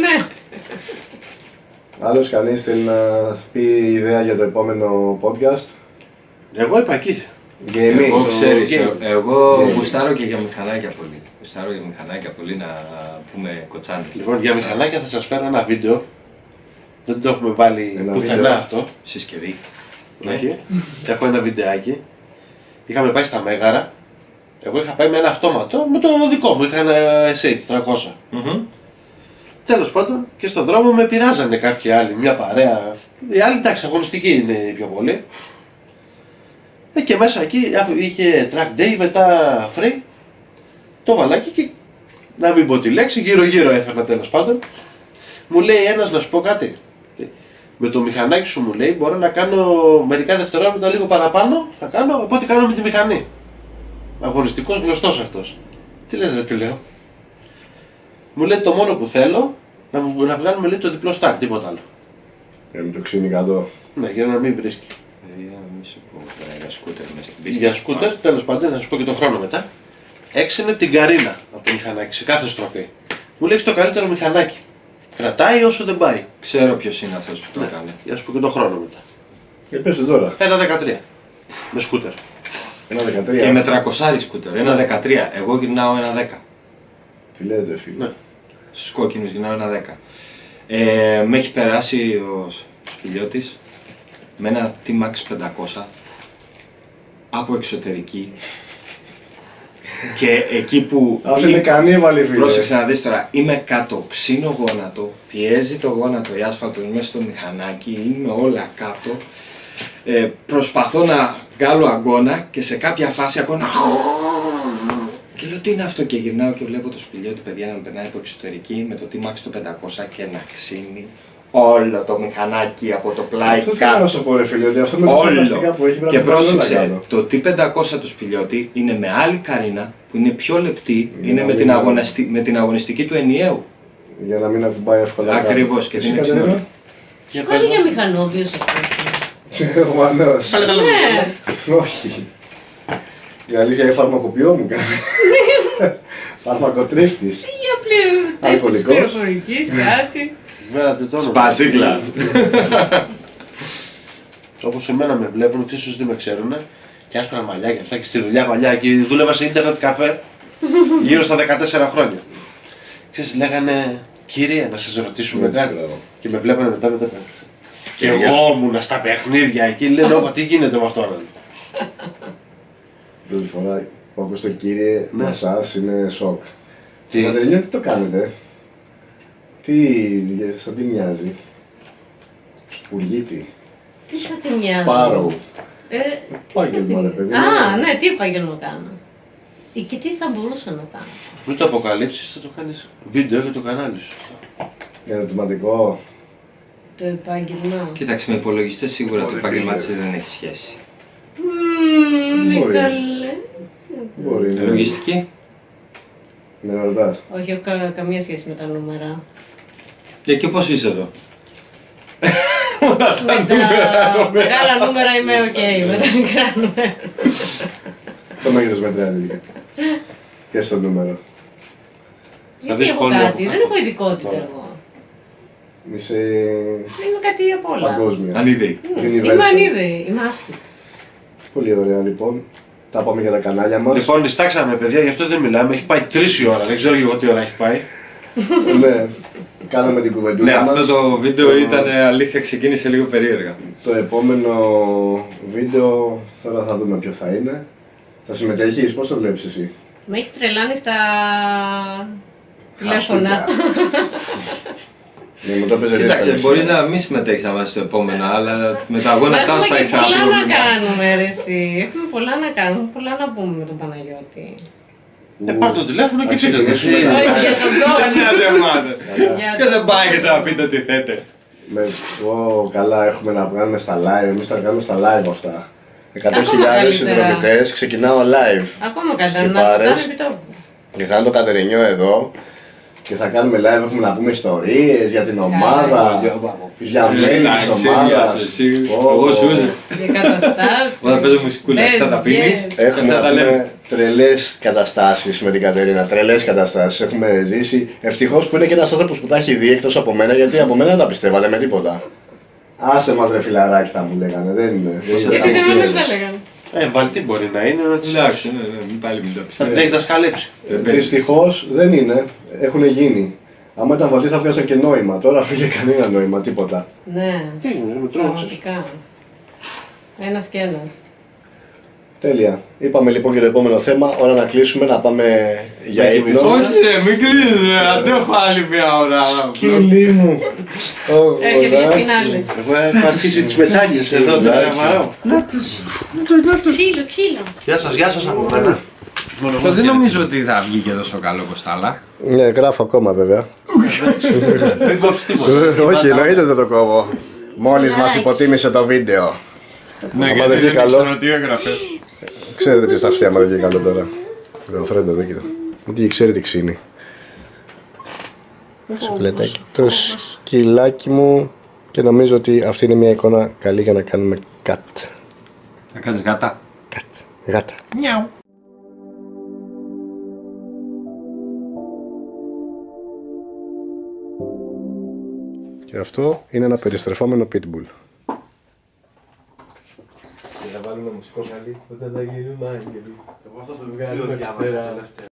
Άλλος κανείς θέλει να πει ιδέα για το επόμενο podcast? Εγώ είπα εκεί. Εγώ ξέρεις, εγώ γουστάρω και για μηχανάκια πολύ. Γουστάρω για μηχανάκια πολύ να πούμε κοτσάνι. Λοιπόν, για μηχανάκια θα σας φέρω ένα βίντεο. Δεν το έχουμε βάλει πουθενά αυτό. Συσκευή. Όχι. Έχω ένα βιντεάκι. Είχαμε πάει στα Μέγαρα. Εγώ είχα πάει με ένα αυτόματο, με το δικό μου. Είχα ένα SH300. Τέλος πάντων, και στον δρόμο με πειράζανε κάποιοι άλλοι, μια παρέα. Οι άλλοι εντάξει, αγωνιστικοί είναι πιο πολύ. Και μέσα εκεί είχε track day, μετά free. Το βαλάκι και να μην πω τη λέξη, γύρω-γύρω έφερνα τέλος πάντων. Μου λέει ένας να σου πω κάτι. Με το μηχανάκι σου μου λέει μπορώ να κάνω μερικά δευτερόλεπτα λίγο παραπάνω, θα κάνω από ό,τι κάνω με τη μηχανή. Αγωνιστικός γνωστός αυτός. Τι λες ρε, τι λέω. Μου λέει το μόνο που θέλω να βγάλουμε λέει το διπλό στάρ, τίποτα άλλο. Για να μην το ξύνει κάτω. Ναι, για να μην βρίσκει. Για σκούτερ μες στην πίστη. Για σκούτερ, τέλος πάντων, θα σου πω και το χρόνο μετά. Έξινε την καρίνα από το μηχανάκι σε κάθε στροφή. Μου λέει το καλύτερο μηχανάκι. Κρατάει όσο δεν πάει. Ξέρω ποιος είναι αυτός που το έκανε. Για να σου πω και το χρόνο μετά. Και πες το τώρα. Ένα 13. Με σκούτερ. Ένα 13. Και με 300 σκούτερ. Ένα 13. Εγώ γυρνάω ένα 10. Τι λες δε φίλε. Ναι. Στους κόκκινους γυρνάω ένα 10. Με έχει περάσει ο Σπηλιώτης με ένα T-Max 500 από εξωτερική. Και εκεί που. Αυτό είναι κανίβαλη φίλε. Πρόσεξε να δεις τώρα, είμαι κάτω, ξύνω γόνατο, πιέζει το γόνατο η άσφαλτο μέσα στο μηχανάκι, είμαι όλα κάτω. Προσπαθώ να βγάλω αγκώνα και σε κάποια φάση αγκώνα. Και λέω τι είναι αυτό και γυρνάω και βλέπω το Σπηλιώτη παιδιά να περνάει από εξωτερική με το T-Max το 500 και να ξύνει όλο το μηχανάκι από το πλάι αυτό κάτω. θέλω να σου πω ρε φίλε, ότι αυτό με τα πλαστικά που έχει Και πρόσεξε, το T500 του Σπηλιώτη είναι με άλλη καρίνα που είναι πιο λεπτή, είναι με την αγωνιστική του ενιαίου. Για να μην ακουμπάει εύκολα. Ακριβώς και την εξήνω. Κάνει για μηχανόβιος αυτός. Ο Μανός. Ναι. Όχι. Η αλήθεια είναι φαρμακοποιό μου κάνει. Φαρμακοτρίφτης. Για τέτοιες πληροφορικής, κάτι. Σπασίκλας. Όπως εμένα με βλέπουν, ξέρεις όσοι δεν με ξέρουν, και άσπρα μαλλιά και αυτά και στη δουλειά παλιά και δούλευα σε ίντερνετ καφέ γύρω στα 14 χρόνια. Ξέρεις, λέγανε κύριε να σας ρωτήσουμε κάτι και με βλέπανε μετά. Και εγώ ήμουνα στα παιχνίδια εκεί, λένε όπα τι γίνεται με αυτό. Πρώτη φορά που ακούς το κύριε με εσάς είναι σοκ. Τι? Κατερινιά, τι το κάνετε? Σαν τι μοιάζει? Σπουργίτη. Τι σαν τι μοιάζει? Πάρω. Επάγγελμα ρε παιδί. Α, ναι, τι επάγγελμα κάνω. Και τι θα μπορούσα να κάνω. Μην το αποκαλύψεις, θα το κάνεις βίντεο για το κανάλι σου. Ερωτηματικό. Το επάγγελμα. Κοίταξε, με υπολογιστές σίγουρα το επάγγελμά της δεν έχει σχέση. Μην το Μπορεί. λες. Μπορεί. ναι. Λογιστική. Με ρωτάς. Όχι, έχω καμία σχέση με τα νούμερα. Και πώς είσαι εδώ. Με τα μεγάλα νούμερα είμαι ok, με τα μικρά νούμερα. Το μέγεθος μετράει λίγα. Και στο νούμερο. Γιατί έχω σχόλιο κάτι, από δεν κάτω. έχω ειδικότητα εγώ. Είσαι Είμαι κάτι απ' όλα. παγκόσμια. Ανίδεη. Universal. Είμαι ανίδεη, είμαι άσχητη. Πολύ ωραία λοιπόν. Τα πάμε για τα κανάλια μας. Λοιπόν, διστάξαμε παιδιά, γι' αυτό δεν μιλάμε. Έχει πάει 3 η ώρα, δεν ξέρω εγώ τι ώρα έχει πάει. Ναι, κάναμε την κουβεντούλα Ναι, μας. αυτό το βίντεο ήταν αλήθεια, ξεκίνησε λίγο περίεργα. Το επόμενο βίντεο τώρα θα δούμε ποιο θα είναι. Θα συμμετέχεις, πώς το βλέπεις εσύ? Με έχει τρελάνει στα τηλέφωνα. Ναι, μου το έπαιζε Κοίταξε, δύσκολο. μπορεί να μην συμμετέχει να βάζει το επόμενο, αλλά με τα αγώνα Έχουμε τάσου θα και έχει ένα πολλά να πρόβλημα. κάνουμε, ρε εσύ. Έχουμε πολλά να κάνουμε, πολλά να πούμε με τον Παναγιώτη. Πάρ' το τηλέφωνο και πείτε το. ξεκινήσουμε. Όχι, για τον κόσμο. Και Για δεν πάει και θα πείτε τι θέτε. Καλά, έχουμε να βγάλουμε στα live. Εμείς τα κάνουμε στα live αυτά. 100.000 καλύτερα. συνδρομητές, ξεκινάω live. Ακόμα καλύτερα, Και να το πάρες. κάνουμε επί τόπου. Και θα είναι το Κατερινιό εδώ. Και θα κάνουμε live, έχουμε να πούμε ιστορίες για την ομάδα. Για μέλη της Εντάξει, ομάδας. εσύ, Ω, εγώ σου ζω. Για καταστάσεις. Όταν παίζω μουσικούλα, Λες, αυτά τα πίνεις. yes. Έχουμε Αυτά να τα λέμε. πούμε τρελές καταστάσεις με την Κατερίνα. Τρελές καταστάσεις έχουμε ζήσει. Ευτυχώς που είναι και ένας άνθρωπος που τα έχει δει εκτός από μένα, γιατί από μένα δεν τα πιστεύανε με τίποτα. Άσε μας ρε φιλαράκι θα μου λέγανε, δεν είναι. Πόσο Εσείς τα εμένα ξέρεις. δεν τα λέγανε. Βαλτή μπορεί να είναι, να τις... Εντάξει, ναι, πάλι μην το θα την πιστεύω. έχεις δασκαλέψει. Δυστυχώς δεν είναι. Έχουν γίνει. Άμα ήταν βαλτή θα βγάζαν και νόημα. Τώρα φύγε κανένα νόημα, τίποτα. Ναι, Τι είναι, με τρόμαξες. πραγματικά. Ένας και ένας. Τέλεια. Είπαμε λοιπόν για το επόμενο θέμα. Ώρα να κλείσουμε, να πάμε για Να ύπνο. κοιμηθώ. Όχι ρε, μην κλείσεις ρε, αντέχω άλλη μια ώρα. Σκύλι μου. Έρχεται για Ωραία. φινάλε. Εγώ έχω αρχίσει τις μετάνιες εδώ, τώρα βαράω. Ξύλο. Γεια σας από μένα. Δεν νομίζω ότι θα βγει και τόσο καλό όπως τα άλλα. Ναι, γράφω ακόμα βέβαια. Δεν κόψεις τίποτα. Όχι, εννοείται δεν το κόβω. Μόλις μας υποτίμησε το βίντεο. Ναι, Άμα δεν βγει καλό. τι έγραφε. Ξέρετε ποιος θα φτιάχνει άμα δεν βγει καλό τώρα. Ο Φρέντο, δεν κοίτα. Γιατί ξέρει τι ξύνει. Σουκλετάκι. Το σκυλάκι μου. Και νομίζω ότι αυτή είναι μια εικόνα καλή για να κάνουμε cut. Θα κάνεις γάτα. Cut. Γάτα. Νιάου. Και αυτό είναι ένα περιστρεφόμενο pitbull. Θα βάλουμε μουσικό καλή όταν θα γίνουμε άγγελοι. Εγώ αυτό το βιβλίο διάβασα τελευταία.